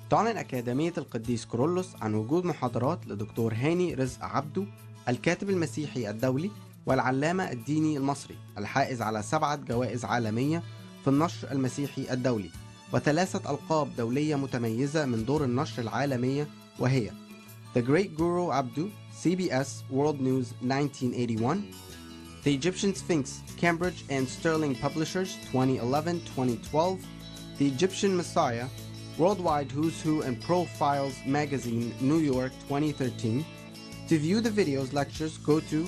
تعلن أكاديمية القديس كيرلس عن وجود محاضرات لدكتور هاني رزق عبده، الكاتب المسيحي الدولي والعلامة الديني المصري الحائز على 7 جوائز عالمية في النشر المسيحي الدولي و3 ألقاب دولية متميزة من دور النشر العالمية، وهي The Great Guru Abdu, CBS World News 1981, The Egyptian Sphinx, Cambridge and Sterling Publishers 2011-2012, The Egyptian Messiah, Worldwide Who's Who and Profiles Magazine, New York 2013. To view the videos lectures, go to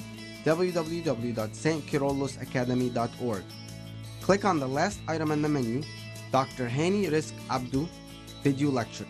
www.stkyrilosacademy.org. Click on the last item in the menu, Dr. Hani Rizk Abdu Video Lecture.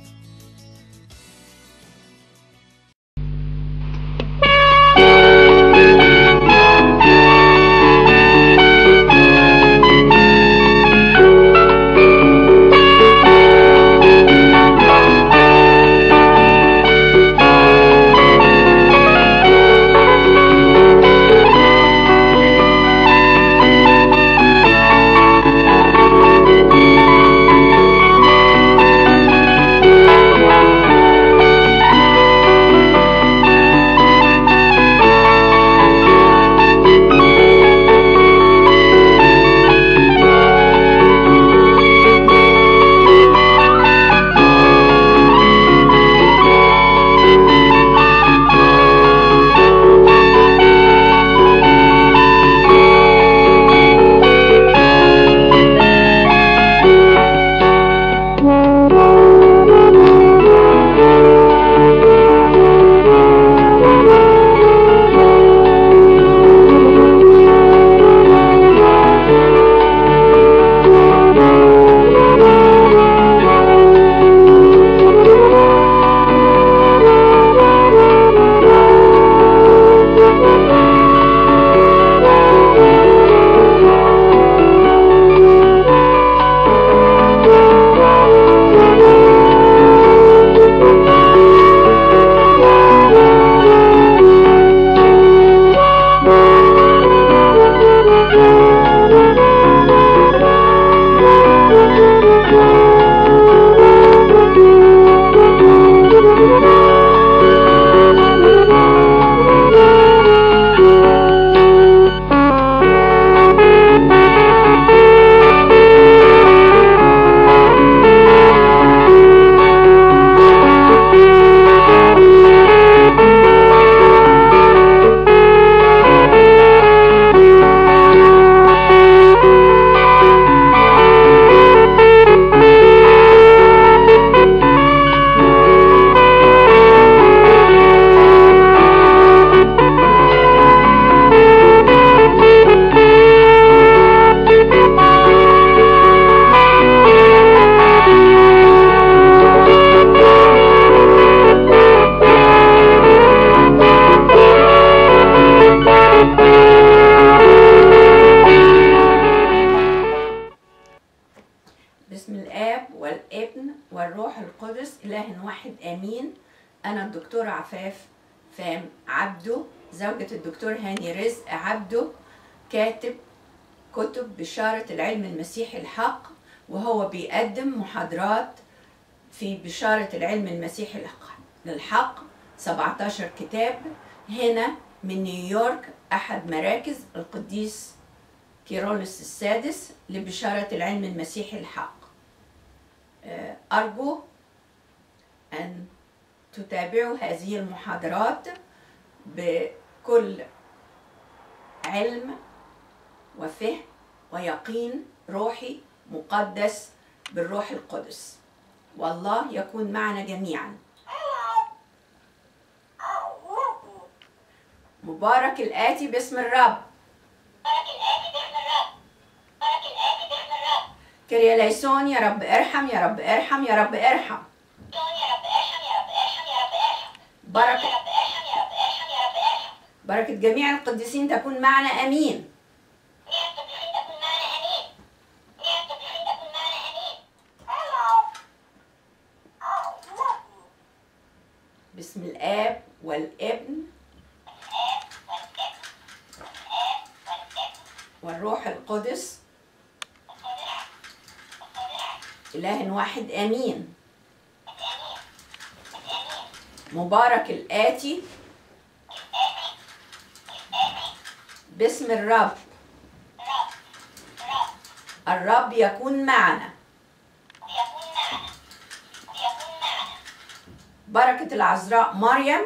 بسم الآب والابن والروح القدس إله واحد آمين. أنا الدكتورة عفاف فام عبده، زوجة الدكتور هاني رزق عبده، كاتب كتب بشارة العلم المسيحي الحق، وهو بيقدم محاضرات في بشارة العلم المسيحي الحق 17 كتاب هنا من نيويورك، أحد مراكز القديس كيرلس السادس لبشارة العلم المسيحي الحق. أرجو أن تتابعوا هذه المحاضرات بكل علم وفهم ويقين روحي مقدس بالروح القدس، والله يكون معنا جميعا. مبارك الآتي باسم الرب. كرياليسون، يا رب ارحم، يا رب ارحم، يا رب ارحم. بركة جميع القديسين تكون معنا، امين. بسم الآب والابن والروح القدس إله واحد آمين. مبارك الآتي باسم الرب. الرب يكون معنا. بركة العذراء مريم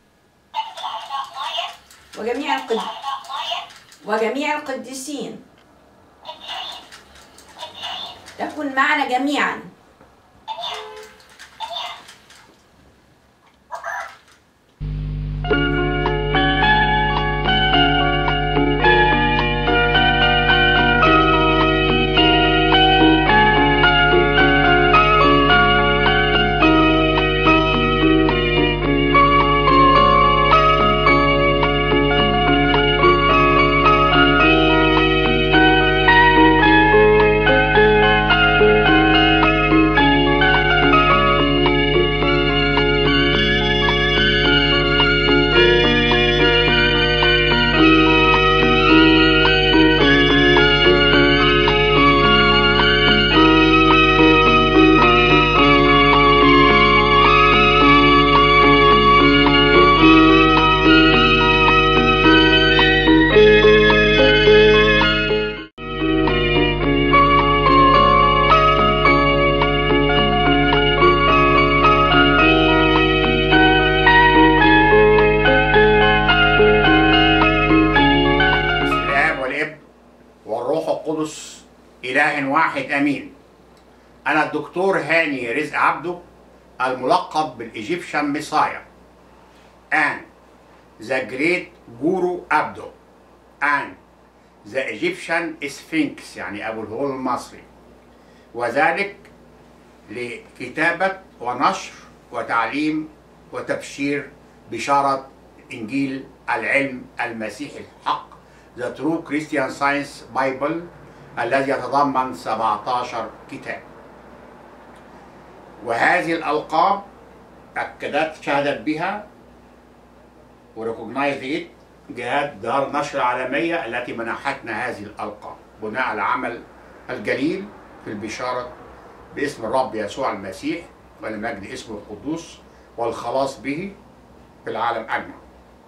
وجميع القديسين تكون معنا جميعا. إله واحد أمين. أنا الدكتور هاني رزق عبده الملقب بالإيجيبشن ميسايا and the great Guru Abdo and the Egyptian Sphinx يعني أبو الهول المصري، وذلك لكتابة ونشر وتعليم وتبشير بشارة إنجيل العلم المسيحي الحق The True Christian Science Bible الذي يتضمن 17 كتاب. وهذه الألقاب شهدت بها وريكوجنايزد جهات دار النشر العالمية التي منحتنا هذه الألقاب بناء على عمل الجليل في البشارة باسم الرب يسوع المسيح ولمجد اسمه القدوس والخلاص به في العالم أجمع.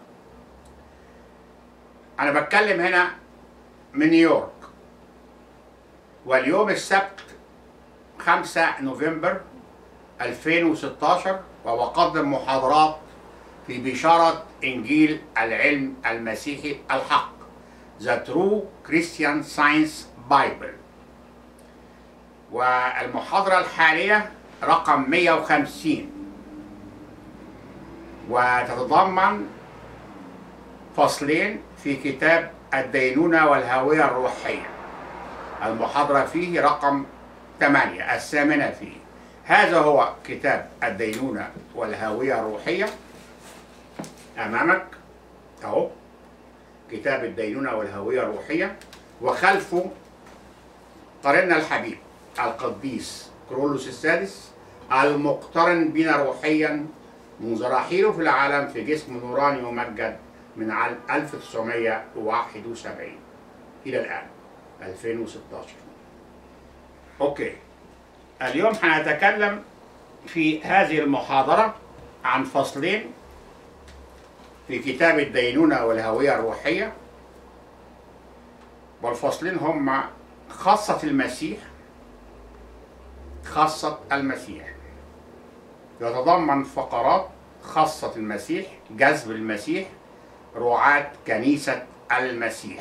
أنا بتكلم هنا من نيويورك، واليوم السبت 5 نوفمبر 2016 وبقدم محاضرات في بشارة إنجيل العلم المسيحي الحق The True Christian Science Bible. والمحاضرة الحالية رقم 150 وتتضمن فصلين في كتاب الدينونة والهوية الروحية. المحاضرة فيه رقم 8 الثامنة فيه. هذا هو كتاب الدينونة والهوية الروحية أمامك أهو، كتاب الدينونة والهوية الروحية، وخلفه قارئنا الحبيب القديس كرولوس السادس المقترن بنا روحيا منذ رحيله في العالم في جسم نوراني ممجد من عام 1971 إلى الآن 2016. أوكي، اليوم هنتكلم في هذه المحاضرة عن فصلين في كتاب الدينونة والهوية الروحية، والفصلين هما خاصة المسيح. خاصة المسيح يتضمن فقرات خاصة المسيح، جذب المسيح، رعاة كنيسة المسيح،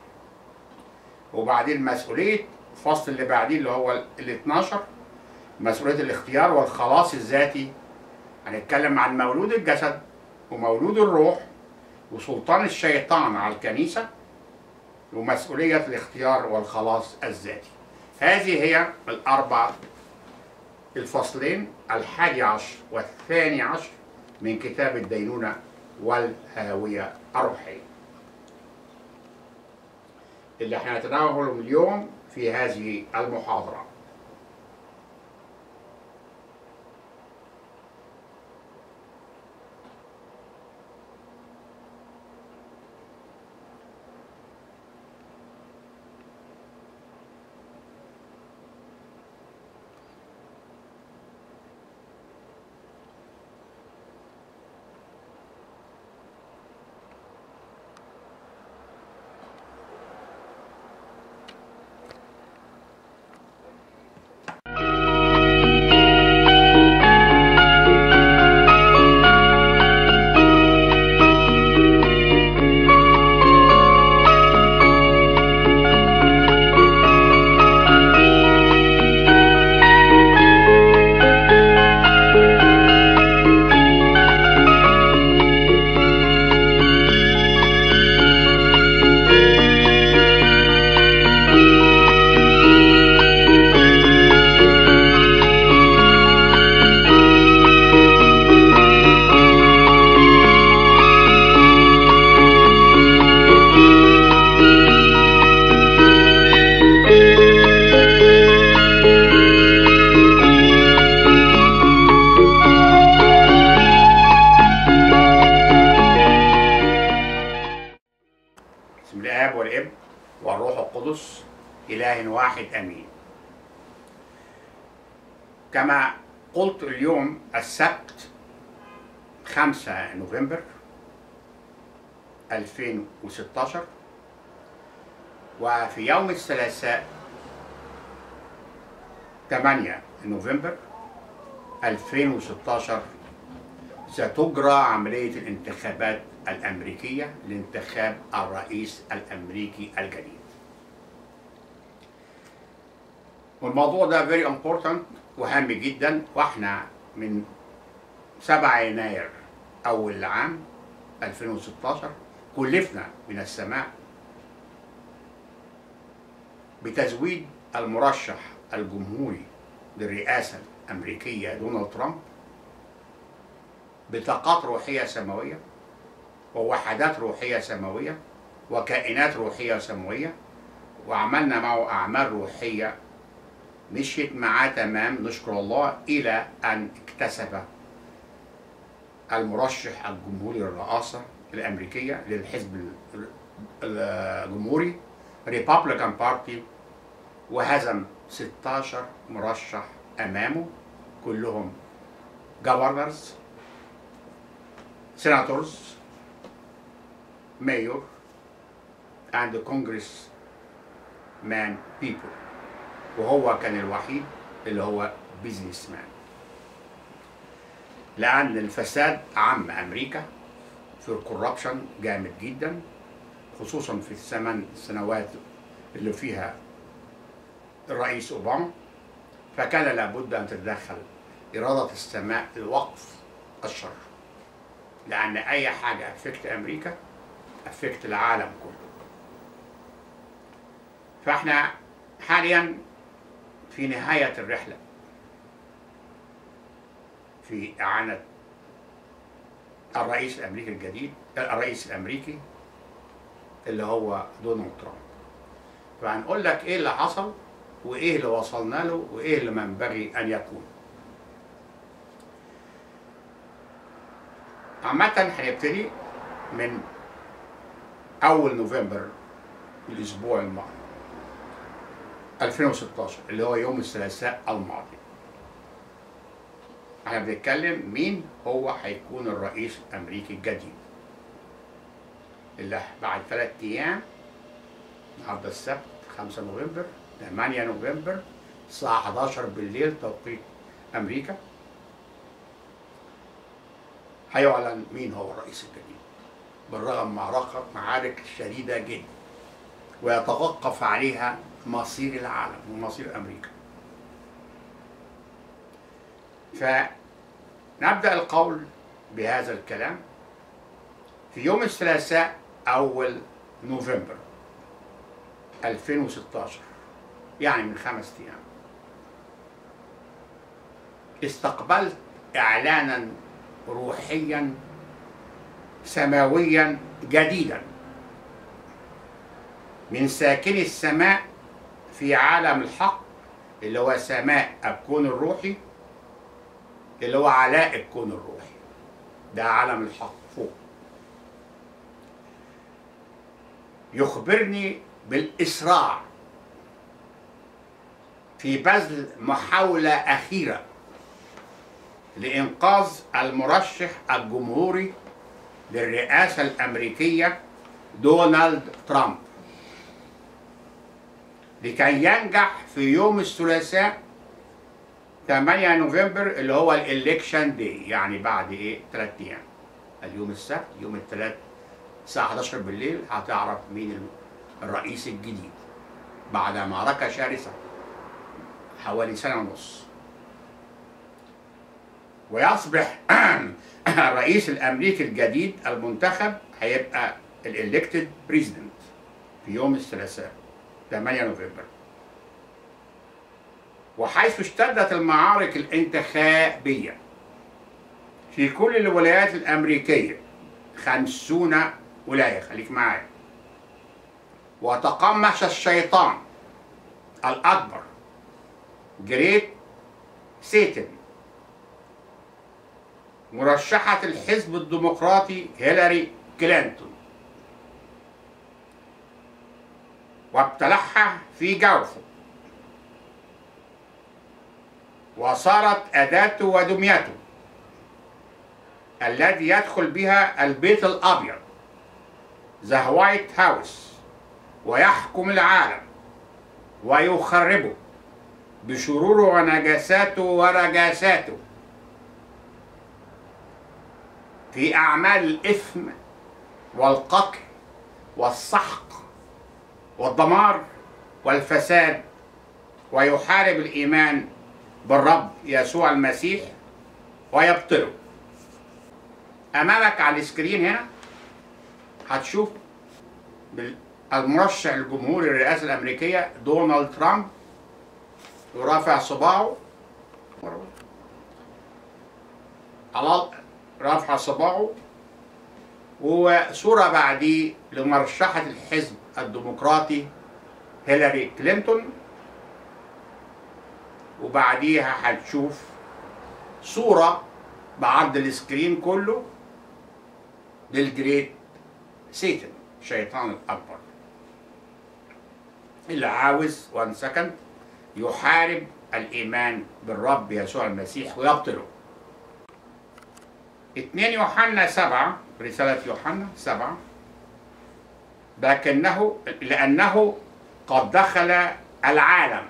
وبعدين مسؤولية الفصل اللي بعدين اللي هو ال 12 مسؤولية الاختيار والخلاص الذاتي. هنتكلم عن مولود الجسد ومولود الروح وسلطان الشيطان على الكنيسة ومسؤولية الاختيار والخلاص الذاتي. هذه هي الفصلين 11 و12 من كتاب الدينونة والهاوية الروحية اللي احنا هنتناولهم اليوم في هذه المحاضرة. الآب والابن والروح القدس إله واحد أمين. كما قلت اليوم السبت 5 نوفمبر 2016، وفي يوم الثلاثاء 8 نوفمبر 2016 ستجرى عملية الانتخابات الأمريكية لانتخاب الرئيس الأمريكي الجديد. والموضوع ده very important وهام جدا، واحنا من 7 يناير أول العام 2016 كلفنا من السماء بتزويد المرشح الجمهوري للرئاسة الأمريكية دونالد ترامب بطاقات روحية سماوية ووحدات روحية سماوية وكائنات روحية سماوية، وعملنا معه أعمال روحية مشيت معاه تمام نشكر الله، إلى أن اكتسب المرشح الجمهوري للرئاسة الأمريكية للحزب الجمهوري ريبابليكان بارتي، وهزم 16 مرشح أمامه، كلهم governors senators mayor and congressman people، وهو كان الوحيد اللي هو بيزنس مان. لأن الفساد عم أمريكا في الكوربشن جامد جدا، خصوصا في السنوات اللي فيها الرئيس أوباما، فكان لابد أن تتدخل إرادة السماء لوقف الشر، لأن أي حاجة أفكت أمريكا أفكت العالم كله. فإحنا حاليا في نهاية الرحلة في إعانة الرئيس الأمريكي الجديد، الرئيس الأمريكي اللي هو دونالد ترامب. فهنقول لك إيه اللي حصل وإيه اللي وصلنا له وإيه اللي ينبغي أن يكون. عامة هنبتدي من أول نوفمبر الأسبوع الماضي 2016 اللي هو يوم الثلاثاء الماضي. احنا بنتكلم مين هو هيكون الرئيس الأمريكي الجديد اللي بعد 3 أيام، النهارده السبت 5 نوفمبر 8 نوفمبر الساعة 11 بالليل توقيت أمريكا هيعلن مين هو الرئيس الجديد، بالرغم من معارك شديدة جدا ويتوقف عليها مصير العالم ومصير أمريكا. فنبدأ القول بهذا الكلام في يوم الثلاثاء أول نوفمبر 2016، يعني من 5 أيام، استقبلت إعلانا روحيا سماويا جديدا من ساكن السماء في عالم الحق، اللي هو سماء الكون الروحي، اللي هو علاء الكون الروحي، ده عالم الحق فوق. يخبرني بالإسراع في بذل محاولة أخيرة لإنقاذ المرشح الجمهوري للرئاسة الأمريكية دونالد ترامب، لكي ينجح في يوم الثلاثاء 8 نوفمبر اللي هو الإلكشن دي، يعني بعد 3 أيام. اليوم السبت يوم الثلاث الساعة 11 بالليل هتعرف مين الرئيس الجديد بعد معركة شرسة حوالي 1.5 سنة. ويصبح الرئيس الأمريكي الجديد المنتخب هيبقى الإلكتد بريزيدنت في يوم الثلاثاء 8 نوفمبر. وحيث اشتدت المعارك الانتخابية في كل الولايات الأمريكية 50 ولاية، خليك معايا، وتقمص الشيطان الأكبر جريت سيتن مرشحة الحزب الديمقراطي هيلاري كلينتون وابتلعها في جوفه، وصارت أداته ودميته الذي يدخل بها البيت الأبيض ذا وايت هاوس ويحكم العالم ويخربه بشروره ونجاساته ورجاساته في أعمال الإثم والقتل والسحق والدمار والفساد، ويحارب الإيمان بالرب يسوع المسيح ويبطله. أمامك على السكرين هنا هتشوف المرشح الجمهوري للرئاسة الأمريكية دونالد ترامب ورافع صباعه على رافع صباعه، وصورة بعديه لمرشحة الحزب الديمقراطي هيلاري كلينتون، وبعديها هتشوف صورة بعرض السكرين كله للجريت سيتن، الشيطان الأكبر اللي عاوز وان سكند يحارب الإيمان بالرب يسوع المسيح ويبطله. 2 يوحنا 7، رسالة يوحنا 7، لأنه قد دخل العالم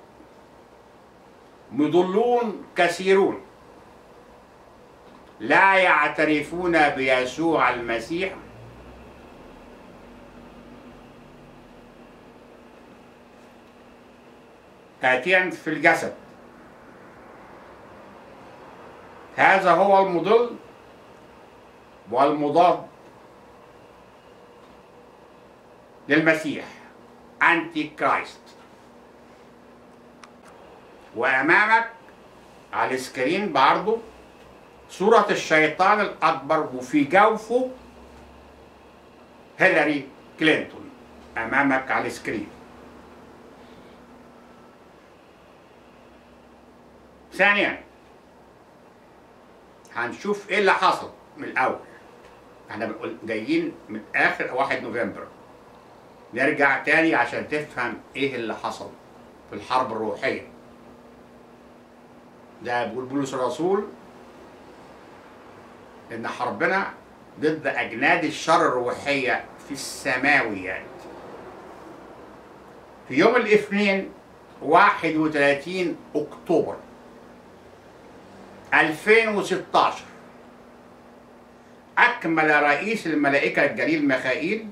مضلون كثيرون لا يعترفون بيسوع المسيح آتيا في الجسد. هذا هو المضل والمضاد للمسيح، أنتي كرايست. وأمامك على السكرين برضه صورة الشيطان الأكبر وفي جوفه هيلاري كلينتون أمامك على السكرين. ثانيا هنشوف ايه اللي حصل من الأول. احنا بنقول جايين من آخر 1 نوفمبر، نرجع تاني عشان تفهم ايه اللي حصل في الحرب الروحية. ده بيقول بولس الرسول إن حربنا ضد أجناد الشر الروحية في السماويات. في يوم الاثنين 31 أكتوبر 2016 أكمل رئيس الملائكة الجليل ميخائيل،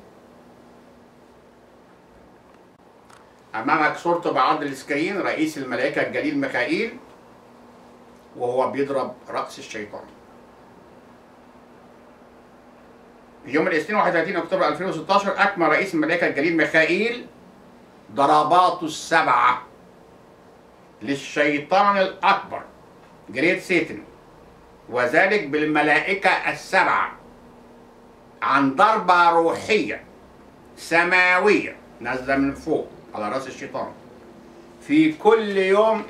أمامك صورته بعرض السكرين، رئيس الملائكة الجليل ميخائيل وهو بيضرب رأس الشيطان. في يوم الاثنين 31 أكتوبر 2016 أكمل رئيس الملائكة الجليل ميخائيل ضرباته ال7 للشيطان الأكبر جريت سيتن، وذلك بالملائكة ال7 عن ضربة روحية سماوية نازلة من فوق على رأس الشيطان في كل يوم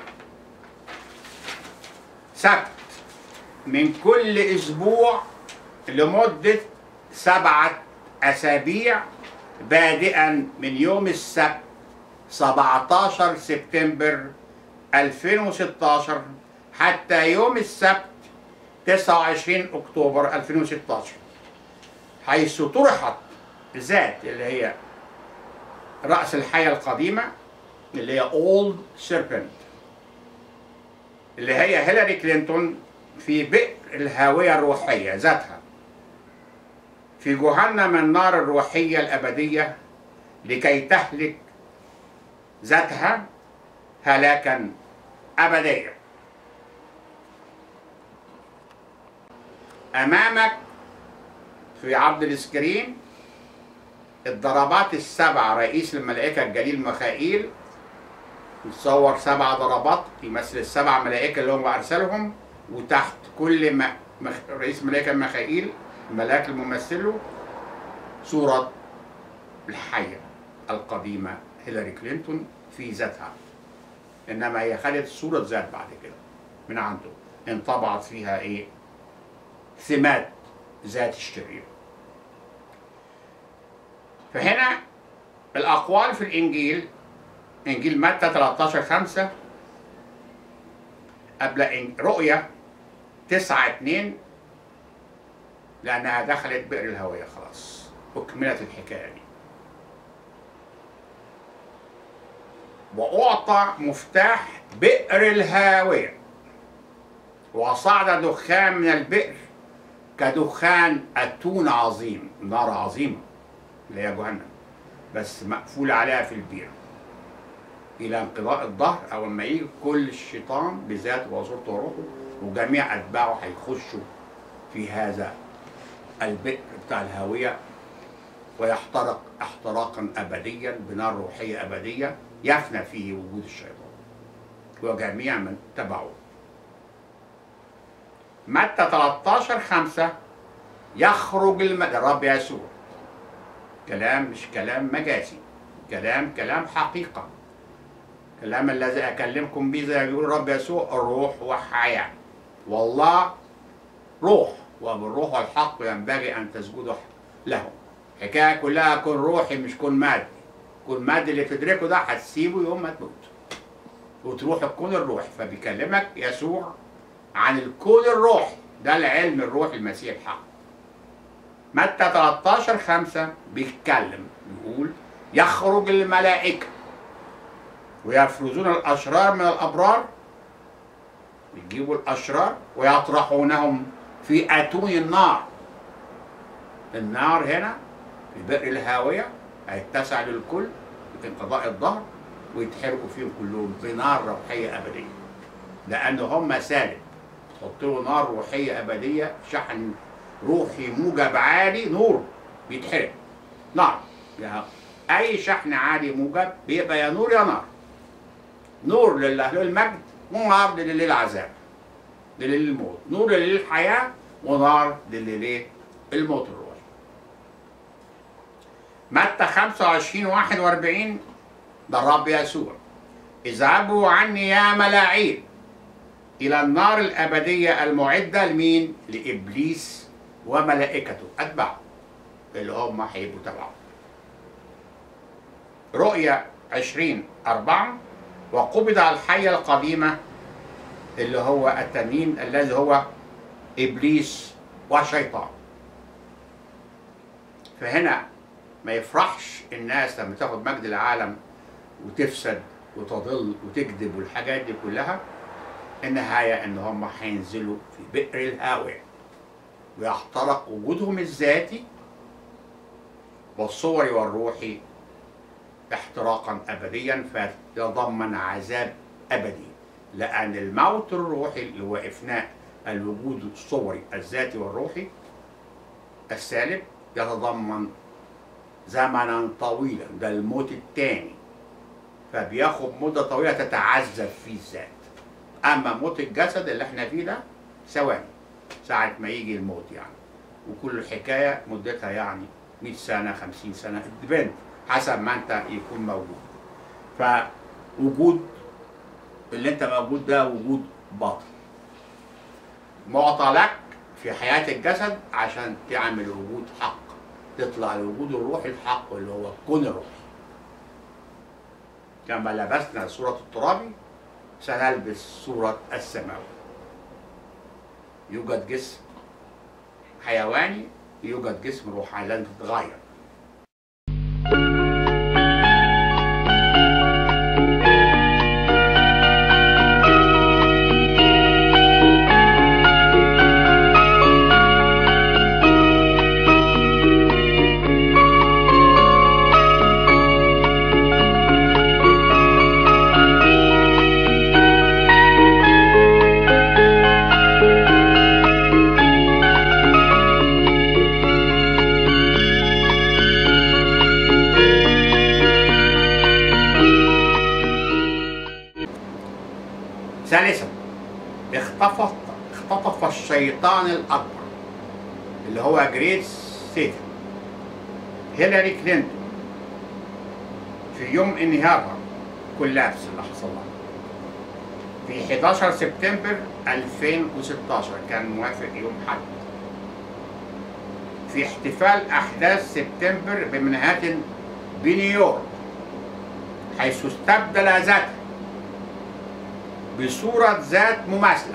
سبت من كل أسبوع لمدة 7 أسابيع، بادئا من يوم السبت 17 سبتمبر 2016 حتى يوم السبت 29 أكتوبر 2016، حيث طرحت ذات اللي هي رأس الحية القديمة اللي هي Old Serpent اللي هي هيلاري كلينتون في بئر الهاوية الروحية ذاتها في جهنم النار الروحية الأبدية لكي تهلك ذاتها هلاكا أبديا. أمامك في عرض السكرين الضربات ال7 رئيس الملائكة الجليل ميخائيل، يتصور 7 ضربات يمثل ال7 ملائكة اللي هم أرسلهم، وتحت كل رئيس ملائكة ميخائيل الملاك الممثله صورة الحية القديمة هيلاري كلينتون في ذاتها، إنما هي خدت صورة ذات بعد كده من عنده انطبعت فيها إيه؟ سمات ذات الشرير. فهنا الأقوال في الإنجيل، إنجيل متى 13:5 قبل رؤيا 9:2، لأنها دخلت بئر الهوية خلاص، أكملت الحكاية دي. وأعطى مفتاح بئر الهاوية، وصعد دخان من البئر كدخان أتون عظيم، نار عظيمة اللي هي جهنم، بس مقفول عليها في البير إلى انقضاء الظهر، أو لما يجي كل الشيطان بذاته وصورته وروحه وجميع أتباعه هيخشوا في هذا البئر بتاع الهاوية، ويحترق احتراقا أبديا بنار روحية أبدية يفنى فيه وجود الشيطان وجميع من تبعه. متى 13:5 يخرج الرب يسوع، كلام مش كلام مجازي، كلام حقيقة، كلام الذي أكلمكم به زي ما بيقول الرب يسوع الروح وحياة، والله روح، وبالروح والحق ينبغي أن تسجدوا له. الحكاية كلها كن روحي مش كن مادي. كن مادي اللي تدركه ده هتسيبه يوم ما تموت وتروح الكون الروح. فبيكلمك يسوع عن الكون الروح، ده العلم الروح المسيح الحق. متى 13:5 بيتكلم بيقول يخرج الملائكة ويفرزون الأشرار من الأبرار، بيجيبوا الأشرار ويطرحونهم في أتون النار. النار هنا في بئر الهاوية هيتسع للكل في انقضاء الظهر ويتحرقوا فيهم كلهم بنار روحية أبدية، لأن هم سالب. تحط له نار روحية أبدية، شحن روحي موجب عالي، نور بيتحرق نار. يعني أي شحن عالي موجب بيبقى يا نور يا نار. نور لله المجد ونار لليل العذاب، لليل الموت. نور لليل الحياة ونار لليل الموت الروحي. متى 25:41 ده الرب يسوع اذهبوا عني يا ملاعين إلى النار الأبدية المعدة لمين؟ لإبليس وملائكته أتباعه اللي هم هيبقوا تبعه. رؤيا 20:4 وقبض على الحية القديمة اللي هو التنين الذي هو إبليس والشيطان. فهنا ما يفرحش الناس لما تاخد مجد العالم وتفسد وتضل وتكذب والحاجات دي كلها. النهاية ان هم هينزلوا في بئر الهاوية ويحترق وجودهم الذاتي والصوري والروحي احتراقا ابديا، فيتضمن عذاب ابدي، لان الموت الروحي اللي هو افناء الوجود الصوري الذاتي والروحي السالب يتضمن زمنا طويلا، ده الموت الثاني، فبياخد مدة طويلة تتعذب فيه الذات. أما موت الجسد اللي احنا فيه ده ثواني، ساعة ما يجي الموت يعني، وكل الحكاية مدتها يعني 100 سنة 50 سنة ديبند حسب ما أنت يكون موجود. فوجود اللي أنت موجود ده وجود باطل معطى لك في حياة الجسد عشان تعمل وجود حق، تطلع لوجود الروح الحق اللي هو الكون الروحي. كما لبسنا صورة الترابي سنلبس صورة السماوي. يوجد جسم حيواني، يوجد جسم روحاني، لازم تتغير. ثالثا اختطف الشيطان الأكبر اللي هو جريت سيتن هيلاري كلينتون في يوم انهيارها كولابس اللي حصل لها في 11 سبتمبر 2016، كان موافق يوم حد، في احتفال أحداث سبتمبر بمنهاتن بنيويورك، حيث استبدل ذاته بصورة ذات مماثلة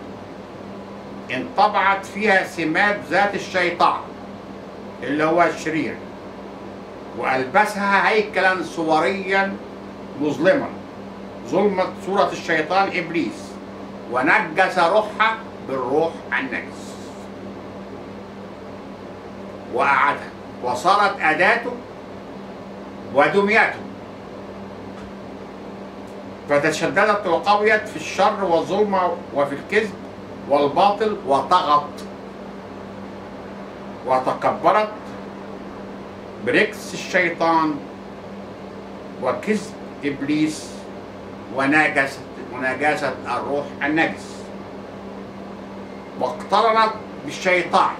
انطبعت فيها سمات ذات الشيطان اللي هو الشرير، وألبسها هيكلا صوريا مظلما ظلمة صورة الشيطان إبليس، ونجس روحها بالروح النجس وأعادها، وصارت أداته ودميته، فتشددت وقويت في الشر والظلم وفي الكذب والباطل، وطغت وتكبرت بركس الشيطان وكذب إبليس ونجاسة الروح النجس، واقترنت بالشيطان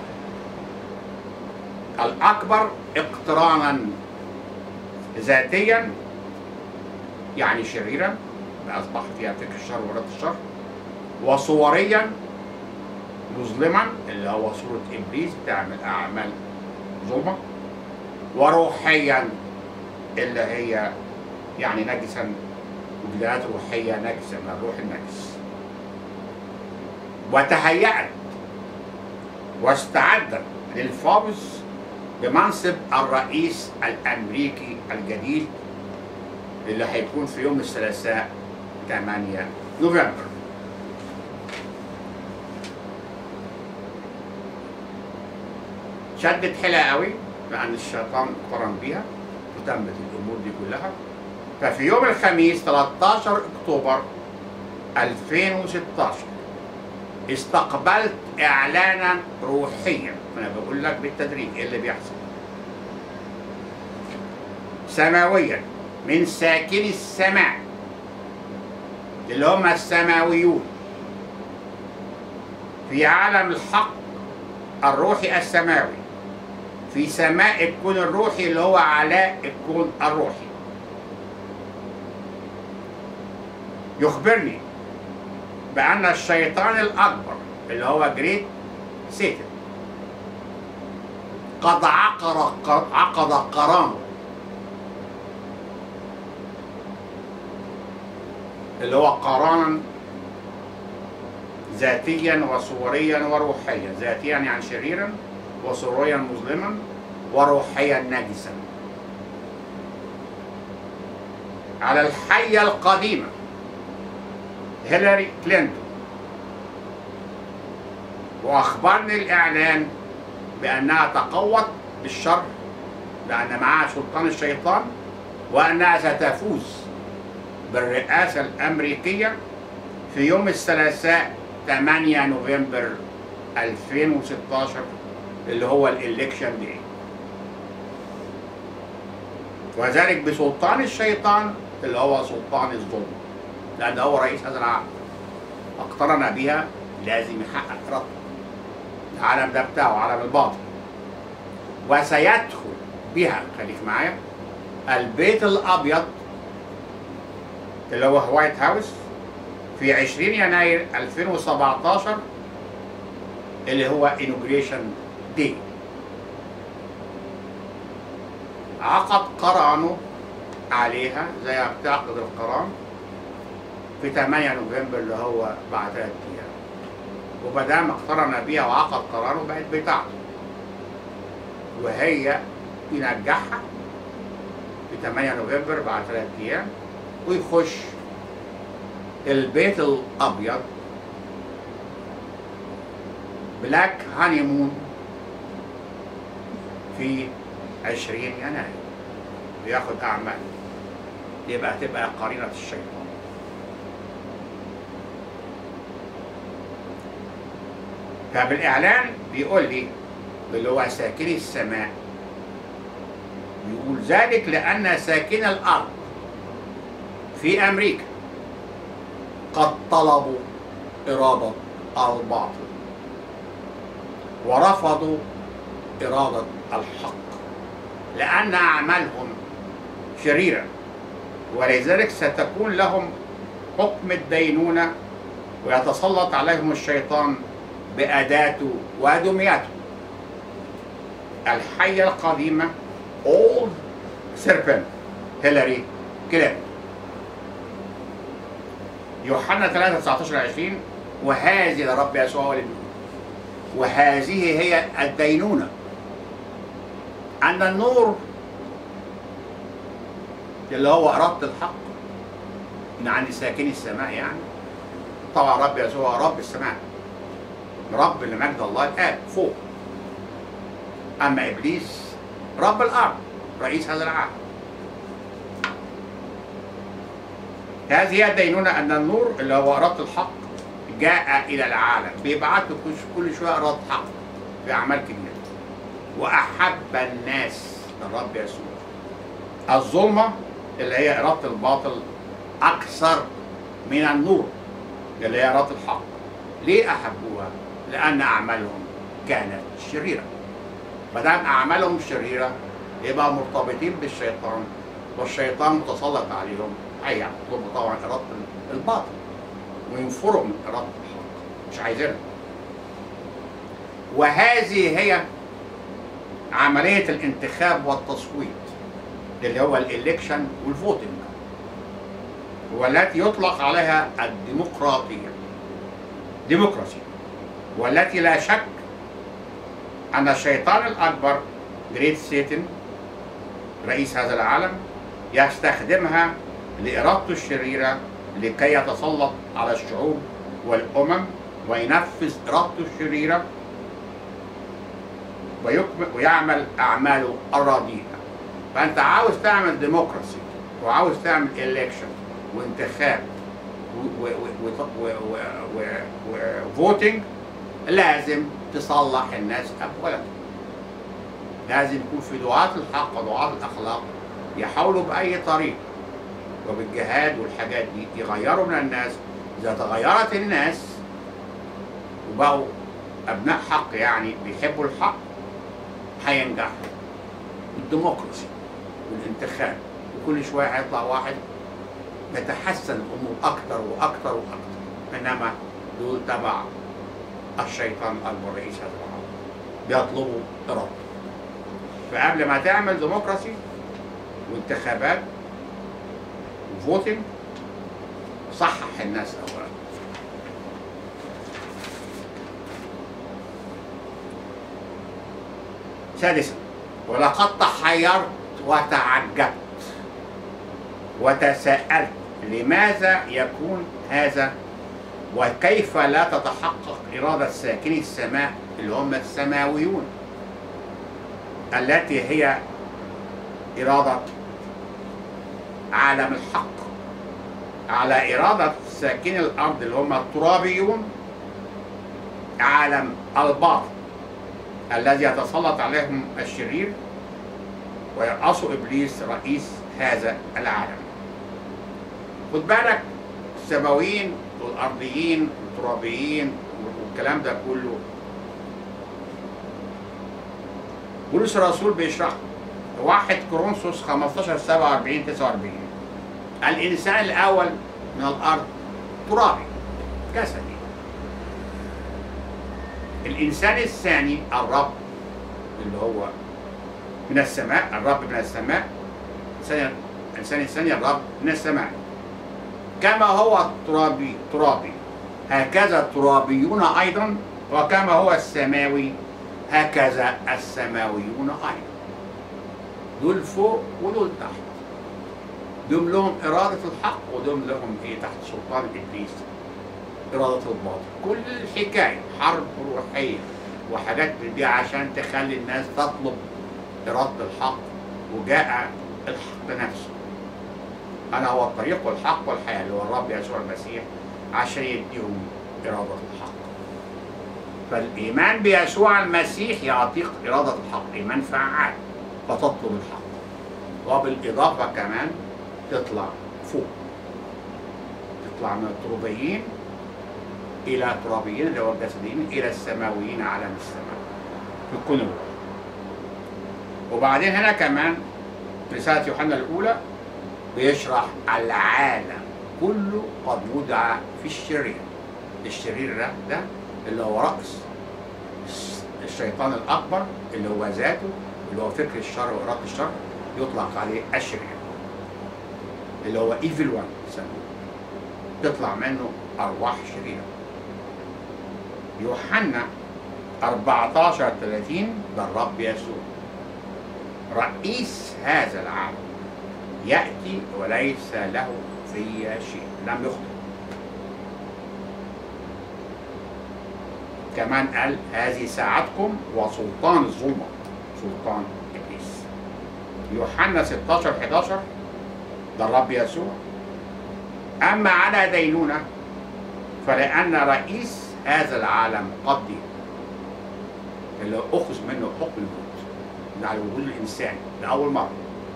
الأكبر اقترانا ذاتيا، يعني شريرا، أصبح فيها فكر الشر ورد الشر، وصوريا مظلما اللي هو صورة إبليس بتعمل أعمال ظلمة، وروحيا اللي هي يعني نجسا، وبدايات روحية نجسة من الروح النجس، وتهيأت واستعدت للفوز بمنصب الرئيس الأمريكي الجديد اللي هيكون في يوم الثلاثاء 8 نوفمبر. شدت حيلها قوي لأن الشيطان اقترن بيها وتمت الأمور دي كلها. ففي يوم الخميس 13 أكتوبر 2016 استقبلت إعلانا روحيا، أنا بقول لك بالتدريج إيه اللي بيحصل، سماويا من ساكني السماء اللي هم السماويون في عالم الحق الروحي السماوي، في سماء الكون الروحي اللي هو علاء الكون الروحي، يخبرني بأن الشيطان الأكبر اللي هو جريت سيتن قد عقد قرانه اللي هو قرانا ذاتيا وصوريا وروحيا، ذاتيا يعني شريرا، وصوريا مظلما، وروحيا نجسا، على الحية القديمة هيلاري كلينتون، وأخبرني الإعلان بأنها تقوت بالشر لأن معها سلطان الشيطان، وأنها ستفوز بالرئاسة الأمريكية في يوم الثلاثاء 8 نوفمبر 2016 اللي هو الإلكشن دي، وذلك بسلطان الشيطان اللي هو سلطان الظلم، لأن هو رئيس هذا العالم اقترن بها، لازم يحقق إرادته. العالم ده بتاعه عالم الباطل، وسيدخل بها، خليك معايا، البيت الأبيض اللي هو وايت هاوس في 20 يناير 2017 اللي هو انوجريشن دي. عقد قرانه عليها زي ما بتعقد القران في 8 نوفمبر اللي هو بعد 3 ايام، ومادام اقترن بيها وعقد قرانه بقت بتاعته، وهي ينجحها في 8 نوفمبر بعد 3 ايام ويخش البيت الابيض بلاك هانيمون في 20 يناير بياخد اعمال، تبقى قرينة الشيطان. فبالاعلان بيقول لي اللي هو ساكني السماء، بيقول ذلك لان ساكني الارض في امريكا قد طلبوا اراده الباطل ورفضوا اراده الحق لان اعمالهم شريره، ولذلك ستكون لهم حكم الدينونه، ويتسلط عليهم الشيطان باداته ودميته الحيه القديمه Old سيربنت هيلاري كلينتون. يوحنا 3 19 20 وهذه لرب يسوع ولد وهذه هي الدينونة أن النور اللي هو إرادة الحق من عند ساكني السماء، يعني طبعا رب يسوع رب السماء، رب لمجد الله الآب فوق. أما إبليس رب الأرض، رئيس هذا العالم. هذه هي الدينونة أن النور اللي هو إرادة الحق جاء إلى العالم، بيبعت كل شوية إرادة حق في أعمال كبيرة. وأحب الناس للرب يسوع الظلمة اللي هي إرادة الباطل أكثر من النور اللي هي إرادة الحق. ليه أحبوها؟ لأن أعمالهم كانت شريرة. ما دام أعمالهم شريرة يبقى مرتبطين بالشيطان، والشيطان متسلط عليهم، هيطلبوا طبعا إرادة الباطل وينفروا من إرادة الحق، مش عايزينها. وهذه هي عملية الانتخاب والتصويت اللي هو الإلكشن والفوتنج، والتي يطلق عليها الديمقراطية، ديمقراسي، والتي لا شك أن الشيطان الأكبر جريت سيتن رئيس هذا العالم يستخدمها لإرادته الشريرة لكي يتسلط على الشعوب والأمم وينفذ إرادته الشريرة ويعمل أعماله الرديئة. فأنت عاوز تعمل ديمقراسي وعاوز تعمل إلكشن وانتخاب وفوتنج، لازم تصلح الناس أولا. لازم يكون في دعاة الحق ودعاة الأخلاق يحاولوا بأي طريقة وبالجهاد والحاجات دي يغيروا من الناس. إذا تغيرت الناس وبقوا أبناء حق، يعني بيحبوا الحق، هينجحوا. الديمقراسي والانتخاب وكل شوية هيطلع واحد يتحسن الأمور أكتر وأكتر وأكتر، إنما دول تبع الشيطان الأكبر رئيس هذا العالم بيطلبوا إرادة. فقبل ما تعمل ديمقراسي وانتخابات وفوتنج صحح الناس أولا. سادسا، ولقد تحيرت وتعجبت وتساءلت لماذا يكون هذا وكيف لا تتحقق إرادة ساكني السماء اللي هم السماويون، التي هي إرادة عالم الحق، على إرادة ساكني الأرض اللي هم الترابيون، عالم الباطل الذي يتسلط عليهم الشرير ويرأسه إبليس رئيس هذا العالم. خد بالك، السماويين والأرضيين والترابيين والكلام ده كله بولس الرسول بيشرح 1 كورنثوس 15 47 49 الإنسان الأول من الأرض ترابي جسدي، الإنسان الثاني الرب اللي هو من السماء، الرب من السماء، الإنسان الثاني الرب من السماء. كما هو ترابي هكذا الترابيون أيضا، وكما هو السماوي هكذا السماويون أيضا. دول فوق ودول تحت، دول لهم إرادة الحق ودول لهم تحت سلطان إبليس إرادة الباطل. كل الحكاية حرب روحية وحاجات دي عشان تخلي الناس تطلب إرادة الحق. وجاء الحق نفسه، أنا هو الطريق والحق والحياة، اللي هو الرب يسوع المسيح، عشان يديهم إرادة الحق. فالإيمان بيسوع المسيح يعطيك إرادة الحق، إيمان فعال، فتطلب الحق. وبالإضافة كمان تطلع فوق، تطلع من الترابيين إلى ترابيين اللي هو الجسديين إلى السماويين عالم السماء في الكنوز. وبعدين هنا كمان رسالة يوحنا الأولى بيشرح العالم كله قد وضع في الشرير. الشرير ده اللي هو رأس الشيطان الأكبر، اللي هو ذاته، اللي هو فكر الشر وإرادة الشر، يطلق عليه الشرير اللي هو ايفل 1 يسموه، تطلع منه ارواح شريره. يوحنا 14:30 ده الرب يسوع رئيس هذا العالم يأتي وليس له في شيء، لم يخطئ. كمان قال هذه ساعتكم وسلطان الظلمة، سلطان إبليس. يوحنا 16:11 ده الرب يسوع أما على دينونة فلأن رئيس هذا العالم قد دين، اللي أخذ منه حكم الموت على وجود الإنسان لأول مرة،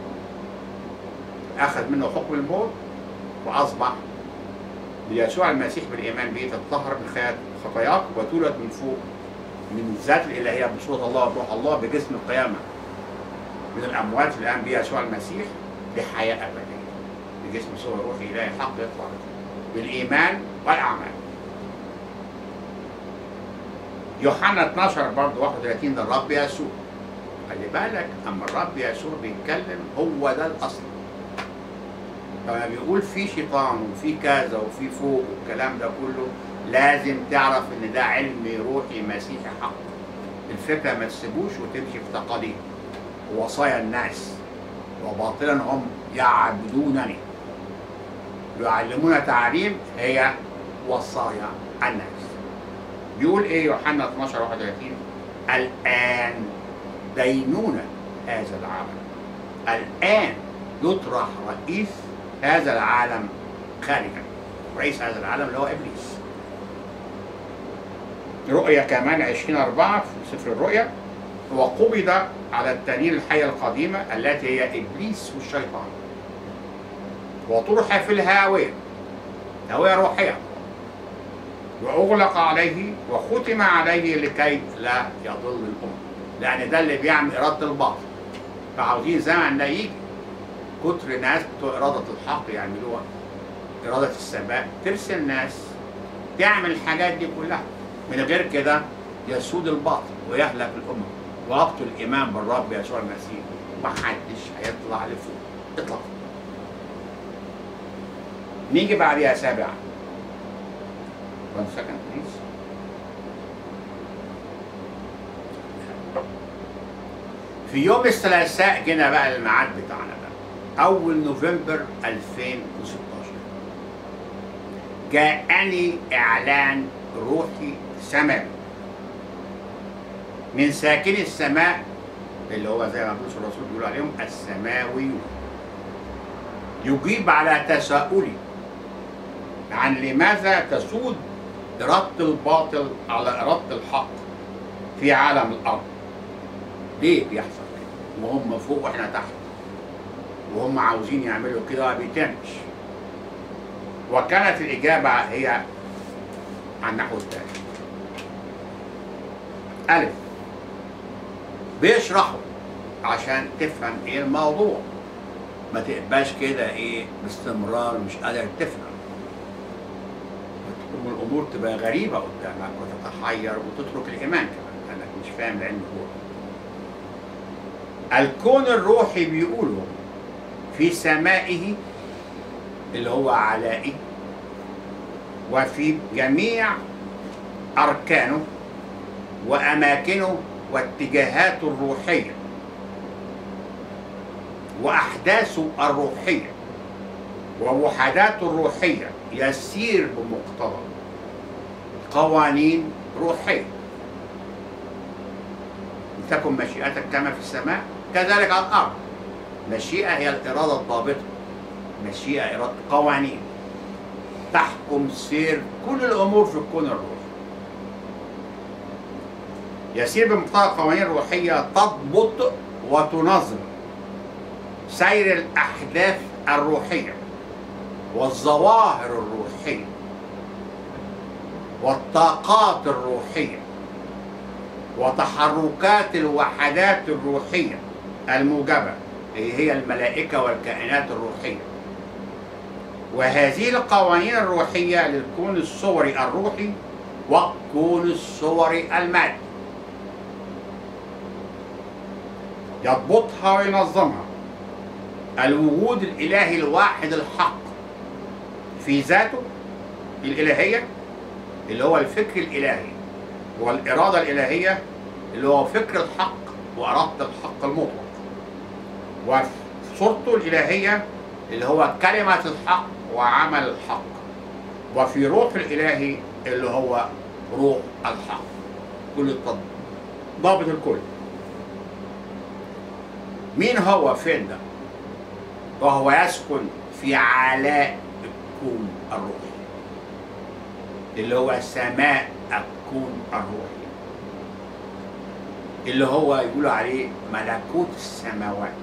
أخذ منه حكم الموت وأصبح بيسوع المسيح بالإيمان به تطهر من خطاياك وتولد من فوق من الذات الإلهية بصورة الله وروح الله بجسم القيامة من الأموات الآن بيسوع المسيح لحياة أبدية بجسم صور روحي إلهي حق يطلع بالإيمان والأعمال. يوحنا 12 برضه 31 ده الرب يسوع. خلي بالك أما الرب يسوع بيتكلم هو ده الأصل. لما بيقول في شيطان وفي كذا وفي فوق والكلام ده كله لازم تعرف ان ده علم روحي مسيحي حق. الفكره ما تسيبوش وتمشي في تقاليد ووصايا الناس وباطلا هم يعبدونني يعلمون تعليم هي وصايا الناس. بيقول ايه يوحنا 12:31 الآن دينونة هذا العالم، الآن يطرح رئيس هذا العالم خارجا، رئيس هذا العالم اللي هو ابليس. رؤيا كمان 20:4 في سفر الرؤيا وقبض على التنين الحية القديمة التي هي ابليس والشيطان وطرح في الهاوية، هاوية روحية، وأغلق عليه وختم عليه لكي لا يضل الأمم، لأن ده اللي بيعمل إرادة الباطل. فعاوزين زمن ده يجي كتر ناس بتوع إرادة الحق يعملوها إرادة السماء، ترسل ناس تعمل الحاجات دي كلها، من غير كده يسود الباطل ويهلك الأمم ويبطل الإيمان بالرب يسوع المسيح، محدش هيطلع لفوق اطلاقا. نيجي بعديها 7 1 second please. في يوم الثلاثاء جينا بقى الميعاد بتاعنا بقى، أول نوفمبر 2016 جاءني إعلان روحي سماوي من ساكن السماء اللي هو زي ما بولس الرسول بيقول عليهم السماويون، يجيب على تساؤلي عن لماذا تسود إرادة الباطل على إرادة الحق في عالم الأرض. ليه بيحصل كده وهم فوق واحنا تحت، وهم عاوزين يعملوا كده ما بيتمش؟ وكانت الإجابة هي عن نحو التالي. ألف، بيشرحوا عشان تفهم ايه الموضوع، ما تقباش كده ايه باستمرار مش قادر تفهم، والامور تبقى غريبه قدامك وتتحير وتترك الايمان كمان لانك مش فاهم العلم الروحي. الكون الروحي بيقولوا في سمائه اللي هو علائه وفي جميع اركانه واماكنه واتجاهاته الروحيه واحداثه الروحيه ووحداته الروحيه يسير بمقتضى قوانين روحيه. لتكن مشيئتك كما في السماء كذلك على الارض. مشيئه هي الاراده الضابطه، مشيئه اراده قوانين تحكم سير كل الامور في الكون الروحي. يسير بمقتضى القوانين الروحيه تضبط وتنظم سير الاحداث الروحيه والظواهر الروحيه والطاقات الروحيه وتحركات الوحدات الروحيه الموجبه هي الملائكه والكائنات الروحيه. وهذه القوانين الروحيه للكون الصوري الروحي والكون الصوري المادي يضبطها وينظمها الوجود الإلهي الواحد الحق في ذاته الإلهية اللي هو الفكر الإلهي والإرادة الإلهية اللي هو فكر الحق وإرادة الحق المطلق، وفي صورته الإلهية اللي هو كلمة الحق وعمل الحق، وفي روح الإلهي اللي هو روح الحق. كل ضابط الكل. مين هو فين ده؟ وهو يسكن في علاء الكون الروحي اللي هو سماء الكون الروحي اللي هو يقولوا عليه ملكوت السماوات.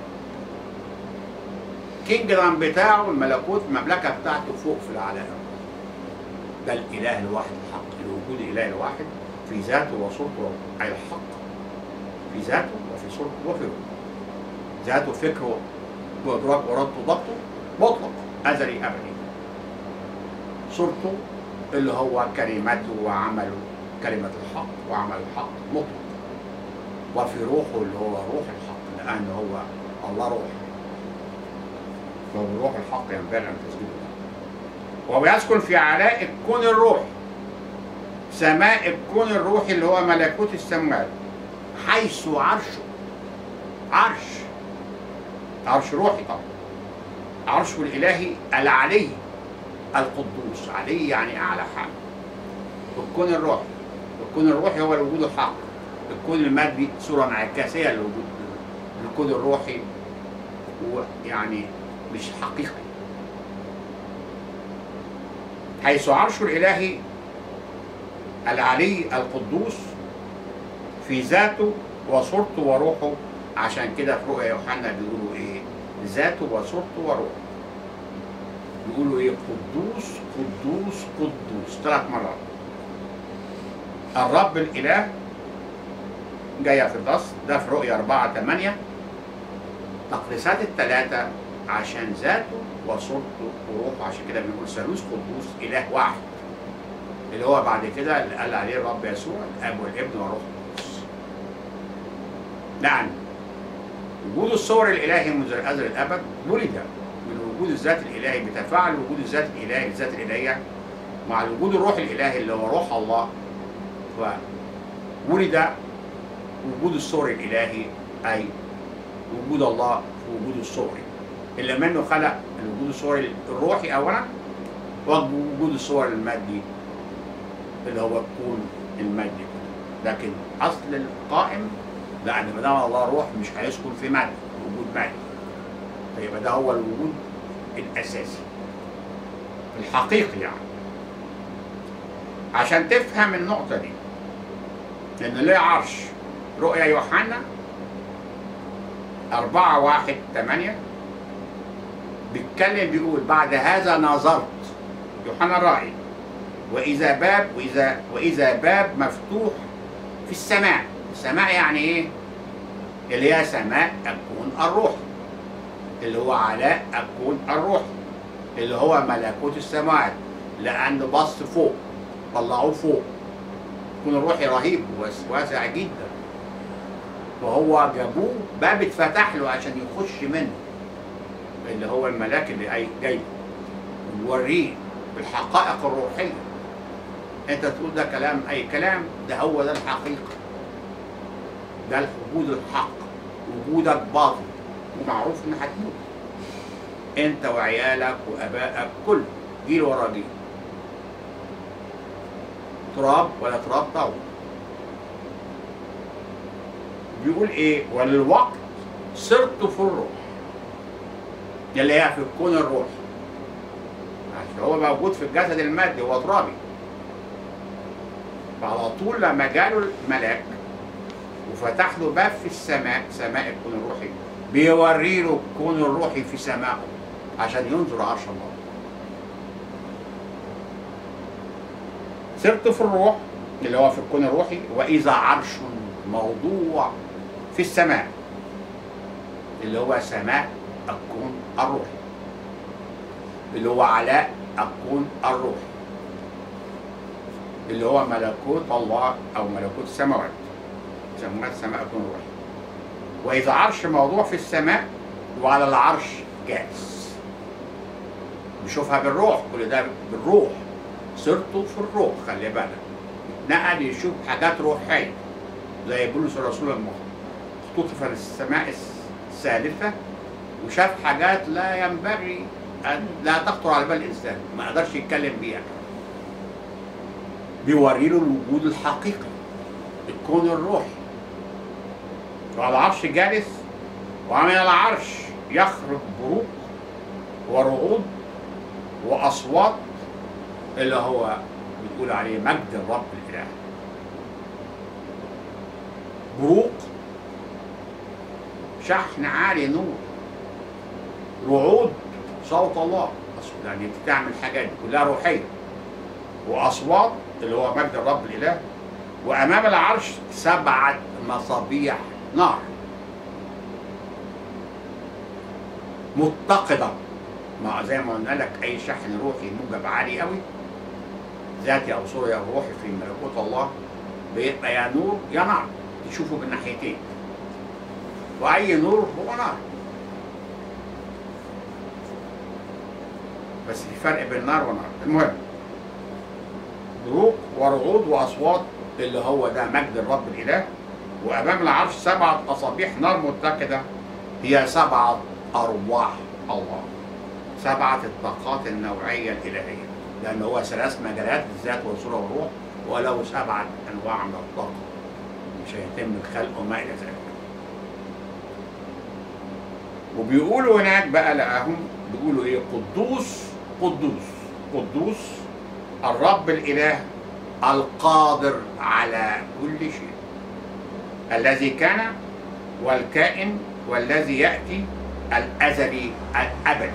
كينجدم بتاعه الملكوت المملكة بتاعته فوق في العلاء. ده الإله الواحد الحق، الوجود الإله الواحد في ذاته وصورته أي الحق في ذاته وفي صورته وفي روحه. ذاته فكره وإدراك وإرادته وضبطه مطلق أزلي أبدي. صورته اللي هو كلمته وعمله كلمة الحق وعمل الحق مطلق. وفي روحه اللي هو روح الحق لأن هو الله روح. وبروح الحق ينبغي أن تسجدوا. وهو يسكن في علاء الكون الروحي سماء الكون الروحي اللي هو ملكوت السماوات حيث عرشه عرش روحي طبعا. عرشه الإلهي العلي القدوس. علي يعني أعلى حاجة. الكون الروحي. الكون الروحي هو الوجود الحق. الكون المادي صورة انعكاسية للوجود. الكون الروحي هو يعني مش حقيقي. حيث عرشه الإلهي العلي القدوس في ذاته وصورته وروحه. عشان كده في رؤيا يوحنا بيقولوا ايه؟ ذاته وصورته وروحه. بيقولوا ايه؟ قدوس قدوس قدوس 3 مرات. الرب الإله جاية في النص ده في رؤيا 4:8. تقديسات ال3 عشان ذاته وصورته وروحه. عشان كده بنقول ثالوث قدوس إله واحد اللي هو بعد كده اللي قال عليه الرب يسوع الاب والابن والروح القدس. نعم وجود الصور الالهي منذ الازل الابد ولد من وجود الذات الالهي بتفاعل وجود الذات الالهي الذات الالهيه مع الوجود الروح الالهي اللي هو روح الله. وولد وجود الصور الالهي اي وجود الله في وجود الصوري اللي منه خلق الوجود الصوري الروحي اولا ووجود الصور المادي اللي هو الكون المادي. لكن اصل القائم لان ما دام الله روح مش هيسكن في مادي وجود مادي. فيبقى ده هو الوجود الاساسي الحقيقي يعني. عشان تفهم النقطه دي ان ليه عرش. رؤيا يوحنا 4:1-8 بيتكلم بيقول بعد هذا نظرت يوحنا الرائي وإذا باب مفتوح في السماء. السماء يعني إيه؟ اللي هي سماء الكون الروحي اللي هو علاء الكون الروحي اللي هو ملكوت السماوات. لأن بص فوق طلعوه فوق. الكون الروحي رهيب واسع جدا. وهو جابوه باب اتفتح له عشان يخش منه اللي هو الملاك اللي جاي ويوريه بالحقائق الروحية. انت تقول ده كلام اي كلام، ده هو ده الحقيقة. ده الوجود الحق. وجودك باطل ومعروف ان هتموت انت وعيالك وابائك كل جيل ورا جيل. تراب ولا تراب طاول. بيقول ايه؟ وللوقت صرت في الروح اللي هي في الكون الروحي عشان هو موجود في الجسد المادي هو ترابي. فعلى طول لما جاله الملاك وفتح له باب في السماء سماء الكون الروحي بيوري له الكون الروحي في سمائه عشان ينظر عرش الله. صرت في الروح اللي هو في الكون الروحي وإذا عرش موضوع في السماء اللي هو سماء الكون الروحي اللي هو علاء الكون الروحي اللي هو ملكوت الله أو ملكوت السماوات. سموها سماء الكون الروحي. وإذا عرش موضوع في السماء وعلى العرش جالس. بيشوفها بالروح، كل ده بالروح، صرته في الروح. خلي بالك، اتنقل يشوف حاجات روحيه زي بولس الرسول اختطف للسماء الثالثه وشاف حاجات لا ينبغي أن لا تخطر على بال الانسان، ما قدرش يتكلم بيها. بيوري له الوجود الحقيقي، الكون الروحي. وعلى العرش جالس، ومن العرش يخرج بروق ورعود واصوات اللي هو بتقول عليه مجد الرب الاله. بروق، شحن عالي، نور. رعود، صوت الله، يعني بتعمل حاجات كلها روحيه. واصوات اللي هو مجد الرب الاله. وامام العرش 7 مصابيح نار متقده. ما زي ما قلنا لك، اي شحن روحي موجب عالي قوي ذاتي او صوري او روحي في ملكوت الله بيبقى يا نور يا نار، تشوفه بالناحيتين. واي نور هو نار، بس في فرق بين نار ونار. المهم، بروق ورعود واصوات اللي هو ده مجد الرب الاله. وامام العرش 7 اصابيح نار متقده، هي 7 ارواح الله، 7 الطاقات النوعيه الالهيه، لان هو 3 مجالات، الذات والصوره والروح، وله 7 انواع من الطاقه، مش هيتم الخلق وما الى ذلك. وبيقولوا هناك بقى لقاهم بيقولوا ايه؟ قدوس قدوس قدوس الرب الاله القادر على كل شيء، الذي كان والكائن والذي ياتي، الازلي الابدي.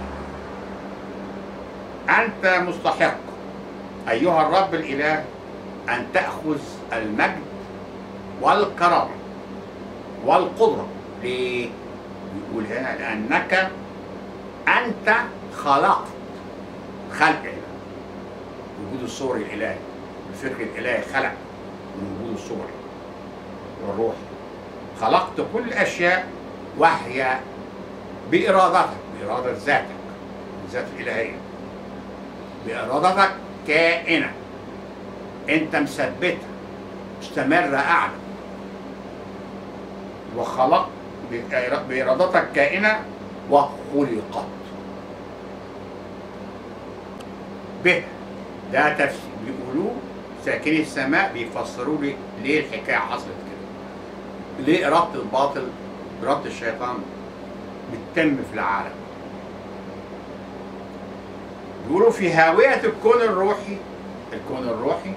انت مستحق ايها الرب الاله ان تاخذ المجد والكرامه والقدره. ليه؟ بيقول هنا لانك انت خلقت خلق اله. وجود الصوري الالهي، الفكر الالهي خلق من وجود الصوري والروح. خلقت كل الاشياء وهي بارادتك، باراده ذاتك، الذات الالهيه، بارادتك كائنه، انت مثبتها مستمره قاعده. وخلقت بارادتك كائنه وخلقت به. ده تفسير بيقولوه ساكني السماء، بيفسروا لي ليه الحكايه حصلت كده، ليه اراده الباطل، اراده الشيطان بتتم في العالم. بيقولوا في هاويه الكون الروحي، الكون الروحي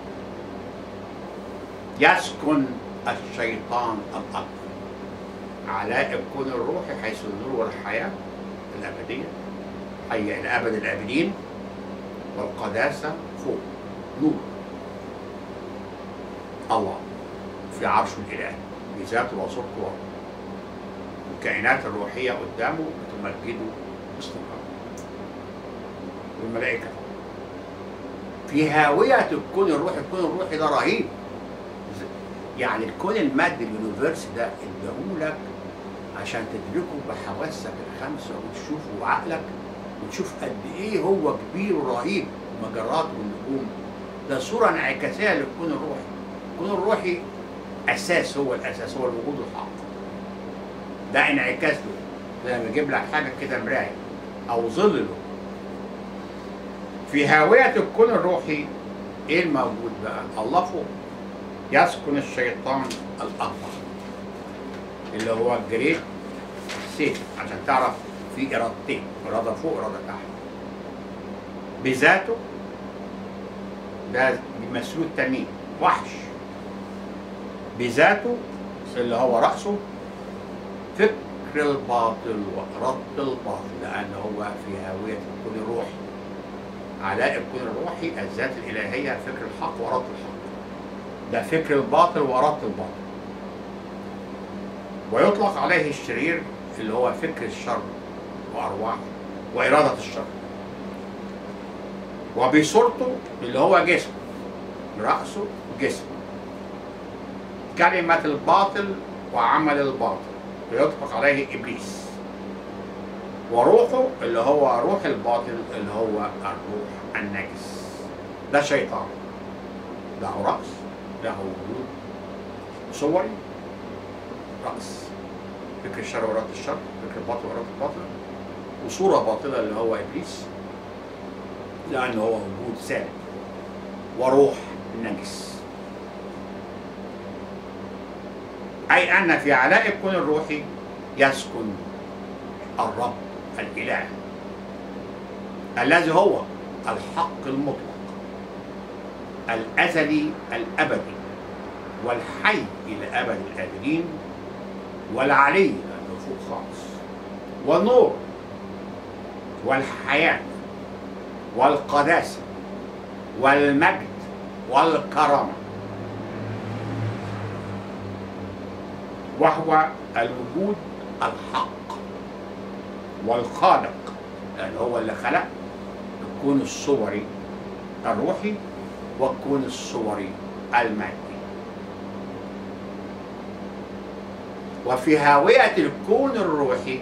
يسكن الشيطان الأكبر. علاء الكون الروحي حيث النور والحياه الابديه، حي الى ابد الابدين، والقداسه فوق نور الله في عرشه الالهي بذاته وصورته وروحه. الكائنات الروحيه قدامه بتمجده باستمرار، والملائكه في هاويه الكون الروحي. الكون الروحي ده رهيب، يعني الكون المادي اليونيفرس ده اداهولك عشان تدركه بحواسك الخمسه وتشوفه بعقلك وتشوف قد ايه هو كبير ورهيب، مجرات والنجوم. ده صوره انعكاسيه للكون الروحي. الكون الروحي اساس، هو الاساس، هو الوجود الحق. ده انعكاس له، زي ما يجيب لك حاجه كده مرايه او ظل له. في هاويه الكون الروحي ايه الموجود بقى؟ الله فوق. يسكن الشيطان الاكبر اللي هو الجريت سيف، عشان تعرف في ارادتين، اراده فوق واراده تحت. بذاته ده بيمثلوه التنين، وحش. بذاته اللي هو راسه فكر الباطل واراده الباطل، لان هو في هاويه الكون الروحي. علاء الكون الروحي الذات الالهيه، فكر الحق واراده الحق. ده فكر الباطل واراده الباطل. ويطلق عليه الشرير اللي هو فكر الشر وارواح واراده الشر. وبصورته اللي هو جسم، راسه جسم، كلمه الباطل وعمل الباطل، ويطلق عليه ابليس. وروحه اللي هو روح الباطل اللي هو الروح النجس. ده شيطان، له رأس، له وجود صوري، رأس فكر الشر وإرادة الشر، فكر الباطل وإرادة الباطل، وصورة باطلة اللي هو إبليس، لأنه هو وجود سالب، وروح نجس. أي أن في علاء الكون الروحي يسكن الرب الإله الذي هو الحق المطلق الأزلي الأبدي والحي إلى أبد الآبدين والعلي لأنه فوق خالص، والنور والحياة والقداسة والمجد والكرامة، وهو الوجود الحق والخالق، لأن هو اللي خلق الكون الصوري الروحي والكون الصوري المادي. وفي هاوية الكون الروحي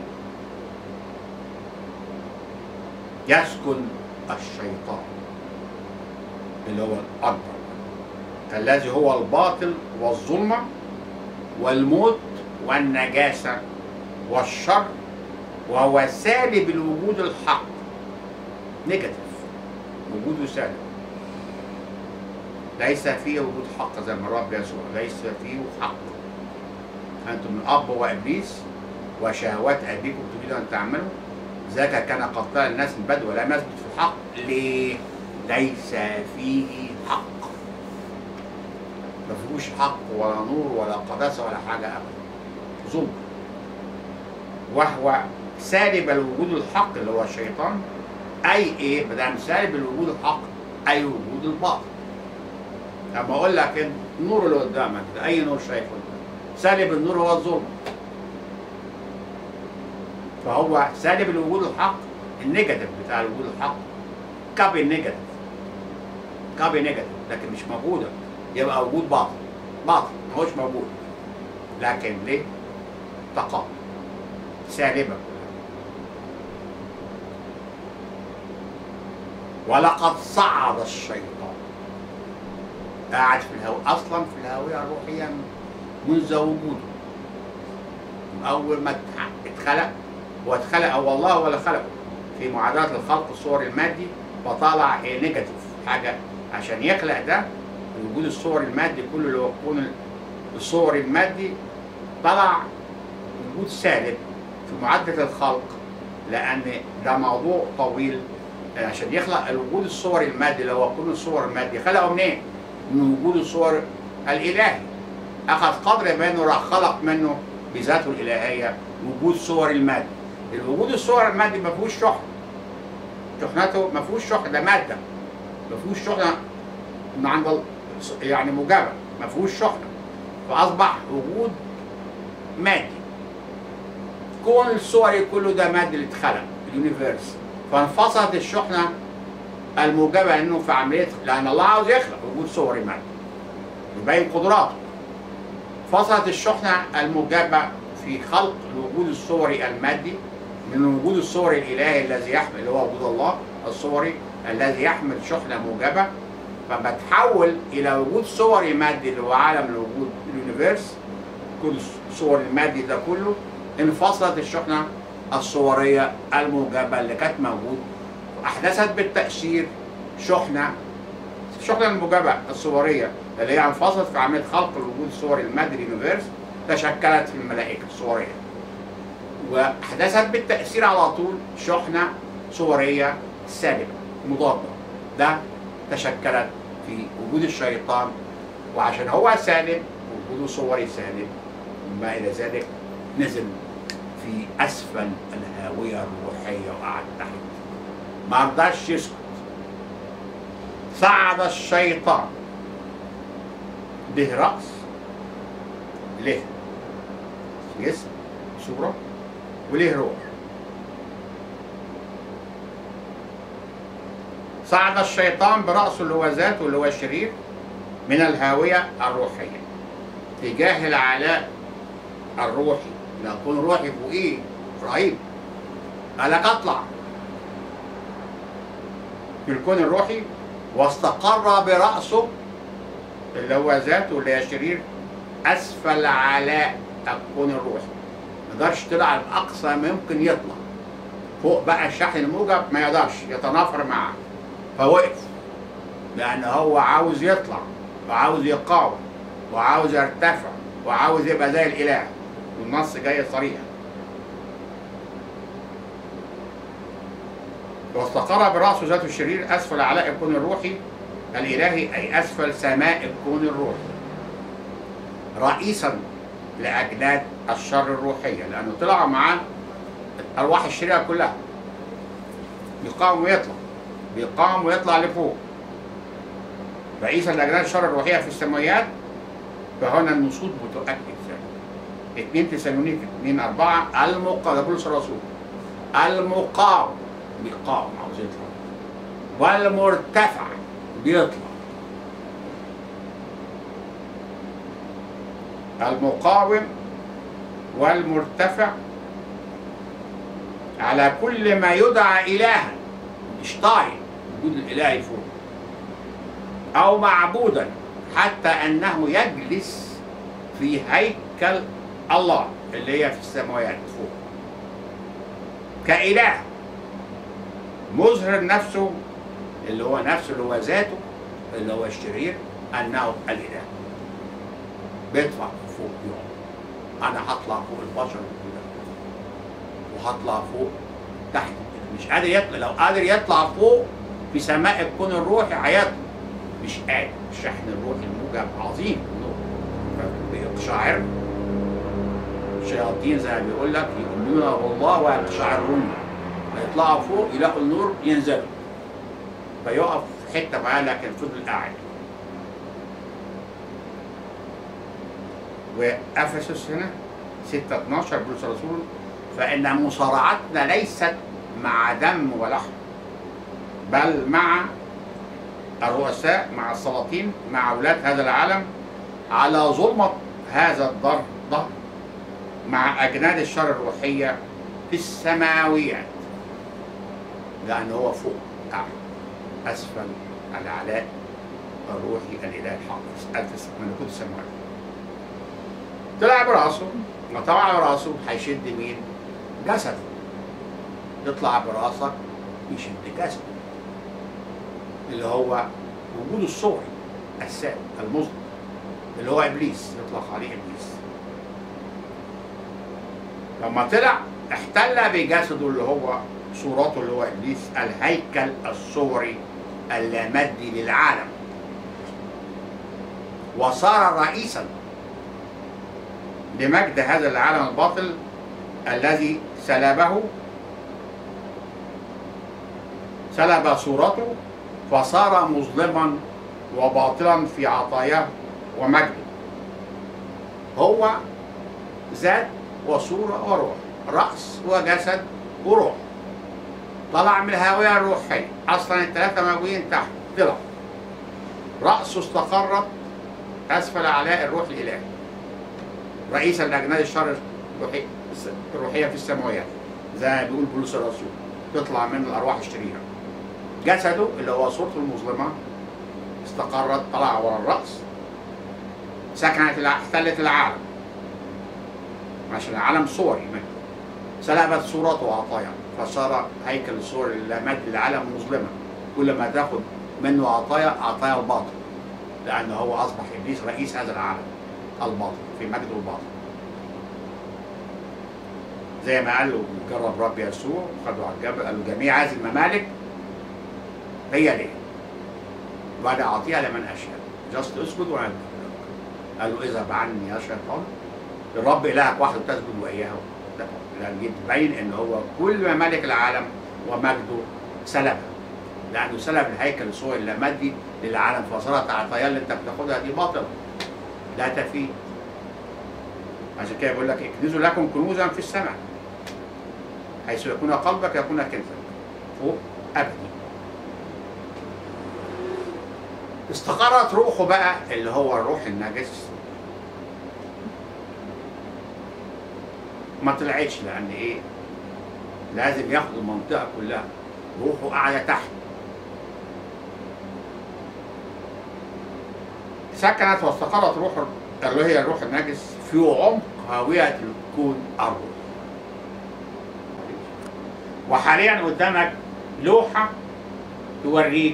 يسكن الشيطان اللي هو الأكبر الذي هو الباطل والظلمة والموت والنجاسة والشر، وهو سالب الوجود الحق، نيجاتيف، وجوده سالب، ليس فيه وجود حق زي ما الرب يسوع ليس فيه حق. أنتم من أب وإبليس وشهوات أبيكم تريدون أن تعملوا، ذاك كان قتال الناس البدو ولم يثبت في الحق. ليه؟ ليس فيه حق، ما فيهوش حق ولا نور ولا قداسة ولا حاجة أبدا، ظلم. وهو سالب الوجود الحق اللي هو الشيطان. أي إيه؟ ما دام سالب الوجود الحق أي وجود الباطل. لما أقول لك النور اللي قدامك ده، أي نور شايفه؟ سالب النور هو الظلم. فهو سالب الوجود الحق، النيجاتيف بتاع الوجود الحق، كابي نيجاتيف، كابي نيجاتيف، لكن مش موجودة، يبقى وجود باطل، باطل ما هوش موجود. لكن ليه؟ تقابل سالبة. ولقد صعد الشيطان، قاعد في الهواء، أصلا في الهوية الروحية منذ وجوده، أول ما اتخلق، واتخلق هو الله ولا خلقه في معادلة الخلق الصور المادي، فطلع نيجاتيف حاجة عشان يخلق ده وجود الصور المادي كله اللي هو يكون الصور المادي، طلع وجود سالب في معادلة الخلق، لأن ده موضوع طويل. عشان يخلق الوجود الصور المادي اللي هو كل الصور المادي، خلقه منين؟ من وجود الصور الإلهي. أخذ قدر منه راح خلق منه بذاته الإلهية وجود صور المادي. الوجود الصور المادي ما فيهوش شحن، شحنته ما فيهوش شحن، ده مادة، ما فيهوش شحنة من عند يعني موجبة، ما فيهوش شحنة، فأصبح وجود مادي. كون الصوري كله ده مادي اللي اتخلق اليونيفيرس، فانفصلت الشحنة الموجبة انه في عملية، لأن الله عاوز يخلق وجود صوري مادي يبين قدراته. فصلت الشحنة الموجبة في خلق الوجود الصوري المادي من الوجود الصوري الإلهي الذي يحمل، اللي هو وجود الله الصوري الذي يحمل شحنة موجبة، فبتحول إلى وجود صوري مادي اللي هو عالم الوجود اليونيفيرس. كل الصور المادي ده كله انفصلت الشحنة الصورية الموجبة اللي كانت موجودة، أحدثت بالتأثير الشحنة الموجبة الصورية اللي هي انفصلت في عملية خلق الوجود الصوري المادي اليونيفيرس، تشكلت في الملائكة الصورية، وأحدثت بالتأثير على طول شحنة صورية سالبة مضادة، ده تشكلت في وجود الشيطان. وعشان هو سالب وجوده صوري سالب وما إلى ذلك، نزل في أسفل الهاوية الروحية وقعد تحت، ما رضاش يسكت. صعد الشيطان، له رأس، له جسم صورة، وله روح. صعد الشيطان برأسه اللي هو ذاته اللي هو الشرير من الهاوية الروحية تجاه العلاء الروحي، لا يكون روحي فوقيه رهيب، قال لك اطلع في الكون الروحي، واستقر برأسه اللي هو ذاته اللي هي شرير اسفل علاء الكون الروحي. ما يقدرش يطلع باقصى ما يمكن يطلع فوق بقى الشحن الموجب، ما يقدرش يتنافر معه، فوقف لان هو عاوز يطلع وعاوز يقاوم وعاوز يرتفع وعاوز يبقى زي الاله، والنص جاي صريح. واستقر برأسه ذاته الشرير اسفل علاء الكون الروحي الالهي، اي اسفل سماء الكون الروحي، رئيسا لاجناد الشر الروحيه، لانه طلع معاه الارواح الشريره كلها، بيقاوم ويطلع، بيقاوم ويطلع لفوق، رئيسا لاجناد الشر الروحيه في السماويات. فهنا النصوص بتؤكد ذلك. 2 تسالونيك 2:4 المقاوم، ده بولس الرسول، المقاوم بيقاوم عاوز يطلع، والمرتفع بيطلع. المقاوم والمرتفع على كل ما يدعى إلها، مش طايل وجود الإلهي فوق، أو معبودا، حتى أنه يجلس في هيكل الله اللي هي في السماوات فوق كإله، مظهر نفسه اللي هو نفسه اللي هو ذاته اللي هو الشرير أنه الإله، بيطلع فوق يوم. أنا هطلع فوق البشر كده وهطلع فوق تحت كده، مش قادر يطلع. لو قادر يطلع فوق في سماء الكون الروحي هيطلع، مش قادر. الشحن الروحي الموجب عظيم، بيقشعر. الشياطين زي ما بيقول لك يؤمنون بالله ويقشعرون، يطلعوا فوق يلاقوا النور ينزلوا، فيقف في حته معاه لكن فضل قاعد. وافسس هنا 6:12 بولس الرسول: فان مصارعتنا ليست مع دم ولحم، بل مع الرؤساء، مع السلاطين، مع اولاد هذا العالم، على ظلمه هذا الظهر، مع اجناد الشر الروحيه في السماويات. لأنه هو فوق أعلى أسفل العلاء الروحي الإله الحق في ملكوت السماوات. طلع براسه، ما طلع براسه هيشد مين؟ جسده. يطلع براسك يشد جسده اللي هو وجود الصوري السائل المظلم اللي هو إبليس، يطلق عليه إبليس. لما طلع احتل بجسده اللي هو صورته اللي هو إبليس الهيكل الصوري اللامادي للعالم، وصار رئيسا لمجد هذا العالم الباطل الذي سلب صورته، فصار مظلما وباطلا في عطاياه ومجده. هو ذات وصورة وروح، رأس وجسد وروح. طلع من الهوية الروحية، أصلا الثلاثة موجودين تحت، طلع. رأسه استقرت أسفل علاء الروح الإلهي، رئيسا لأجناد الشر الروحية في السماوات، زي ما بيقول بولس الرسول، تطلع من الأرواح الشريرة. جسده اللي هو صورته المظلمة استقرت، طلع ورا الرأس، سكنت احتلت العالم عشان العالم صوري منه، سلبت صورته وعطاياه، فصار هيكل الصور اللامادي للعالم مظلمة. كل ما تاخد منه عطايا الباطل، لأنه هو أصبح إبليس رئيس هذا العالم الباطل في مجده الباطل. زي ما قال له جرب رب يسوع وخدوا على الجبل، قال له جميع هذه الممالك هي ليه؟ وأنا أعطيها لمن أشاء، جاست اسجد وأنا أديك. قال له اذهب عني يا شيطان، الرب إلهك وحده تسجد وإياه. لأن بتبين إن هو كل ممالك العالم ومجده سلبها، لأنه سلب الهيكل الصوري اللامادي للعالم، فصارت العطايا اللي أنت بتاخدها دي باطلة لا تفيد. عشان كده بيقول لك اكنزوا لكم كنوزا في السماء حيث يكون قلبك يكون كنزا فوق أبدي. استقرت روحه بقى اللي هو الروح النجس، ما طلعتش. لأن إيه؟ لازم ياخد المنطقة كلها، روحه قاعدة تحت. سكنت واستقرت روح اللي هي الروح النجس في عمق هاوية الكون الروحي. وحاليا قدامك لوحة توريك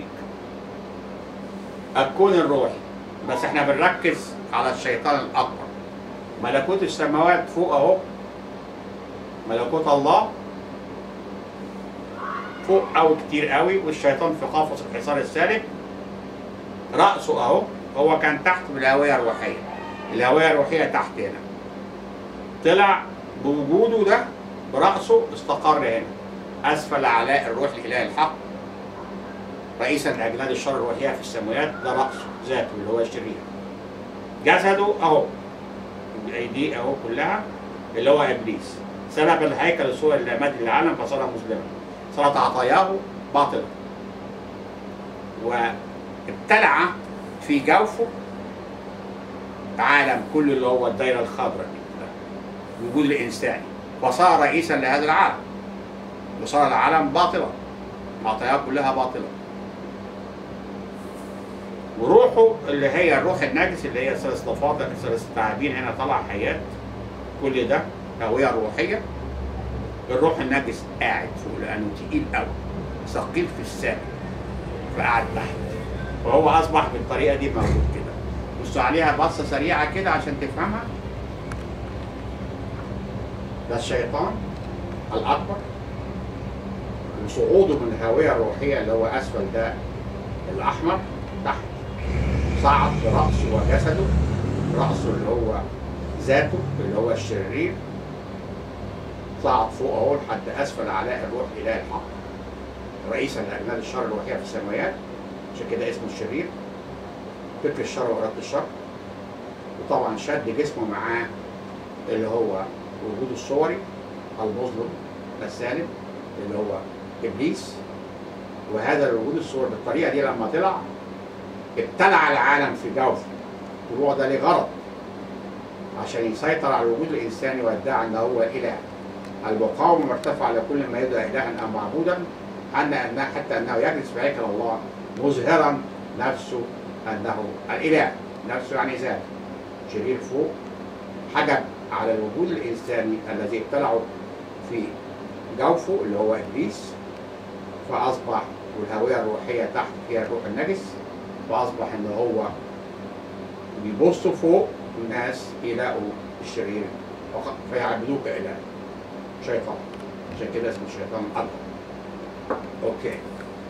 الكون الروحي، بس احنا بنركز على الشيطان الأكبر. ملكوت السماوات فوق اهو، ملكوت الله فوق قوي كتير قوي، والشيطان في قفص الحصار السالب. رأسه اهو، هو كان تحت بالهوية الروحية، الهوية الروحية تحت هنا، طلع بوجوده ده برأسه استقر هنا أسفل علاء الروح الإله الحق، رئيسا لأجناد الشر الروحية في السماوات. ده رأسه ذاته اللي هو الشرير. جسده أهو، أيديه أهو كلها اللي هو إبليس. سلب الهيكل الصور اللامادي للعالم فصار مسلما، صارت عطاياه باطلة، وابتلع في جوفه عالم كله اللي هو الدائرة الخضراء دي، الوجود الإنساني، وصار رئيسا لهذا العالم، وصار العالم باطلا، عطاياه كلها باطلة. وروحه اللي هي الروح النجس اللي هي ثلاث تعابين هنا طلع حياة، كل ده هوية روحية. الروح النجس قاعد فوق لأنه تقيل قوي، ثقيل في السماء، فقاعد تحت، وهو أصبح بالطريقة دي موجود كده. بصوا عليها بصة سريعة كده عشان تفهمها. ده الشيطان الأكبر، وصعوده من الهوية الروحية اللي هو أسفل ده الأحمر تحت، صعد برأسه وجسده، رأسه اللي هو ذاته اللي هو الشرير، صعد فوق اهو لحد أسفل علاء الروح إله الحق، رئيسا لأجناد الشر الروحية في السماوات، عشان كده اسمه الشرير، فكر الشر وإرادة الشر. وطبعا شد جسمه معاه اللي هو وجوده الصوري المظلم السالب اللي هو إبليس. وهذا الوجود الصوري بالطريقة دي لما طلع ابتلع العالم في جوفه. الطلوع ده لغرض عشان يسيطر على الوجود الإنساني ويدعي أنه هو إله. المقاومة مرتفع على كل ما يدعى إلها أو معبودا، حتى أنه يجلس في هيكل الله مظهرا نفسه أنه الإله، نفسه يعني ذاته. شرير فوق حجب على الوجود الإنساني الذي ابتلعه في جوفه اللي هو إبليس، فأصبح والهوية الروحية تحت فيها الروح النجس، فأصبح إن هو بيبصوا فوق الناس يلاقوا الشرير فيعبدوك إله شيطان. عشان كده اسمه الشيطان الأكبر. أوكي.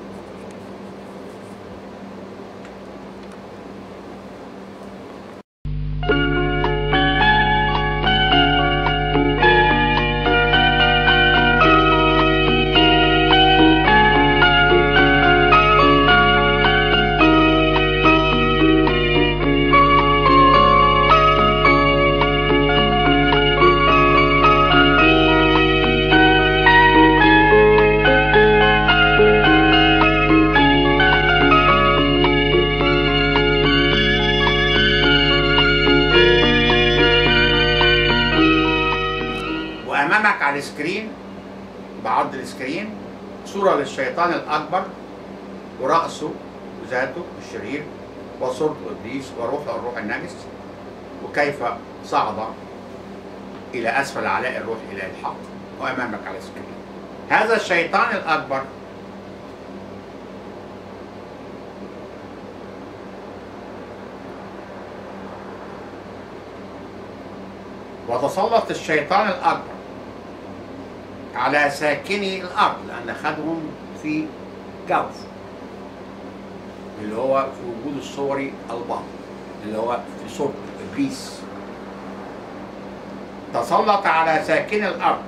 أمامك على السكرين بعرض السكرين صورة للشيطان الأكبر ورأسه ذاته الشرير وصورته إبليس وروحه الروح النجس، وكيف صعد إلى أسفل علاء الروح إلى الحق. وأمامك على السكرين هذا الشيطان الأكبر وتسلط الشيطان الأكبر على ساكني الأرض لأن خدهم في جوف اللي هو في وجود الصوري الباطن اللي هو في صورة إبليس. تسلط على ساكني الأرض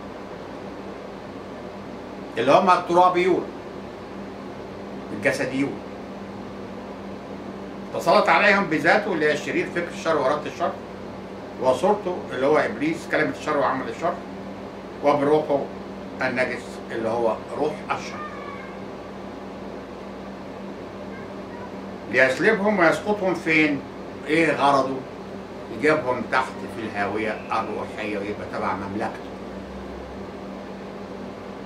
اللي هم الترابيون الجسديون، تسلط عليهم بذاته اللي هي الشرير، فكر الشر وإرادة الشر، وصورته اللي هو إبليس، كلمة الشر وعمل الشر، وبروحه النجس اللي هو روح الشر، ليسلبهم ويسقطهم فين؟ ايه غرضه؟ يجيبهم تحت في الهاوية الروحية ويبقى تبع مملكته.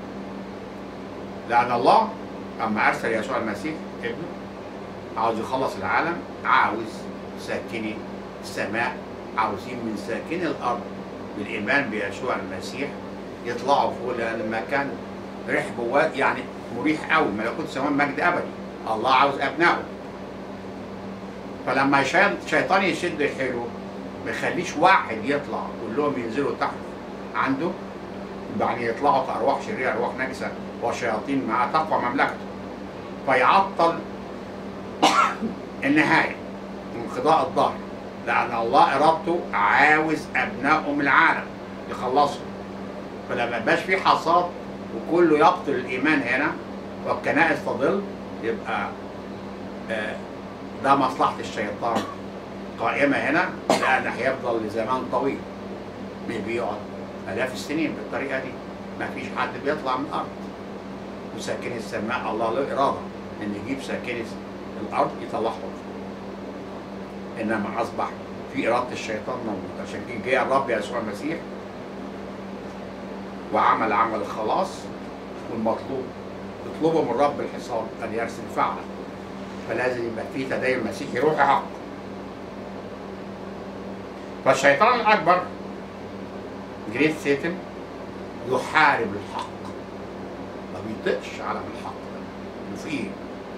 لأن الله أما أرسل يسوع المسيح ابنه عاوز يخلص العالم، عاوز ساكني السماء، عاوزين من ساكني الأرض بالإيمان بيسوع المسيح يطلعوا فوق، لأن المكان رحب يعني مريح قوي، ملكوت السماء مجد أبدي. الله عاوز أبنائه. فلما الشيطان يشد حيله ما يخليش واحد يطلع كلهم ينزلوا تحت عنده، يعني يطلعوا كأرواح شريرة، أرواح نجسة وشياطين مع تقوى مملكته، فيعطل النهاية، انقضاء الظهر. لأن الله إرادته عاوز أبنائه من العالم يخلصهم. فلما يبقاش في حصاد وكله يقتل الإيمان هنا والكنائس تضل، يبقى ده مصلحة الشيطان قائمة هنا، لأن هيفضل لزمان طويل. مش بيقعد آلاف السنين بالطريقة دي، مفيش حد بيطلع من الأرض. وساكني السماء الله له إرادة إن يجيب ساكني الأرض يطلعهم، إنما أصبح في إرادة الشيطان موجودة. عشان كده جه الرب يسوع المسيح وعمل عمل الخلاص، والمطلوب اطلبوا من رب الحصان أن يرسل فعلا. فلازم يبقى في تدين مسيحي روحي حق. فالشيطان الأكبر جريت سيتن يحارب الحق، ما بيطقش على الحق وفيه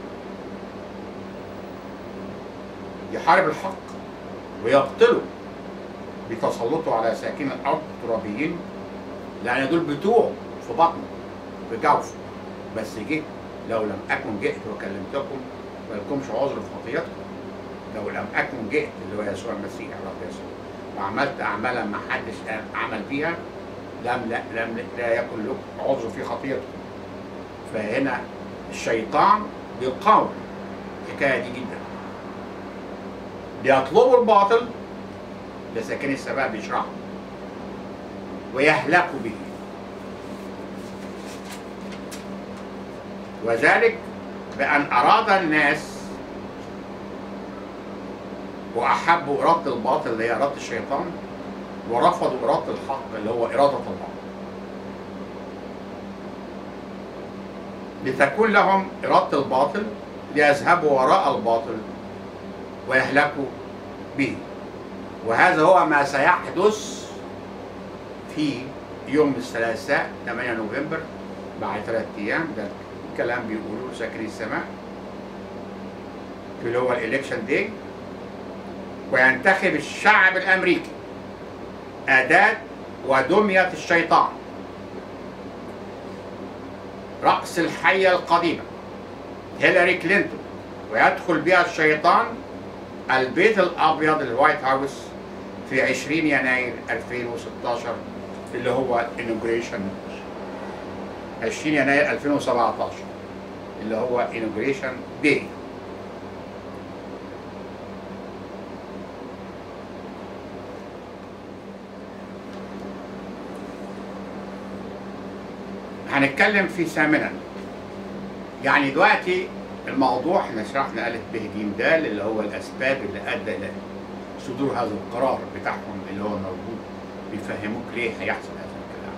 يحارب الحق ويقتله بتسلطه على ساكن الأرض الترابيين، لأن دول بتوعه في بطنه في جوفه. بس جه لو لم أكن جئت وكلمتكم ولكمش عذر في خطيئتكم. لو لم أكن جئت اللي هو يسوع المسيح الرب يسوع وعملت أعمالا ما حدش عمل بيها، لا يكن لك عذر في خطيئتكم. فهنا الشيطان بيقاوم الحكاية دي جدا، بيطلبوا الباطل لساكني السماء بيشرحوا ويهلكوا به، وذلك بأن أراد الناس وأحبوا إرادة الباطل اللي هي إرادة الشيطان، ورفضوا إرادة الحق اللي هو إرادة الله، لتكون لهم إرادة الباطل ليذهبوا وراء الباطل ويهلكوا به. وهذا هو ما سيحدث في يوم الثلاثاء 8 نوفمبر بعد 3 أيام. ده الكلام بيقولوه ساكني السماء اللي هو الإلكشن داي. وينتخب الشعب الأمريكي أداة ودمية الشيطان، رأس الحية القديمة هيلاري كلينتون، ويدخل بها الشيطان البيت الأبيض الوايت هاوس في 20 يناير 2016 اللي هو inauguration 20 يناير 2017 اللي هو inauguration day. هنتكلم في ثامنا. يعني دلوقتي الموضوع احنا شرحنا ألف ب ج د اللي هو الأسباب اللي أدى إلى صدور هذا القرار بتاعهم اللي هو موجود، بيفهموك ليه هيحصل هذا الكلام.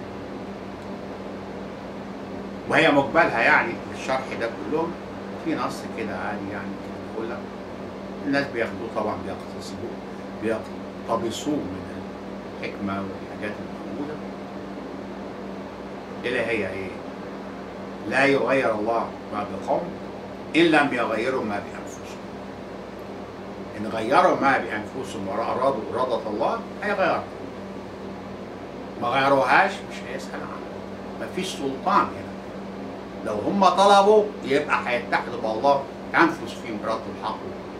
وهي مقبلها يعني الشرح ده كلهم في نص كده عادي يعني بيقول لك الناس بياخدوه طبعا بيقتصدوه بيقتبسوه من الحكمة والحاجات الموجودة اللي هي ايه؟ لا يغير الله ما بقوم إن لم يغيروا ما بأنفسهم. إن غيروا ما بأنفسهم وأرادوا إرادة الله هيغيروا. ما غيروهاش مش هيسأل عنها. مفيش سلطان هنا. لو هم طلبوا يبقى هيتحدوا بالله ينفذ فيهم إرادة الحق.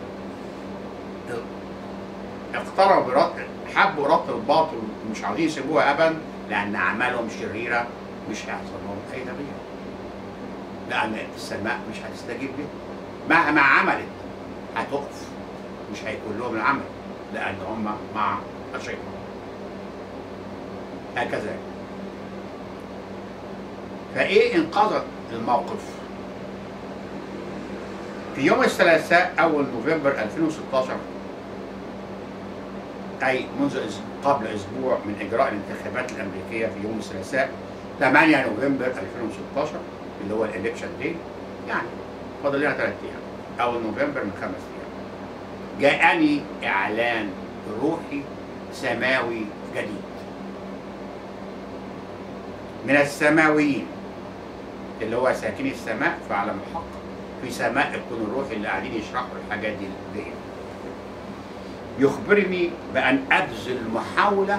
اقتربوا بإرادة، حبوا إرادة الباطل ومش عاوزين يسيبوها أبدا لأن أعمالهم شريرة، مش هيحصل لهم أي نبيه. لأن السماء مش هتستجيب له. مهما عملت هتقف، مش هيكون لهم العمل لأن هم مع الشيطان. هكذا. فإيه إنقاذ الموقف؟ في يوم الثلاثاء أول نوفمبر 2016 أي منذ قبل أسبوع من إجراء الانتخابات الأمريكية في يوم الثلاثاء 8 نوفمبر 2016 اللي هو الإلكشن دي، يعني فاضل لنا 3 أيام، أول نوفمبر من 5 أيام، جاءني إعلان روحي سماوي جديد من السماويين اللي هو ساكني السماء في عالم الحق، في سماء الكون الروحي اللي قاعدين يشرحوا الحاجات دي. يخبرني بأن أبذل محاولة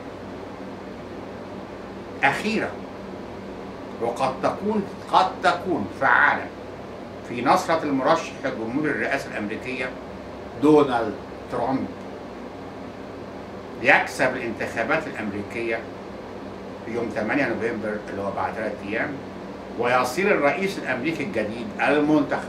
أخيرة وقد تكون فعالة في نصرة المرشح الجمهوري الرئاسة الأمريكية دونالد ترامب يكسب الانتخابات الأمريكية في يوم 8 نوفمبر اللي هو بعد 3 أيام، ويصير الرئيس الأمريكي الجديد المنتخب.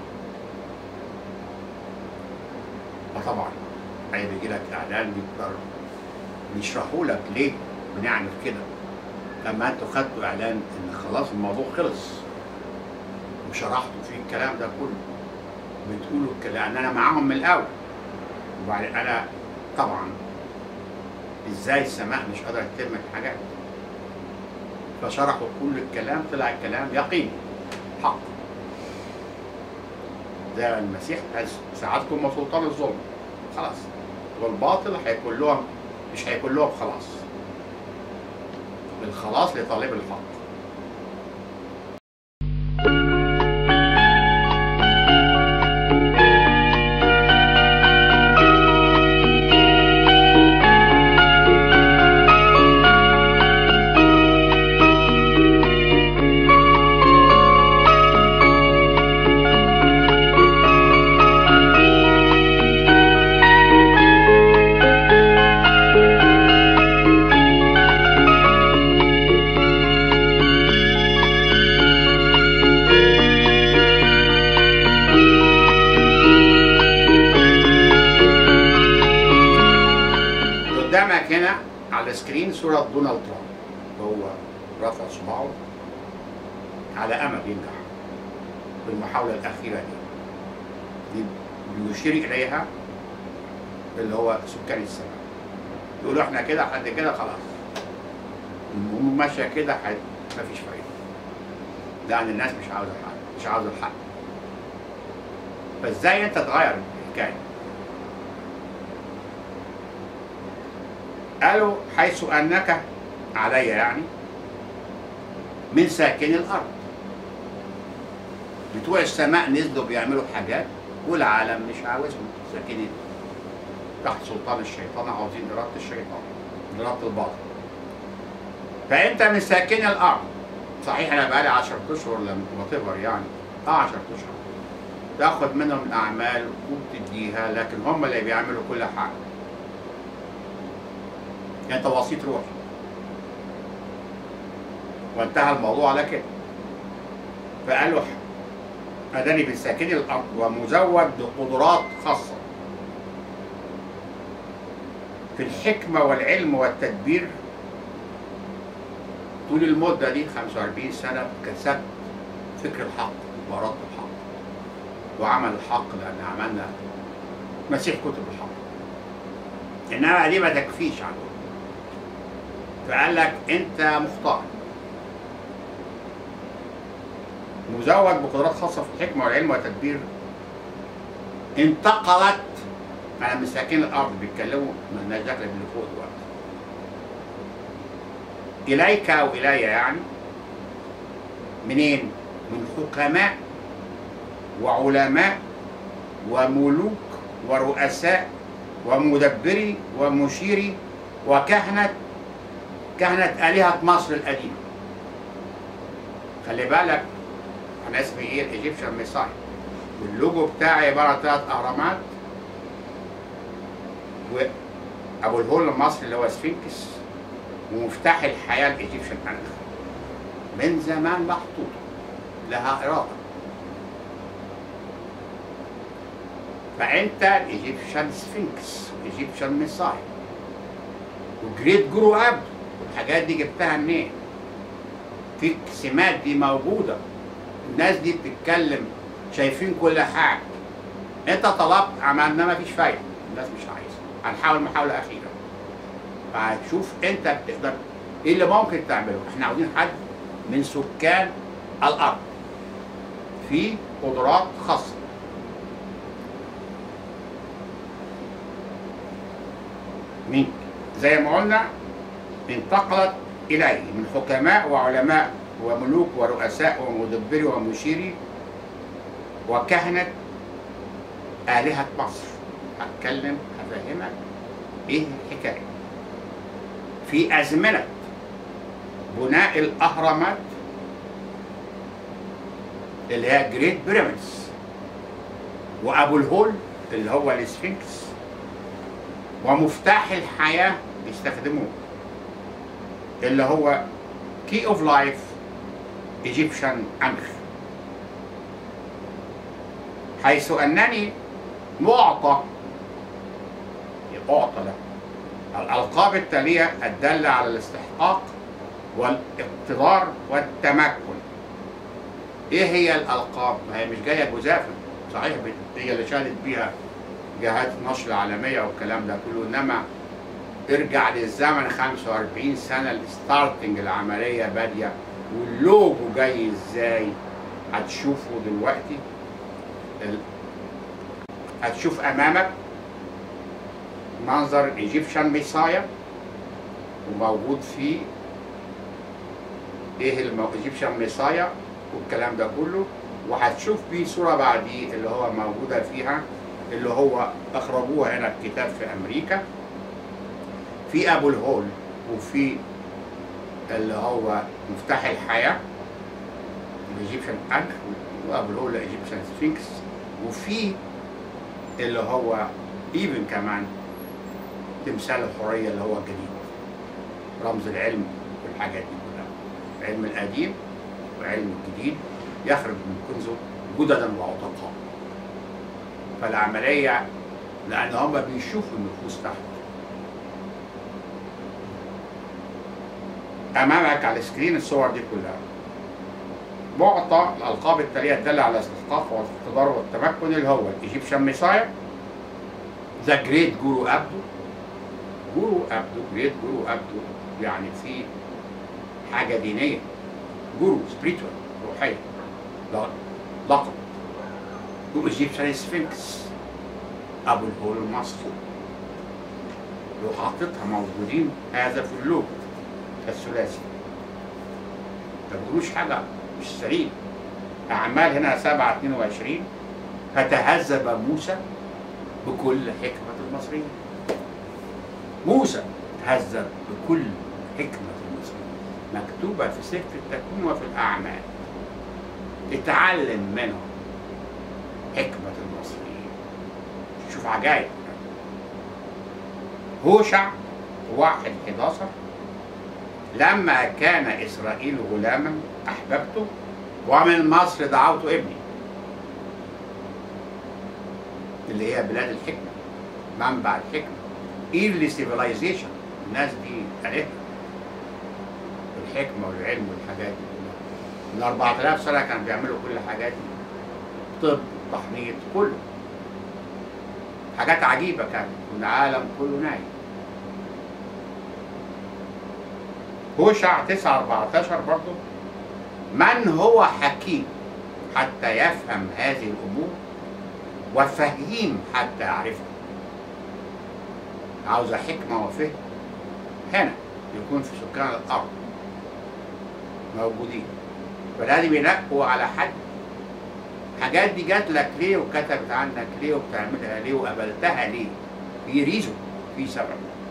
وطبعا أي بيجي لك إعلان بيشرحوا لك ليه بنعمل كده، لما انتوا خدتوا إعلان إن خلاص الموضوع خلص وشرحتوا فيه الكلام ده كله، بتقولوا الكلام أنا معاهم من الأول، وبعدين أنا طبعا إزاي السماء مش قادرة تتم الحاجات، فشرحوا كل الكلام، طلع الكلام يقين حق. زي المسيح ساعتكم وسلطان الظلم، خلاص والباطل هيكون لهم مش هيكون لهم خلاص، الخلاص لطالب الحق. قدامك هنا على السكرين صورة دونالد ترامب، هو رفع صباعه على أمل ينجح في المحاولة الأخيرة دي بيشير إليها اللي هو سكان السماء، يقولوا إحنا كده لحد كده خلاص المهم ماشية كده مفيش فايدة، لأن الناس مش عاوزة الحق، مش عاوزة الحق. فإزاي أنت تغير الحكاية؟ قالوا حيث أنك علي يعني من ساكني الأرض، بتوع السماء نزلوا بيعملوا حاجات والعالم مش عاوزهم، ساكنين تحت سلطان الشيطان، عاوزين إرادة الشيطان، إرادة الباطل. فأنت من ساكني الأرض، صحيح أنا بقالي 10 أشهر لما واتيفر يعني 10 أشهر تاخد منهم الأعمال وبتديها، لكن هم اللي بيعملوا كل حاجة. انت وسيط روحي، وانتهى الموضوع على كده. فقالوا اداني من ساكني الارض ومزود بقدرات خاصه في الحكمه والعلم والتدبير. طول المده دي 45 سنه كسبت فكر الحق واراده الحق وعمل الحق، لان عملنا مسيح كتب الحق، انما دي ما تكفيش عنه. فقال لك انت مختار مزود بقدرات خاصه في الحكمه والعلم والتدبير. انتقلت انا من ساكن الارض بيتكلموا مالناش دخل باللي فوق دلوقتي، اليك او الي يعني منين؟ من حكماء وعلماء وملوك ورؤساء ومدبري ومشيري وكهنة آلهة مصر القديمة. خلي بالك أنا اسمي إيه؟ الإيجيبشن ميساي، واللوجو بتاعي عبارة عن 3 أهرامات وأبو الهول المصري اللي هو سفنكس ومفتاح الحياة الإيجيبشن أنخ، من زمان محطوطة لها إرادة. فأنت الإيجيبشن سفنكس، الإيجيبشن ميساي، وجريت جرو أب، الحاجات دي جبتها منين؟ في سمات دي موجودة، الناس دي بتتكلم شايفين كل حاجة. أنت طلبت عملنا مفيش فايدة، الناس مش عايزة، هنحاول محاولة أخيرة. فهتشوف أنت بتقدر إيه اللي ممكن تعمله. إحنا عاوزين حد من سكان الأرض في قدرات خاصة. من زي ما قلنا انتقلت إليه من حكماء وعلماء وملوك ورؤساء ومدبري ومشيري وكهنة آلهة مصر. هتكلم هفهمك إيه الحكاية. في أزمنة بناء الأهرامات اللي هي جريت بيراميدز، وأبو الهول اللي هو السفنكس، ومفتاح الحياة بيستخدموه اللي هو كي اوف لايف ايجيبشن أنخ، حيث أنني معطى له الألقاب التالية الدالة على الاستحقاق والاقتدار والتمكن. إيه هي الألقاب؟ ما هي مش جاية جزافا، صحيح هي اللي شهدت بيها جهات النشر العالمية والكلام ده كله، إنما ارجع للزمن 45 سنة الستارتنج العملية بادية، واللوجو جاي إزاي هتشوفه دلوقتي. هتشوف أمامك منظر ايجيبشن ميسايا، وموجود فيه ايه ايجيبشن ميسايا والكلام ده كله، وهتشوف بيه صورة بعديه اللي هو موجودة فيها اللي هو اخرجوها هنا الكتاب في امريكا، في ابو الهول وفي اللي هو مفتاح الحياة الايجيبشن أنخ، وابو الهول الايجيبشن سفنكس، وفي اللي هو ايفن كمان تمثال الحرية اللي هو الجديد، رمز العلم والحاجات دي كلها. العلم القديم والعلم الجديد يخرج من كنزه جددا وعتقاء. فالعملية لأن هم بيشوفوا النفوس تحت. أمامك على السكرين الصور دي كلها. معطى الألقاب التالية الدالة على الاستحقاق والاقتدار والتمكن اللي هو الإيجيبشن ميسايا، ذا جريت جورو أبدو. جورو أبدو، جريت جورو أبدو يعني في حاجة دينية، جورو سبريتوال روحية، ده لقب. وإيجيبشن سفنكس أبو الهول المصري، لو حاططها موجودين هذا في اللوجو الثلاثي، ما بيقولوش حاجة مش سليم. أعمال هنا 7/22 فتهذب موسى بكل حكمة المصريين. موسى تهذب بكل حكمة المصريين، مكتوبة في سفر التكوين وفي الأعمال. اتعلم منهم حكمة المصريين. شوف عجائب. هوشع 1:11 لما كان إسرائيل غلاما أحببته ومن مصر دعوت ابني، اللي هي بلاد الحكمة، منبع الحكمة، ايرلي سيفيلايزيشن. الناس دي آلهة الحكمة والعلم والحاجات دي كلها. من 4000 سنة كانوا بيعملوا كل الحاجات دي، طب، تحنيط، كله حاجات عجيبة كانت، والعالم كله نايم. هوشع 9:14 برضه، من هو حكيم حتى يفهم هذه الأمور وفهيم حتى يعرفها. عاوزة حكمة وفهم هنا يكون في سكان الأرض موجودين، فلازم ينقوا على حد الحاجات دي جات لك ليه وكتبت عنك ليه وبتعملها ليه وقبلتها ليه، في ريزون، في سبب.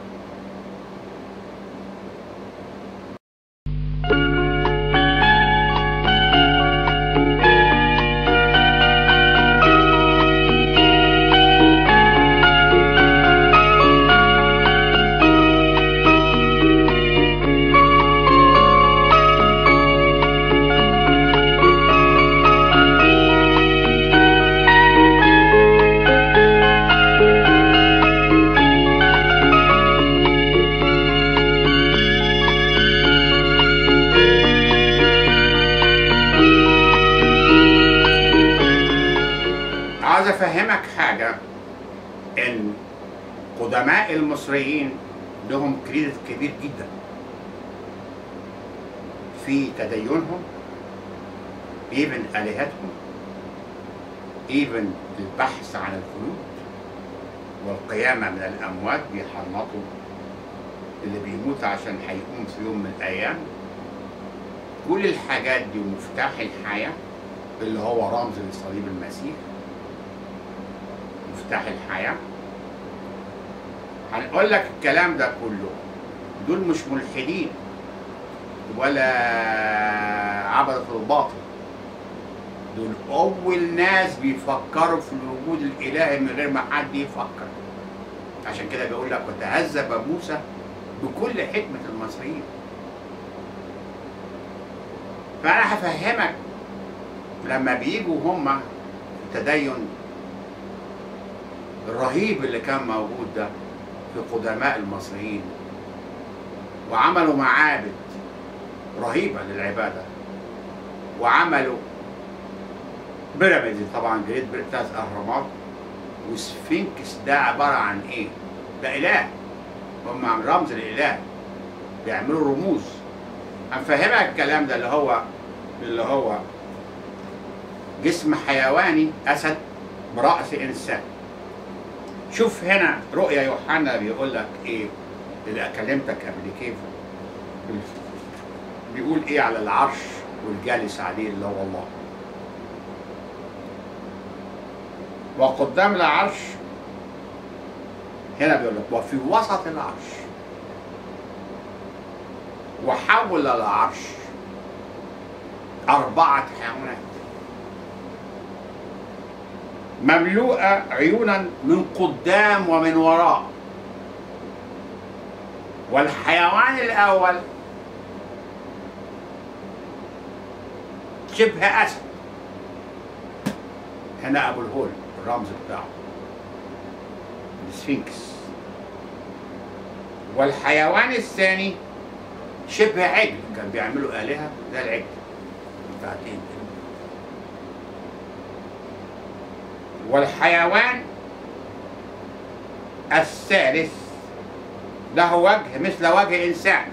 عايز افهمك حاجة، ان قدماء المصريين لهم كريدت كبير جدا في تدينهم ايفن آلهتهم، ايفن البحث عن الخلود والقيامة من الأموات، بيحنطوا اللي بيموت عشان هيقوم في يوم من الأيام. كل الحاجات دي مفتاح الحياة اللي هو رمز لصليب المسيح، مفتاح الحياة. هنقول لك الكلام ده كله، دول مش ملحدين ولا عبدة الباطل، دول أول ناس بيفكروا في الوجود الإلهي من غير ما حد يفكر. عشان كده بيقول لك وتهذب موسى بكل حكمة المصريين. فأنا هفهمك لما بيجوا هما التدين الرهيب اللي كان موجود ده في قدماء المصريين، وعملوا معابد رهيبة للعبادة، وعملوا بيراميدز، طبعا جريت بريتاز، أهرامات، وسفنكس. ده عبارة عن إيه؟ ده إله، هم رمز للإله، بيعملوا رموز. هنفهمك الكلام ده اللي هو جسم حيواني، أسد برأس إنسان. شوف هنا رؤيا يوحنا بيقول لك إيه اللي كلمتك قبل كيف، بيقول إيه على العرش والجالس عليه اللي هو الله. وقدام العرش هنا بيقول لك وفي وسط العرش وحول العرش 4 حيوانات مملوءة عيونا من قدام ومن وراء. والحيوان الأول شبه أسد، هنا أبو الهول الرمز بتاعه السفنكس. والحيوان الثاني شبه عجل، كان بيعملوا آلهة زي العجل بتاعتين. والحيوان الثالث له وجه مثل وجه إنسان،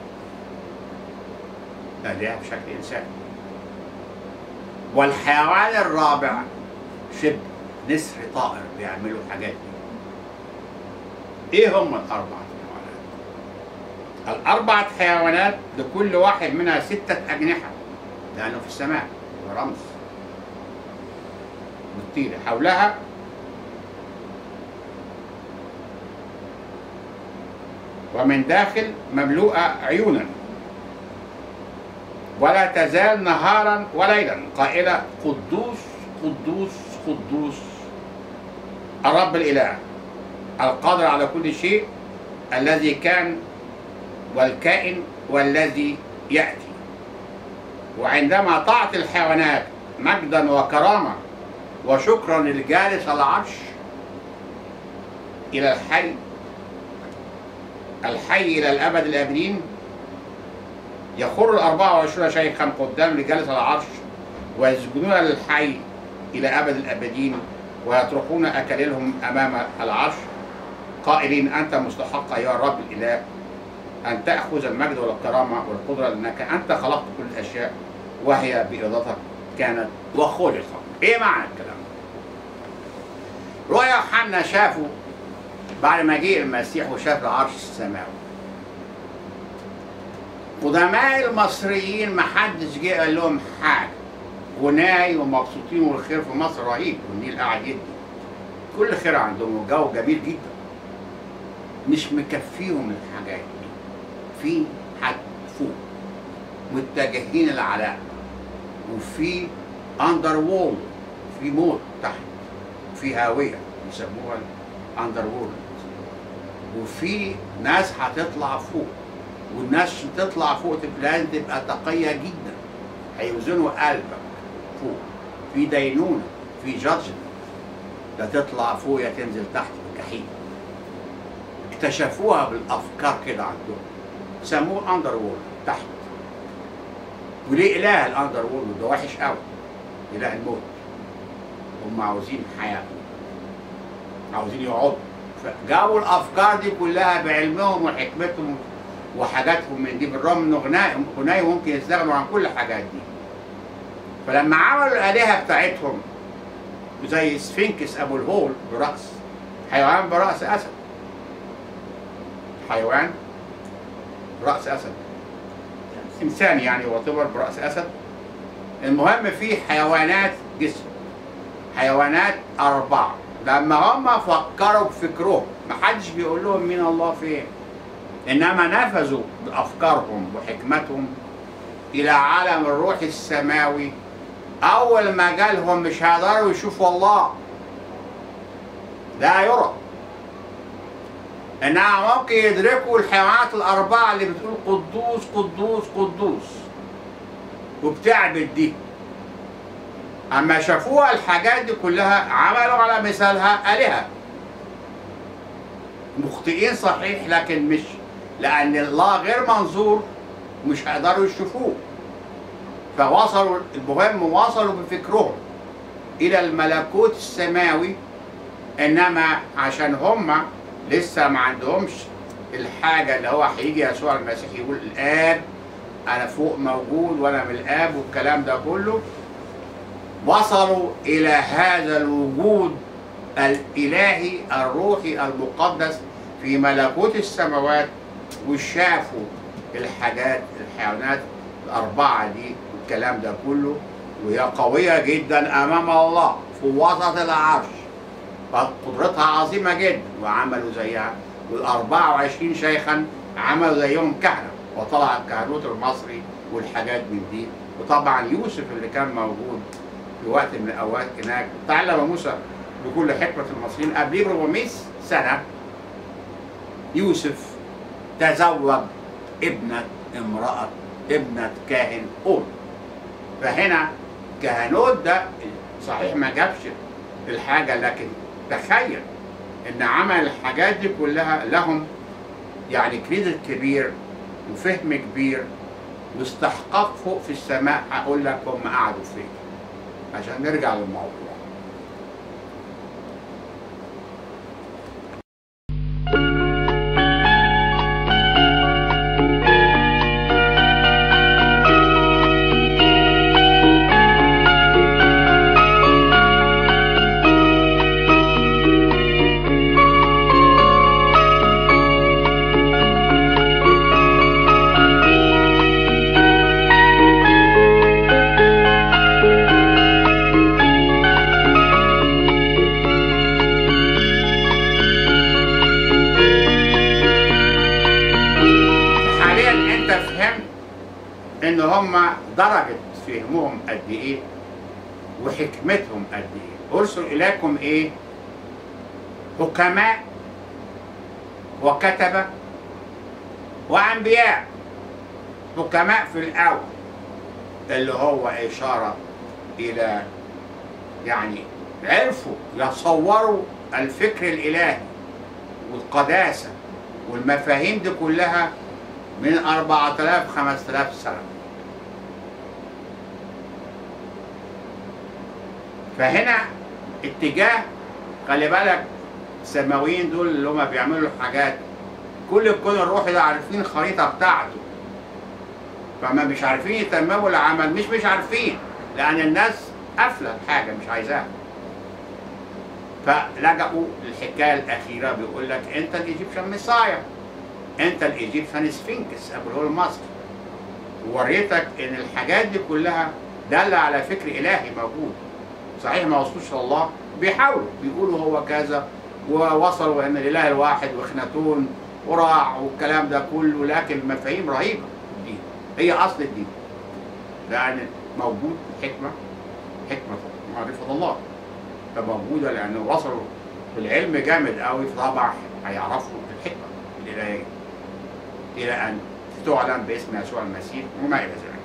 آلهة بشكل إنسان. والحيوان الرابع شبه نسر طائر، بيعملوا حاجات دي. ايه هم ال4 حيوانات؟ ال4 حيوانات لكل واحد منها 6 أجنحة، لأنه في السماء ورمز بتطير حولها ومن داخل مملوءة عيونا، ولا تزال نهارا وليلا قائلة قدوس قدوس قدوس الرب الإله القادر على كل شيء، الذي كان والكائن والذي يأتي. وعندما طاعت الحيوانات مجدا وكرامة وشكرا للجالس على العرش إلى الحي إلى الأبد الآبدين، يخر 24 شيخا قدام لجالس على العرش ويسجدون للحي إلى أبد الآبدين، ويطرحون أكاليلهم أمام العرش قائلين أنت مستحق أيها الرب الإله أن تأخذ المجد والكرامة والقدرة، لأنك أنت خلقت كل الأشياء وهي بإرادتك كانت وخلقت. إيه معنى الكلام ده؟ رؤيا يوحنا شافوا بعد ما جه المسيح وشاف العرش السماوي. قدماء المصريين ما حدش جه قال لهم حاجة، غناي ومبسوطين والخير في مصر رهيب والنيل قاعد يدي، كل خير عندهم والجو جميل جدا، مش مكفيهم الحاجات دي. في حد فوق متجهين العلاء، وفي اندر وول، في موت تحت، في هاويه يسموها الاندر وول، وفي ناس هتطلع فوق، والناس تطلع فوق لازم تبقى تقيه جدا، هيوزنوا قلبك فوق، في دينونه، في جادجمنت، لا تطلع فوق يا تنزل تحت في الجحيم. اكتشفوها بالافكار كده عندهم، سموه اندر وول تحت. وليه اله الاندر وول ده وحش قوي، اله الموت. هم عاوزين حياه، عاوزين يقعدوا، فجابوا الافكار دي كلها بعلمهم وحكمتهم وحاجاتهم من دي، بالرغم انه غناي ممكن يستغنوا عن كل الحاجات دي. فلما عملوا الآلهة بتاعتهم زي سفنكس أبو الهول برأس حيوان برأس أسد، حيوان برأس أسد، إنسان يعني يعتبر برأس أسد. المهم في حيوانات جسم، حيوانات 4. لما هم فكروا بفكرهم، محدش بيقول لهم مين الله فين، إنما نفذوا بأفكارهم وحكمتهم إلى عالم الروح السماوي. أول ما جالهم مش هيقدروا يشوفوا الله، لا يرى، إنما ممكن يدركوا الحيوانات ال4 اللي بتقول قدوس قدوس قدوس وبتعبد دي. أما شافوها الحاجات دي كلها عملوا على مثالها آلهة، مخطئين صحيح، لكن مش لأن الله غير منظور مش هيقدروا يشوفوه. فوصلوا، المهم وصلوا بفكرهم إلى الملكوت السماوي، إنما عشان هم لسه ما عندهمش الحاجة اللي هو هيجي يسوع المسيح يقول الآب أنا فوق موجود وأنا من الآب والكلام ده كله، وصلوا إلى هذا الوجود الإلهي الروحي المقدس في ملكوت السماوات، وشافوا الحاجات الحيوانات ال4 دي والكلام ده كله، وهي قوية جدا أمام الله في وسط العرش، قدرتها عظيمة جدا، وعملوا زيها. وال24 شيخا عملوا زيهم كهنة، وطلع الكهنوت المصري والحاجات من دي. وطبعا يوسف اللي كان موجود في وقت من الأوقات هناك تعلم موسى بكل حكمة المصريين قبليه ب 400 سنة. يوسف تزوج ابنة كاهن أول. فهنا كهنوت ده صحيح ما جابش الحاجة، لكن تخيل إن عمل الحاجات دي كلها لهم يعني كريدت كبير وفهم كبير واستحقاق فوق في السماء. هقول لك هم قعدوا فين عشان نرجع للموضوع. ان هم درجة فهمهم قد ايه وحكمتهم قد ايه. ارسل اليكم ايه؟ حكماء وكتبة وانبياء. حكماء في الاول اللي هو اشارة الى يعني عرفوا يصوروا الفكر الالهي والقداسة والمفاهيم دي كلها من 4000 5000 سنة. فهنا اتجاه، خلي بالك السماويين دول اللي هم بيعملوا حاجات، كل الكون الروحي ده عارفين الخريطة بتاعته، فما مش عارفين يتمموا العمل. مش عارفين، لأن الناس قافلة الحاجة مش عايزاها. فلجأوا للحكاية الأخيرة، بيقول لك أنت الإيجيبشن ميسايا، أنت الإيجيبشن سفنكس أبو الهول المصري. ووريتك إن الحاجات دي كلها دالة على فكر إلهي موجود. صحيح ما وصلوش لله، بيحاولوا بيقولوا هو كذا، ووصلوا إن الإله الواحد وإخناتون وراع والكلام ده كله، لكن مفاهيم رهيبة. الدين هي أصل الدين، لأن موجود حكمة معرفة الله، فموجودة لأنه وصلوا في العلم جامد قوي، فطبعا هيعرفوا الحكمة الإلهية إلى أن تعلن باسم يسوع المسيح وما إلى ذلك.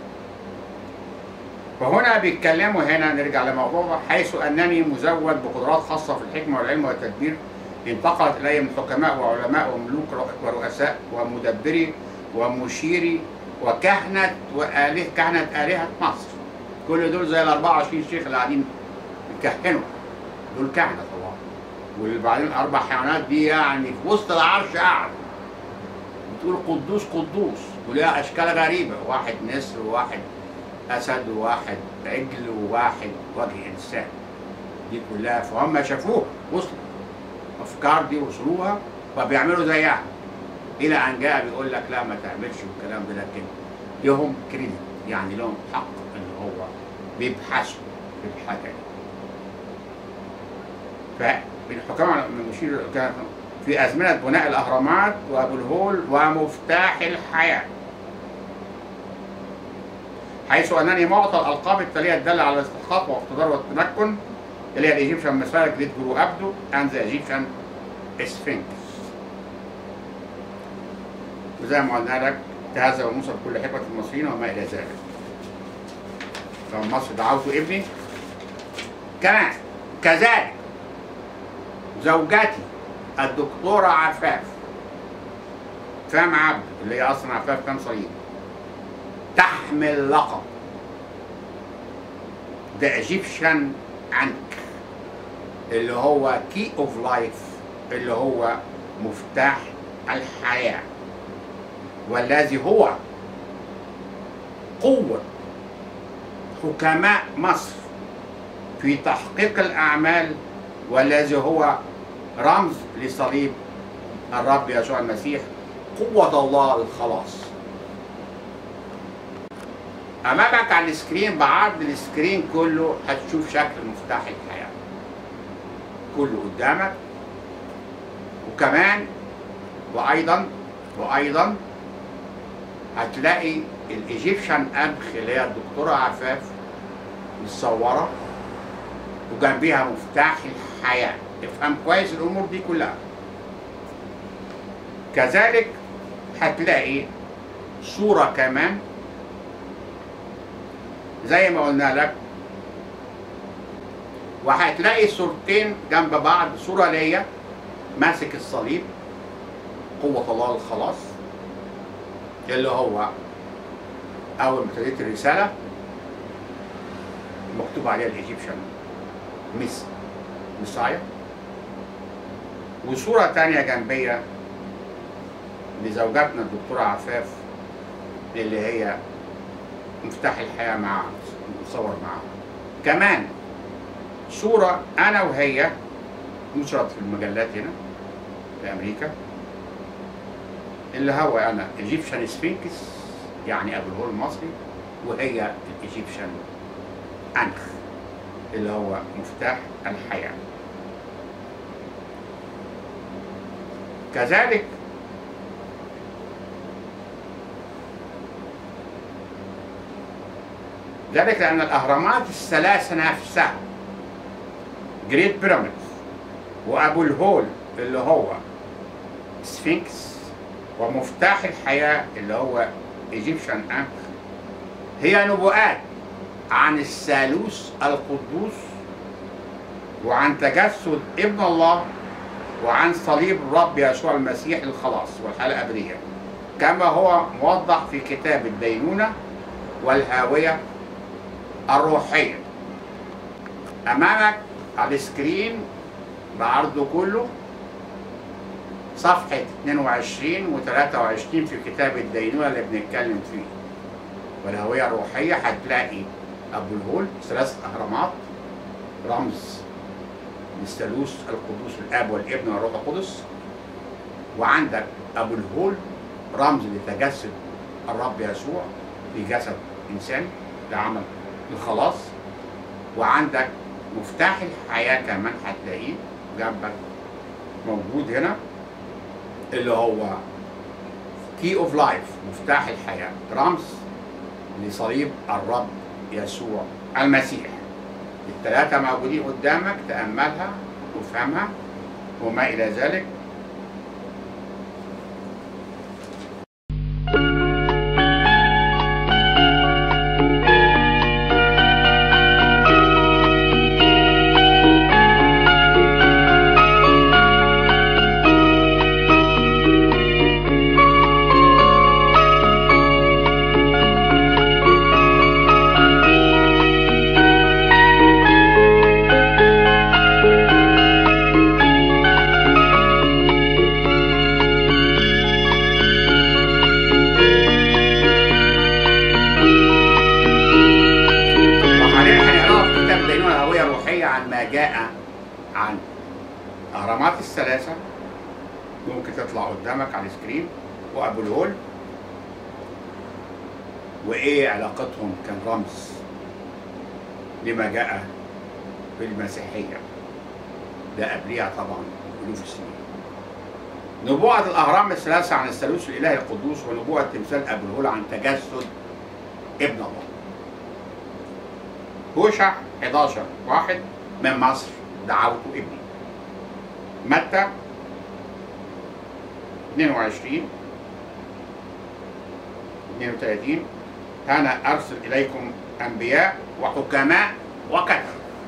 فهنا بيتكلموا، هنا نرجع لموضوعنا، حيث أنني مزود بقدرات خاصة في الحكمة والعلم والتدبير انتقلت إلي من حكماء وعلماء وملوك ورؤساء ومدبري ومشيري وكهنة كهنة آلهة مصر. كل دول زي ال 24 شيخ اللي قاعدين يكهنوا، دول كهنة طبعا. وبعدين الأربع حيوانات دي يعني في وسط العرش قاعدة بتقول قدوس قدوس، وليها أشكال غريبة، واحد نسر وواحد أسد وواحد عجل وواحد وجه إنسان. دي كلها فهم شافوها، وصلوا أفكار دي وصلوها فبيعملوا زيها، إلى أن جاء بيقول لك لا ما تعملش الكلام ده، لكن لهم كريدت، يعني لهم حق إن هو بيبحثوا في الحاجة دي. فالحكام المشير كان في أزمنة بناء الأهرامات وأبو الهول ومفتاح الحياة، حيث أنني معطى الألقاب التالية الدالة على الاستحقاق والاقتدار والتمكن، اللي هي الإيجيبشن مسارك جريت جرو أبدو أند ذا إيجيبشن سفنكس. وزي ما قلنا لك تهذب موسى بكل حكمة المصريين وما إلى ذلك. فمصر دعوته ابني. كمان كذلك زوجتي الدكتورة عفاف فهم عبد، اللي هي أصلا عفاف كان صليب، تحمل لقب The Egyptian Ankh، اللي هو Key of Life، اللي هو مفتاح الحياة، والذي هو قوة حكماء مصر في تحقيق الأعمال، والذي هو رمز لصليب الرب يسوع المسيح، قوة الله للخلاص. أمامك على السكرين، بعرض السكرين كله هتشوف شكل مفتاح الحياة كله قدامك. وكمان وأيضا هتلاقي الإيجيبشن أنخ اللي هي الدكتورة عفاف متصورة، وجنبيها مفتاح الحياة. افهم كويس الأمور دي كلها. كذلك هتلاقي صورة كمان زي ما قلنا لك، وهتلاقي صورتين جنب بعض، صورة ليا ماسك الصليب قوة الله للخلاص، اللي هو أول ما ابتديت الرسالة مكتوب عليها الإيجيبشن مسايا. وصورة تانية جنبية لزوجاتنا الدكتورة عفاف اللي هي مفتاح الحياة معاها، متصور معاها. كمان صورة أنا وهي نشرت في المجلات هنا في أمريكا، اللي هو أنا إيجيبشن سفينكس يعني أبو الهول المصري، وهي الإيجيبشن أنخ اللي هو مفتاح الحياة. كذلك لأن الأهرامات الثلاثة نفسها، جريت بيراميدز وأبو الهول اللي هو سفينكس ومفتاح الحياة اللي هو إيجيبشن أنخ، هي نبوءات عن الثالوث القدوس، وعن تجسد ابن الله، وعن صليب الرب يسوع المسيح للخلاص والحياة الأبدية، كما هو موضح في كتاب الدينونة والهاوية الروحية. أمامك على السكرين بعرضه كله صفحة 22 و 23 في كتاب الدينونة اللي بنتكلم فيه والهوية الروحية. هتلاقي أبو الهول 3 أهرامات رمز للثالوث القدوس الآب والابن والروح القدس، وعندك أبو الهول رمز لتجسد الرب يسوع في جسد إنسان لعمل الخلاص، وعندك مفتاح الحياة كمان هتلاقيه جنبك موجود هنا اللي هو Key of Life، مفتاح الحياة، رمز لصليب الرب يسوع المسيح. الثلاثة موجودين قدامك، تأملها وافهمها وما إلى ذلك. عن ما جاء عن أهرامات الثلاثة ممكن تطلع قدامك على السكرين، وأبو الهول وإيه علاقتهم كان رمز لما جاء في المسيحية، ده قبليها طبعا ألوف السنين. نبوءة الأهرام الثلاثة عن الثالوث الإلهي القدوس، ونبوءة تمثال أبو الهول عن تجسد ابن الله. هوشع 11:1 من مصر دعوت ابني. متى 22:32 أنا أرسل إليكم أنبياء وحكماء وكتبة.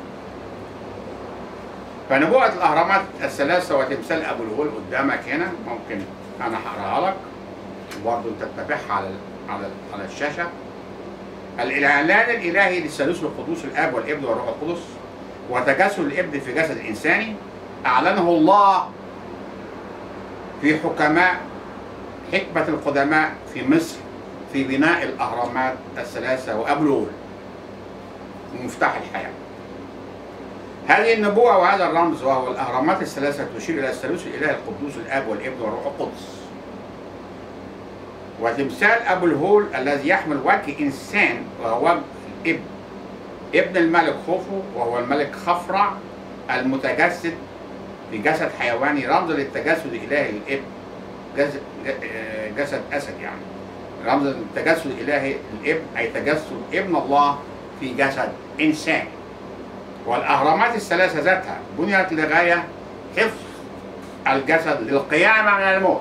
فنبوءة الأهرامات الثلاثة وتمثال أبو الهول قدامك هنا، ممكن أنا هقراها لك وبرضه أنت تتابعها على الشاشة. الإعلان الإلهي للثالوث القدوس الآب والابن والروح القدس، وتجسد الابن في جسد إنساني أعلنه الله في حكمة القدماء في مصر في بناء الأهرامات الثلاثة وأبو الهول ومفتاح الحياة. هذه النبوة وهذا الرمز وهو الأهرامات الثلاثة تشير إلى الثالوث الإلهي القدوس الآب والابن والروح القدس. وتمثال أبو الهول الذي يحمل وجه إنسان وهو وجه الابن، ابن الملك خوفو، وهو الملك خفرع المتجسد في جسد حيواني، رمز للتجسد الإلهي الابن، جسد أسد يعني، رمز للتجسد الإلهي الابن أي تجسد ابن الله في جسد إنسان. والأهرامات الثلاثة ذاتها بنيت لغاية حفظ الجسد للقيامة من الموت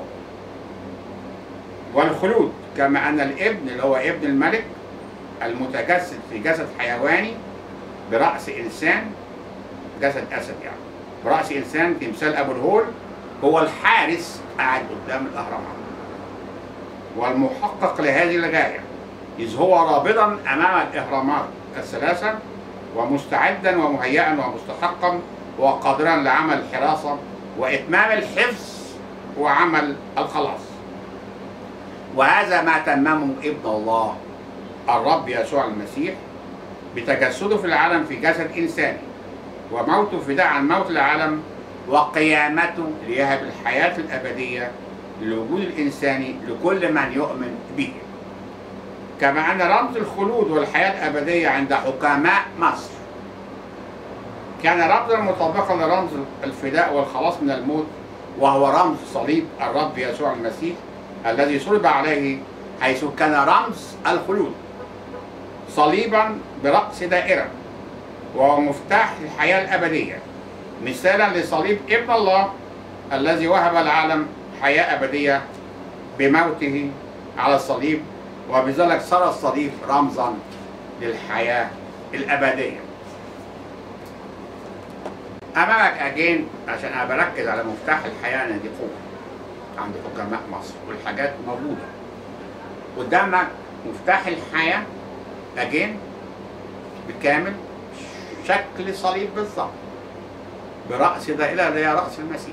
والخلود، كما أن الابن اللي هو ابن الملك المتجسد في جسد حيواني برأس إنسان، جسد أسد يعني برأس إنسان، تمثال أبو الهول هو الحارس قاعد قدام الأهرامات والمحقق لهذه الغاية، إذ هو رابضا أمام الأهرامات الثلاثة ومستعدا ومهيئا ومستحقا وقادرا لعمل الحراسة وإتمام الحفظ وعمل الخلاص. وهذا ما تممه ابن الله الرب يسوع المسيح بتجسده في العالم في جسد إنساني، وموته فداء عن موت العالم، وقيامته ليهب الحياة الأبدية للوجود الإنساني لكل من يؤمن به. كما أن رمز الخلود والحياة الأبدية عند حكماء مصر كان رمزا مطابقا لرمز الفداء والخلاص من الموت، وهو رمز صليب الرب يسوع المسيح الذي صلب عليه، حيث كان رمز الخلود صليبا برأس دائرة، وهو مفتاح الحياة الأبدية، مثالا لصليب ابن الله الذي وهب العالم حياة أبدية بموته على الصليب، وبذلك صار الصليب رمزا للحياة الأبدية. أمامك أجين عشان أنا بركز على مفتاح الحياة، أنا دي قوة عند حكماء مصر والحاجات موجودة قدامك. مفتاح الحياة أجين بكامل شكل صليب بالظبط برأس دائرة اللي هي رأس المسيح،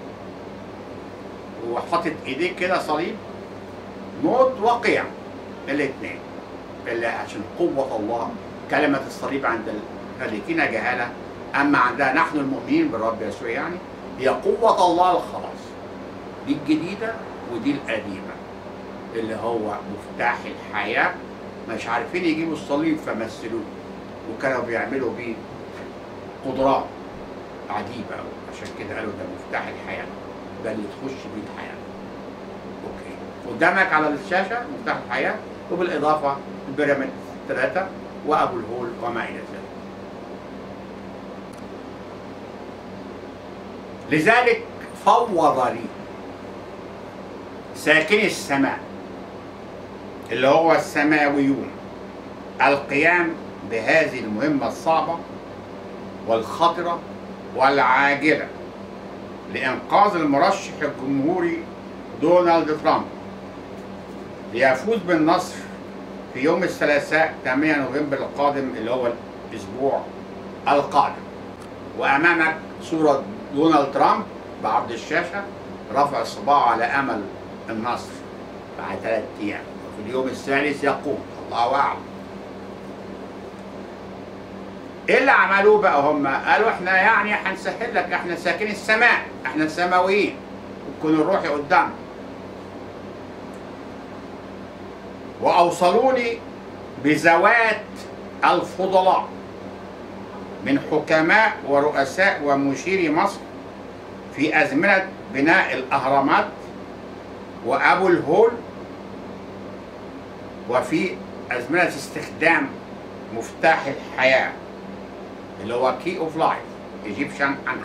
وحاطط إيديك كده صليب، موت وقيام الاثنين، اللي عشان قوة الله. كلمة الصليب عند الهالكين جهالة، أما عندنا نحن المؤمنين بالرب يسوع يعني هي قوة الله الخلاص. دي الجديدة ودي القديمة اللي هو مفتاح الحياة. مش عارفين يجيبوا الصليب فمثلوه، وكانوا بيعملوا بيه قدرات عجيبة، عشان كده قالوا ده مفتاح الحياة، ده اللي تخش بيه الحياة. اوكي، قدامك على الشاشة مفتاح الحياة، وبالإضافة البيراميد 3 وأبو الهول وما إلى ذلك. لذلك فوض لي ساكني السماء اللي هو السماويون القيام بهذه المهمة الصعبة والخطرة والعاجلة لإنقاذ المرشح الجمهوري دونالد ترامب ليفوز بالنصر في يوم الثلاثاء 8 نوفمبر القادم اللي هو الأسبوع القادم. وأمامك صورة دونالد ترامب بعرض الشاشة رفع الصباع على أمل النصر بعد 3 أيام، وفي اليوم الثالث يقوم، الله أعلم. ايه اللي عملوه بقى هم؟ قالوا احنا يعني هنسهل لك، احنا ساكنين السماء، احنا السماويين، وتكون الروحي قدامنا. واوصلوني بذوات الفضلاء من حكماء ورؤساء ومشيري مصر في ازمنه بناء الاهرامات وابو الهول، وفي ازمنه استخدام مفتاح الحياه اللي هو كي اوف لايف ايجيبشن انخ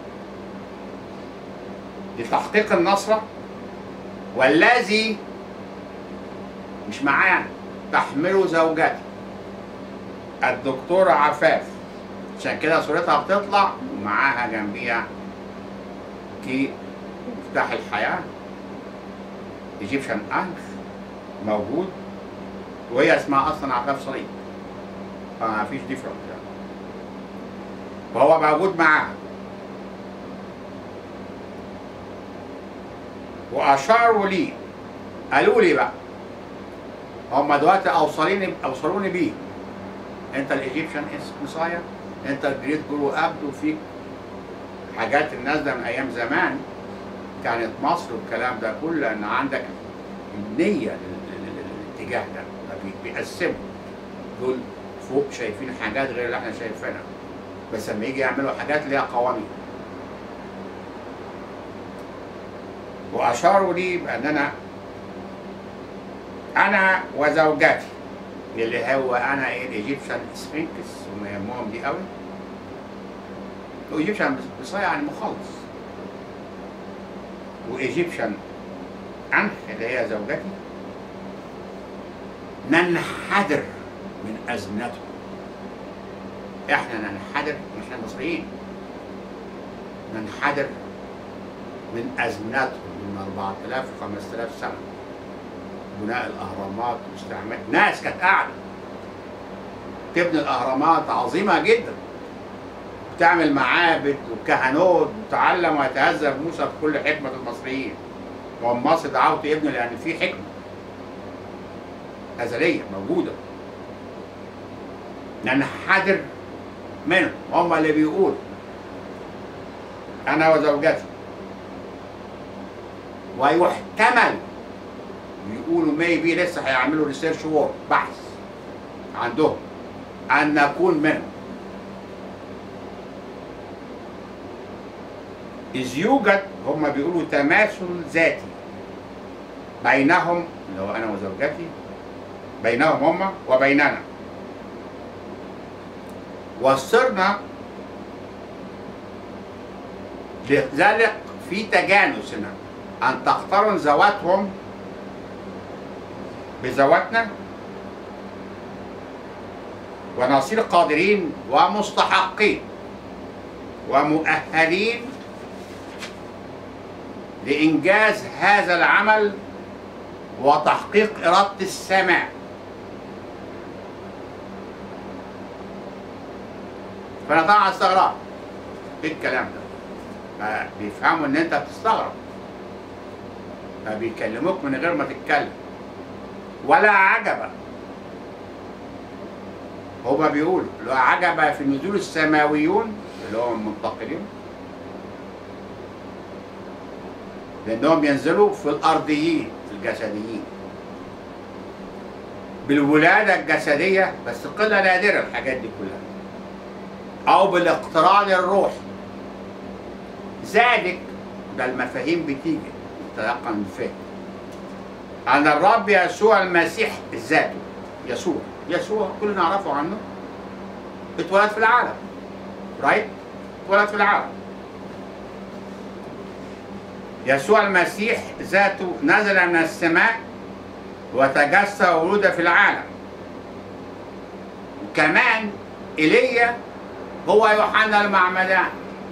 لتحقيق النصره، والذي مش معانا تحمله زوجتي الدكتورة عفاف، عشان كده صورتها بتطلع ومعاها جنبيها كي مفتاح الحياة ايجيبشن انخ موجود، وهي اسمها اصلا عفاف صليب، فما فيش ديفرنت يعني. وهو موجود معاها. واشاروا لي، قالوا لي بقى هم دلوقتي اوصلوني بيه، انت الايجيبشن مسايا، انت الجريت جرو ابد، وفيك حاجات الناس ده من ايام زمان كانت مصر والكلام ده كله، لان عندك النيه للاتجاه ده، بيقسموا دول فوق شايفين حاجات غير اللي احنا شايفينها، بس لما يجي يعملوا حاجات ليها قوانين. واشاروا لي بان انا وزوجتي اللي هو انا ايه الايجيبشن سفينكس، هم يهمهم دي قوي. وايجيبشن بصيغه يعني مخلص، وايجيبشن انخ اللي هي زوجتي ننحدر من ازمنتهم. احنا ننحدر، مش احنا المصريين، ننحدر من ازمنتهم من 4000 و 5000 سنه، بناء الاهرامات واستعمال ناس كانت قاعده تبني الاهرامات عظيمه جدا، بتعمل معابد وكهنوت، وتعلم ويتهذب موسى بكل حكمه المصريين، وهم مصر دعوت يبنوا لان في حكمه ازليه موجوده. ننحدر منهم، هم اللي بيقولوا انا وزوجتي، ويحتمل بيقولوا ميبي لسه هيعملوا ريسيرش وورك، بحث عندهم ان نكون منهم، اذ يوجد، هم بيقولوا تماثل ذاتي بينهم، اللي هو انا وزوجتي، بينهم هم وبيننا، وصرنا لذلك في تجانسنا ان تقترن ذواتهم بذواتنا، ونصير قادرين ومستحقين ومؤهلين لإنجاز هذا العمل وتحقيق إرادة السماء. فأنا طبعا استغرب إيه الكلام ده؟ بيفهموا إن أنت بتستغرب، فبيكلموك من غير ما تتكلم. ولا عجب، هما بيقولوا لا عجب في نزول السماويون اللي هم المنتقلين، لأنهم ينزلوا في الأرضيين الجسديين بالولادة الجسدية، بس قلة نادرة الحاجات دي كلها، أو بالاقتران الروحي. ذلك ده المفاهيم بتيجي تيقن الفهم أن الرب يسوع المسيح ذاته، يسوع كلنا نعرفه عنه، اتولد في العالم، رايت؟ اتولد في العالم. يسوع المسيح ذاته نزل من السماء وتجسد وولد في العالم. وكمان ايليا هو يوحنا المعمدان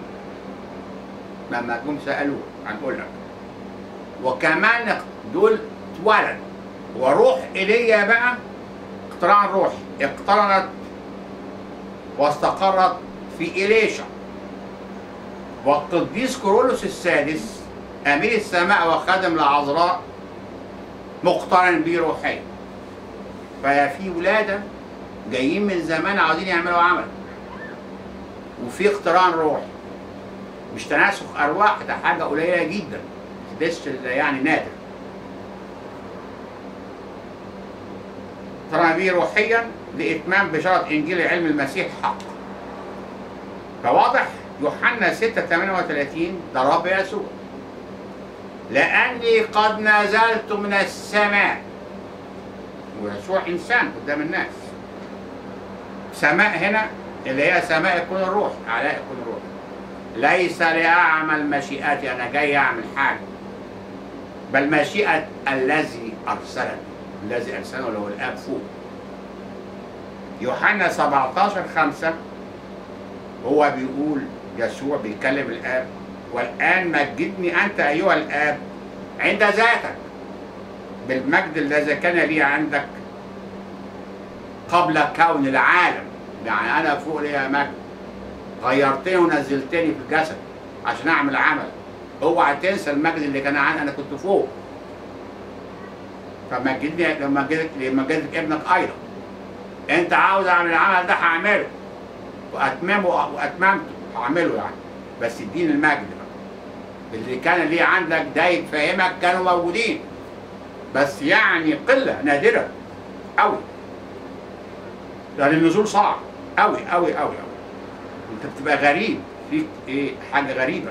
لما جم سألوه هنقول لك. وكمان دول اتولد، وروح ايليا بقى اقتران روحي اقترنت واستقرت في إليشا. والقديس كورولوس السادس أمير السماء وخادم العذراء مقترن بيه روحيا. فيا في ولادة جايين من زمان عاوزين يعملوا عمل، وفي اقتران روحي، مش تناسخ ارواح، ده حاجه قليله جدا، لسه يعني نادر. اقترن به روحيا لاتمام بشاره انجيل علم المسيح حق. فواضح يوحنا 6:38 ده رب يسوع، لاني قد نزلت من السماء، ويسوع انسان قدام الناس. سماء هنا اللي هي سماء يكون الروح، اعلاء يكون الروح، ليس لاعمل مشيئتي، انا جاي اعمل حاجه، بل مشيئه الذي ارسلني، الذي ارسله اللي هو الاب فوق. يوحنا 17:5 هو بيقول، يسوع بيكلم الاب، والان مجدني انت ايها الاب عند ذاتك بالمجد الذي كان لي عندك قبل كون العالم. يعني انا فوق ليا مجد، غيرتني ونزلتني في الجسد عشان اعمل عمل. اوعى تنسى المجد اللي كان عندي، انا كنت فوق. فمجدني لما جدك ابنك ايضا. انت عاوز اعمل العمل ده هعمله واتممته هعمله يعني، بس اديني المجد بقى. اللي كان ليه عندك ده يفهمك كانوا موجودين، بس يعني قله نادره قوي، لان النزول صعب قوي قوي قوي قوي. انت بتبقى غريب فيك، ايه حاجه غريبه.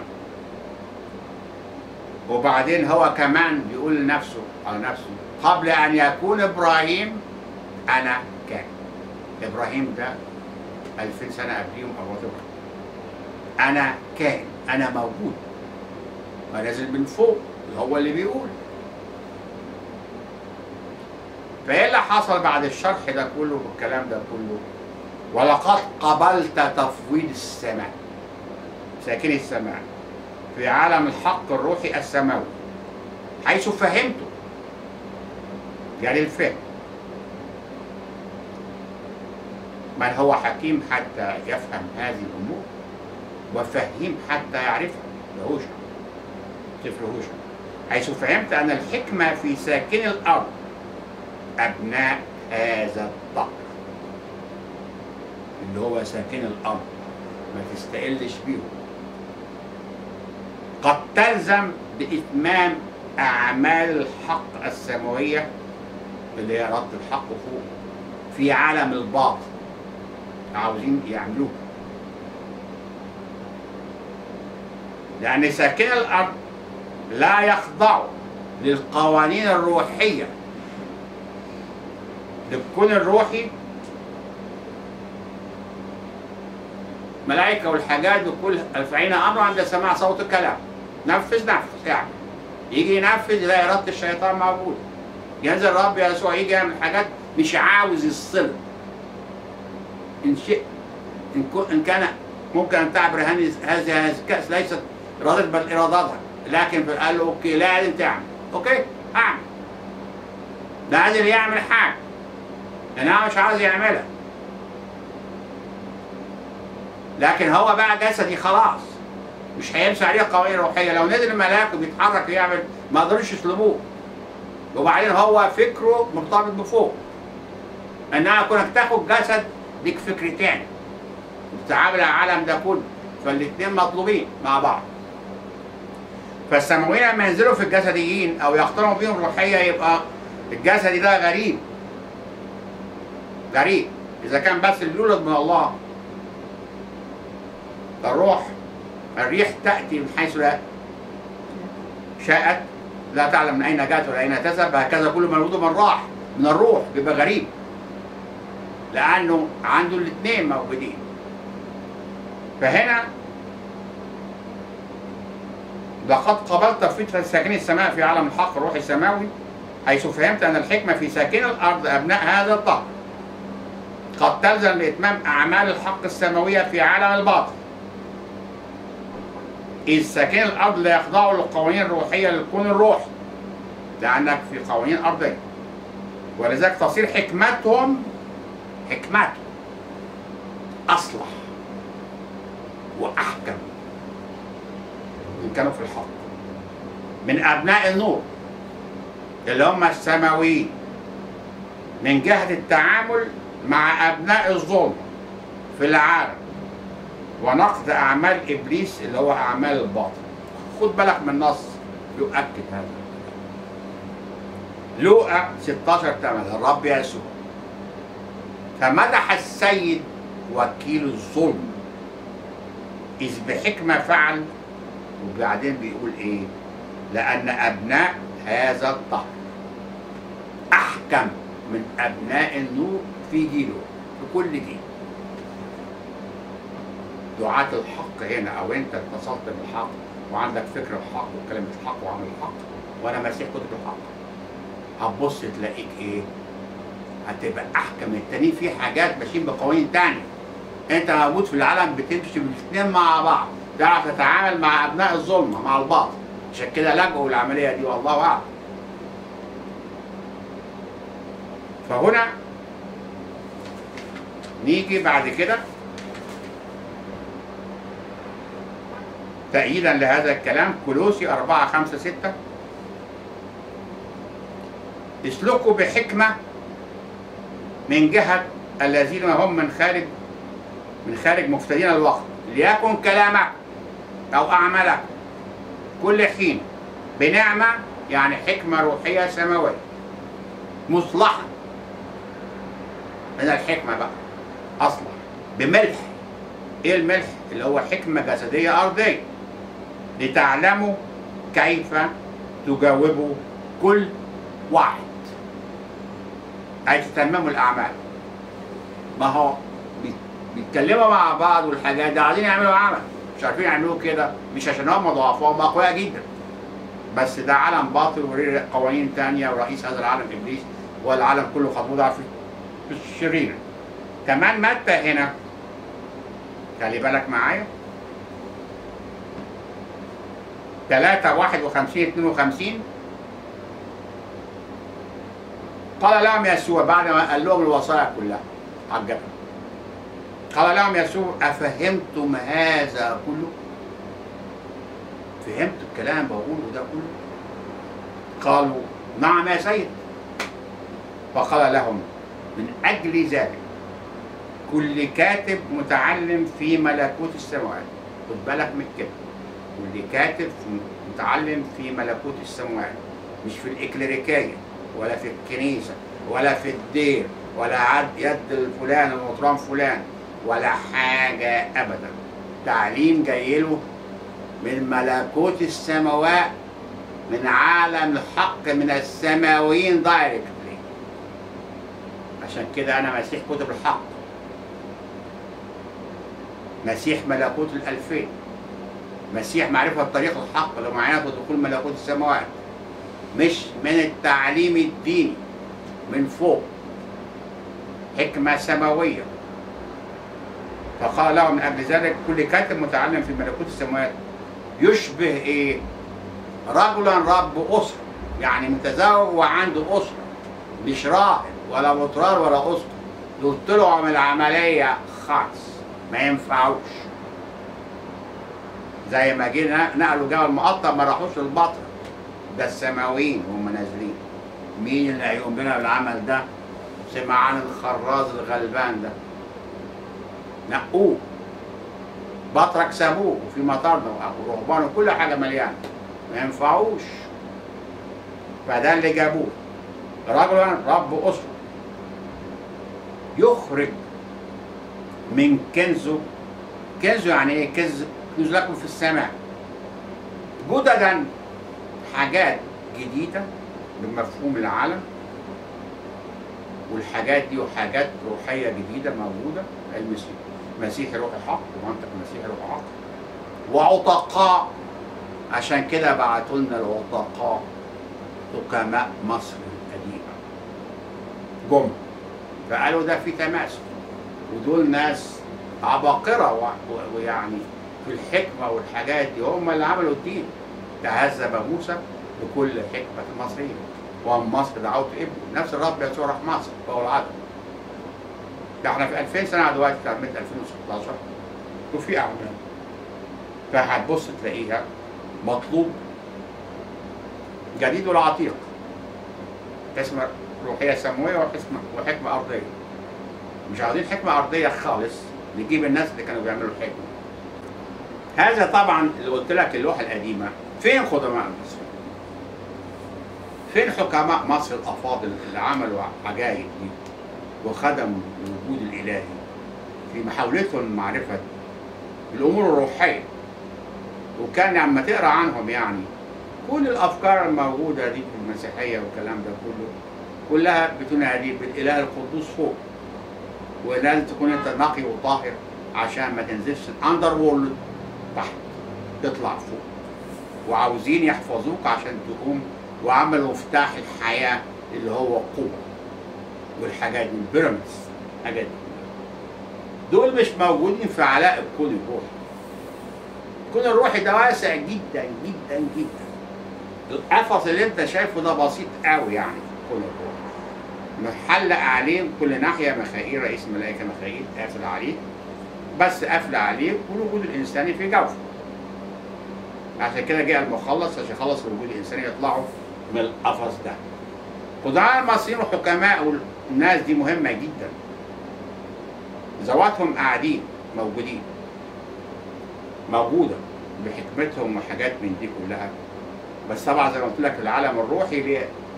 وبعدين هو كمان بيقول لنفسه على نفسه، قبل ان يكون ابراهيم انا كان. ابراهيم ده 2000 سنه قبليهم او وات، انا كائن، انا موجود، ما نازل من فوق، هو اللي بيقول. فايه اللي حصل بعد الشرح ده كله والكلام ده كله؟ ولقد قبلت تفويض السماء، ساكن السماء في عالم الحق الروحي السماوي، حيث فهمته، يعني الفهم. من هو حكيم حتى يفهم هذه الامور، وفهيم حتى يعرفها. لهوشع، سفر هوشع، حيث فهمت ان الحكمه في ساكن الارض ابناء هذا الدهر، اللي هو ساكن الارض، ما تستقلش بيهم. قد تلزم باتمام اعمال الحق السماويه، اللي هي رد الحق فوق في عالم الباطل، عاوزين يعملوه. لأن ساكن الأرض لا يخضعوا للقوانين الروحية، للكون الروحي، ملائكة والحاجات وكل الفعين أمر عند سماع صوت الكلام. نفذ يعني يجي ينفذ يلاقي إرادة الشيطان موجودة. ينزل الرب يسوع يجي يعمل حاجات مش عاوز يصل. إن شئت إن كان ممكن أن تعبر هذه الكأس ليست إرادة بل إرادتها، لكن قال له أوكي لازم تعمل، أوكي أعمل. لازم يعمل حاجة لأن أنا مش عاوز يعملها، لكن هو بقى جسدي خلاص مش هيمشي عليه قوانين روحية. لو نزل الملاك وبيتحرك ويعمل ما قدروش يسلبوه. وبعدين هو فكره مرتبط بفوق، انها كونك تاخد جسد ليك فكر تاني وتتعامل على العالم ده كله، فالاثنين مطلوبين مع بعض. فالسماويين لما ينزلوا في الجسديين او يقترنوا بيهم روحيه يبقى الجسدي ده غريب غريب. اذا كان بس اللي يولد من الله الروح، الريح تاتي من حيث لا شاءت، لا تعلم من اين جاءت ولا اين تذهب، هكذا كل مولود من راح من الروح بيبقى غريب، لانه عنده الاثنين موجودين. فهنا لقد قبلت فترة ساكني السماء في عالم الحق الروحي السماوي، حيث فهمت ان الحكمة في ساكن الارض ابناء هذا الدهر قد تلزم لاتمام اعمال الحق السماوية في عالم الباطل، إذ ساكن الأرض لا يخضعوا للقوانين الروحية للكون الروحي، لأنك في قوانين أرضية، ولذلك تصير حكمتهم أصلح وأحكم إن كانوا في الحق من أبناء النور اللي هم السماويين، من جهة التعامل مع أبناء الظلم في العالم ونقد اعمال ابليس اللي هو اعمال الباطل. خد بالك من النص يؤكد هذا. لوقا 16:8 الرب يسوع فمدح السيد وكيل الظلم إذ بحكمة فعل، وبعدين بيقول إيه؟ لأن أبناء هذا الدهر أحكم من أبناء النور في جيله، في كل جيل. دعاة الحق هنا، أو أنت اتصلت بالحق وعندك فكر الحق وكلمة الحق وعمل الحق، وأنا مسيح كتب الحق، هتبص تلاقيك إيه؟ هتبقى أحكم من التانيين في حاجات ماشيين بقوانين تانية. أنت موجود في العالم بتمشي بالاثنين مع بعض، تعرف تتعامل مع أبناء الظلمة مع الباطل، عشان كده لجؤوا العملية دي والله أعلم. فهنا نيجي بعد كده تأييدا لهذا الكلام كولوسي 4:5-6 اسلكوا بحكمة من جهة الذين هم من خارج مفتدين الوقت، ليكن كلامك أو أعمالك كل حين بنعمة، يعني حكمة روحية سماوية مصلحة من الحكمة بقى أصلا بملح. إيه الملح؟ اللي هو حكمة جسدية أرضية، لتعلموا كيف تجاوبوا كل واحد، أي تتمموا الأعمال. ما هو بيتكلموا مع بعض والحاجات دي عايزين يعملوا عمل، مش عارفين يعملوه كده، مش عشان هم ضعفاء، هم أقوياء جدا، بس ده عالم باطل وليه قوانين تانية، ورئيس هذا العالم إبليس، والعالم كله خطوط في الشرير. كمان متى هنا خلي بالك معايا 3:51-52 قال لهم يسوع بعد ما قال لهم الوصايا كلها على الجبل، قال لهم يسوع أفهمتم هذا كله؟ فهمت الكلام بقوله ده كله؟ قالوا نعم يا سيد. فقال لهم من أجل ذلك كل كاتب متعلم في ملكوت السماوات، خد بالك من كده، كل كاتب متعلم في ملكوت السماوات، مش في الإكليريكية ولا في الكنيسة ولا في الدير ولا عد يد الفلان المطران فلان ولا حاجة أبدا. تعليم جايله من ملكوت السماوات، من عالم الحق، من السماويين دايركتلي. عشان كده أنا مسيح كتب الحق، مسيح ملكوت الألفين، مسيح معرفة طريق الحق لو معانا دخول ملكوت السماوات، مش من التعليم الديني من فوق، حكمة سماوية. فقال لهم من أجل ذلك كل كاتب متعلم في ملكوت السماوات يشبه إيه؟ رجلا رب أسرة، يعني متزوج وعنده أسرة، مش راهب ولا مطران ولا أسرة، دول طلعوا من العملية خالص، ما ينفعوش. زي ما جينا نقلوا جبل المقطم ما راحوش للبطن، ده السماويين هم نازلين. مين اللي هيقوم بنا بالعمل ده؟ سمعان الخراز الغلبان ده، نقوه، بطرك سابوه وفي مطارنا ورهبان وكل حاجه مليانه، ما ينفعوش. فده اللي جابوه، رجلا رب اسره يخرج من كنزه. كنزه يعني ايه؟ كنز لكم في السماء جددا، حاجات جديده بمفهوم العالم، والحاجات دي وحاجات روحيه جديده موجوده. المسيح روح الحق، ومنطق المسيح روح الحق، وعتقاء. عشان كده بعتوا لنا العتقاء حكماء مصر القديمه جم، فقالوا ده في تماثل، ودول ناس عباقره ويعني في الحكمه والحاجات دي، هم اللي عملوا الدين. تهذب موسى بكل حكمه المصريين، وهم مصر دعوت ابنه، نفس الرب يسوع راح مصر فهو العدل. ده احنا في 2000 سنه دلوقتي في 2016 وفي اعمال، فهتبص تلاقيها مطلوب جديد ولا عتيق، حكمه روحيه سماويه وحكمه ارضيه. مش عاوزين حكمه ارضيه خالص، نجيب الناس اللي كانوا بيعملوا الحكمه، هذا طبعا اللي قلت لك اللوحه القديمه. فين قدماء مصر؟ فين حكماء مصر الافاضل اللي عملوا عجائب دي وخدموا الوجود الالهي في محاولتهم لمعرفه الامور الروحيه؟ وكان لما تقرا عنهم يعني كل الافكار الموجوده دي في المسيحيه والكلام ده كله كلها بتنادي بالاله القدوس فوق، ولازم تكون انت نقي وطاهر عشان ما تنزلش الاندر وورلد تحت، تطلع فوق. وعاوزين يحفظوك عشان تقوم، وعملوا مفتاح الحياه اللي هو القوه والحاجات دي، البيراميدز، الحاجات دي دول مش موجودين في علاء الكون الروحي. الكون الروحي ده واسع جدا جدا جدا. القفص اللي انت شايفه ده بسيط قوي يعني في الكون الروحي، محلق عليه كل ناحيه مخائيل، رئيس الملائكه مخائيل قافل عليه، بس قافله عليه والوجود الانساني في جوفه. عشان كده جه المخلص عشان يخلص الوجود الانساني يطلعوا من القفص ده. قدماء المصريين والحكماء والناس دي مهمه جدا. ذواتهم قاعدين موجوده بحكمتهم وحاجات من دي كلها. بس طبعا زي ما قلت لك العالم الروحي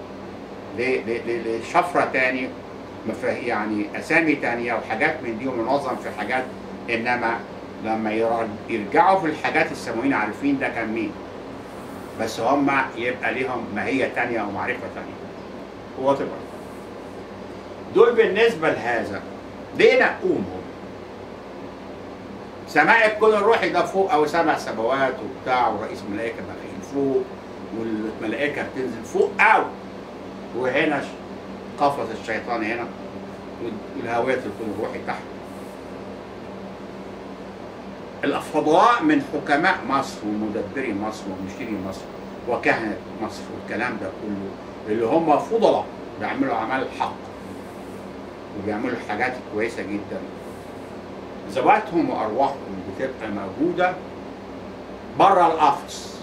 لشفره تاني، يعني اسامي تانيه وحاجات من دي ومنظم في حاجات. انما لما يرجعوا في الحاجات السماويين عارفين ده كان مين، بس هم يبقى ليهم ماهيه تانيه ومعرفه تانيه. هو طبعا دول بالنسبه لهذا ليه نقومهم؟ سماء الكون الروحي ده فوق او 7 سماوات وبتاع، ورئيس الملائكه مخيل فوق، والملائكه بتنزل فوق قوي، وهنا قفص الشيطان هنا، والهوية الكون الروحي تحت. الفضلاء من حكماء مصر ومدبري مصر ومشتري مصر وكهنة مصر والكلام ده كله اللي هم فضلاء بيعملوا أعمال الحق وبيعملوا حاجات كويسة جدا. ذواتهم وأرواحهم بتبقى موجودة بره القفص،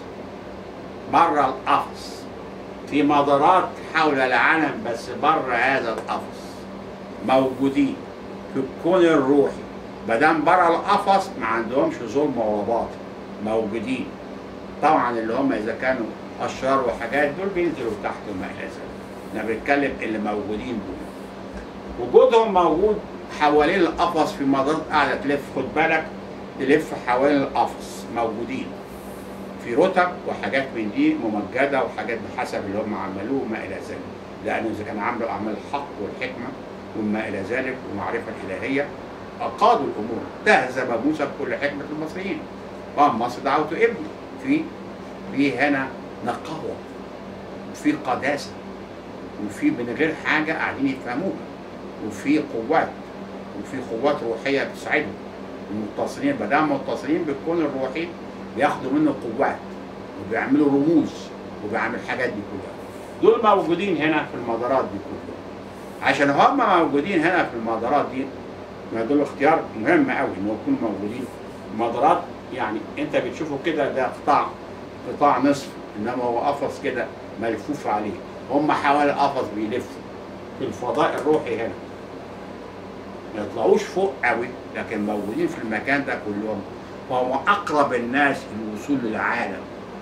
في مدارات حول العالم، بس بره هذا القفص موجودين في الكون الروحي. مادام بره القفص ما عندهمش ظلم ولا باطل، موجودين. طبعا اللي هم اذا كانوا اشرار وحاجات دول بينزلوا تحت وما الى ذلك. انا بتكلم اللي موجودين دول وجودهم موجود حوالين القفص في مدارات قاعده تلف، خد بالك تلف حوالين القفص، موجودين في رتب وحاجات من دي ممجده وحاجات بحسب اللي هم عملوه وما الى ذلك، لانه اذا كانوا عملوا اعمال الحق والحكمه وما الى ذلك ومعرفه الالهيه اقادوا الامور. تهذب موسى بكل حكمه المصريين. مصر دعوته ابني، في هنا نقاوه وفي قداسه وفي من غير حاجه قاعدين يفهموها، وفي قوات روحيه بتساعدهم. المتصلين ما دام متصلين بالكون الروحي بياخدوا منه قوات وبيعملوا رموز وبيعمل الحاجات دي كلها. دول موجودين هنا في المدارات دي كلها. عشان هم موجودين هنا في المدارات دي، ما دول اختيار مهم قوي انه يكونوا موجودين في مدارات. يعني انت بتشوفه كده ده قطاع نصف، انما هو قفص كده ملفوف عليه. هم حوالي القفص بيلفوا في الفضاء الروحي هنا، ما يطلعوش فوق قوي، لكن موجودين في المكان ده كلهم. فهم اقرب الناس للوصول للعالم،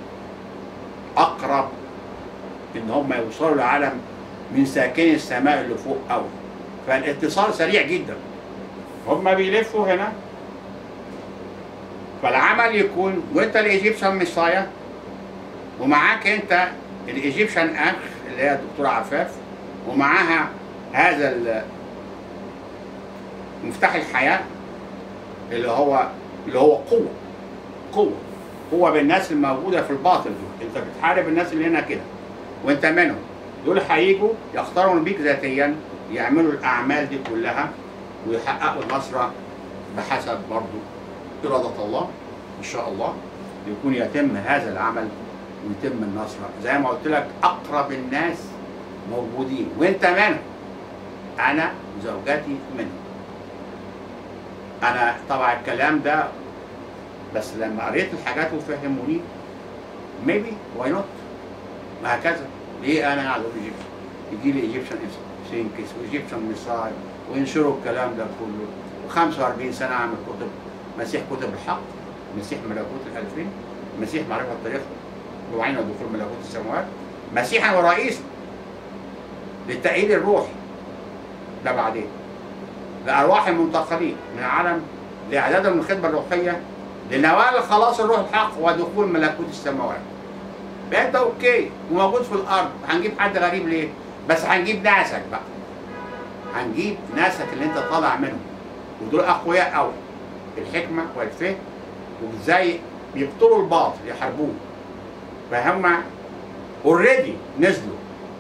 اقرب ان هم يوصلوا للعالم من ساكني السماء اللي فوق قوي. فالاتصال سريع جدا. هم بيلفوا هنا، فالعمل يكون وانت الايجيبشن ميسايا ومعاك انت الايجيبشن اخ اللي هي الدكتوره عفاف، ومعاها هذا مفتاح الحياه اللي هو قوه بالناس الموجوده في الباطل دول. انت بتحارب الناس اللي هنا كده وانت منهم. دول هيجوا يختاروا بيك ذاتيا، يعملوا الاعمال دي كلها ويحققوا النصر بحسب برضه إرادة الله إن شاء الله. يكون يتم هذا العمل ويتم النصر زي ما قلت لك. أقرب الناس موجودين وأنت منهم. أنا وزوجتي منهم. أنا طبعا الكلام ده بس لما قريت الحاجات وفهموني maybe why not، وهكذا. ليه أنا قاعد في إيجيبشن؟ يجي لي إيجيبشن سينكس وإيجيبشن ميساي وينشروا الكلام ده كله، و45 سنة أعمل كتب مسيح كتب الحق مسيح ملكوت الألفين، مسيح معرفة الطريق وعين دخول ملكوت السماوات، مسيحا ورئيسا للتأييد الروحي. ده بعدين لأرواح المنتقلين من العالم لإعدادهم للخدمة الروحية لنوال خلاص الروح الحق ودخول ملكوت السماوات. بقى انت اوكي وموجود في الارض، هنجيب حد غريب ليه؟ بس هنجيب ناسك بقى. هنجيب ناسك اللي انت طالع منهم، ودول اقوياء قوي في الحكمه والفهم وازاي بيبطلوا الباطل يحاربوه. فهم اوريدي نزلوا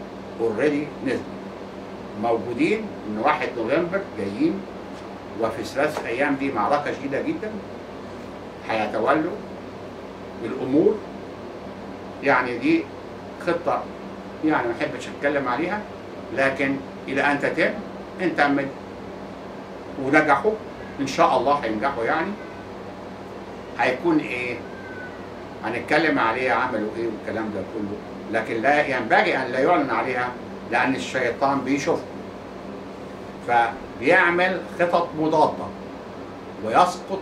موجودين من 1 نوفمبر جايين، وفي 3 ايام دي معركه شديده جدا هيتولوا الامور. يعني دي خطه يعني ما احبش اتكلم عليها، لكن الى ان تتم ان تمت ونجحوا ان شاء الله هينجحوا. يعني هيكون ايه؟ هنتكلم عليها عملوا ايه والكلام ده كله، لكن لا ينبغي ان لا يعلن عليها لان الشيطان بيشوفها، فبيعمل خطط مضاده ويسقط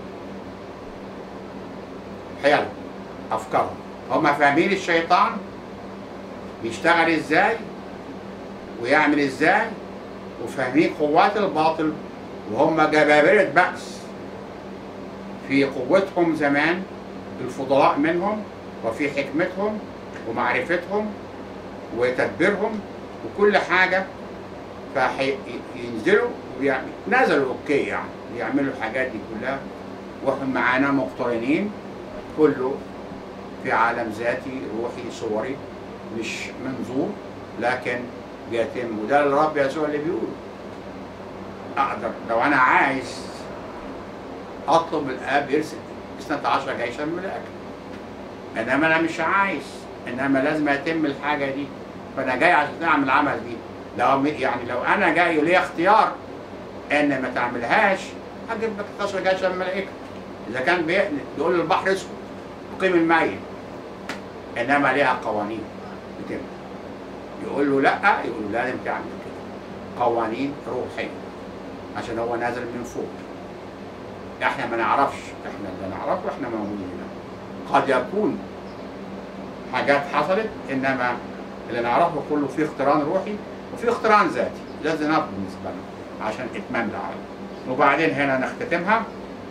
حيلهم افكارهم. هم فاهمين الشيطان بيشتغل ازاي ويعمل ازاي، وفاهمين قوات الباطل، وهم جبابرة بأس في قوتهم زمان، الفضلاء منهم وفي حكمتهم ومعرفتهم وتدبيرهم وكل حاجة. فينزلوا نزلوا اوكي يعني بيعملوا الحاجات دي كلها، وهم معانا مقترنين كله في عالم ذاتي روحي صوري مش منظور، لكن بيتم. وده الرب يسوع اللي بيقول اقدر لو انا عايز اطلب من الاب يرسل 12 جيشا من الملائكه، انما انا مش عايز، انما لازم يتم الحاجه دي. فانا جاي عشان اعمل العمل دي. لو انا جاي وليا اختيار ان ما تعملهاش هجيب لك 12 جيشا من الملائكه. اذا كان بيقول للبحر اسكت قيم الميت، انما ليها قوانين بتم. يقول له لا، يقول له لازم تعمل كده، قوانين روحيه عشان هو نازل من فوق. احنا ما نعرفش، احنا اللي نعرفه احنا موجودين هنا. قد يكون حاجات حصلت، انما اللي نعرفه كله فيه اقتران روحي وفيه اقتران ذاتي، لازم ناخده بالنسبه لنا عشان اتمام العالم. وبعدين هنا نختتمها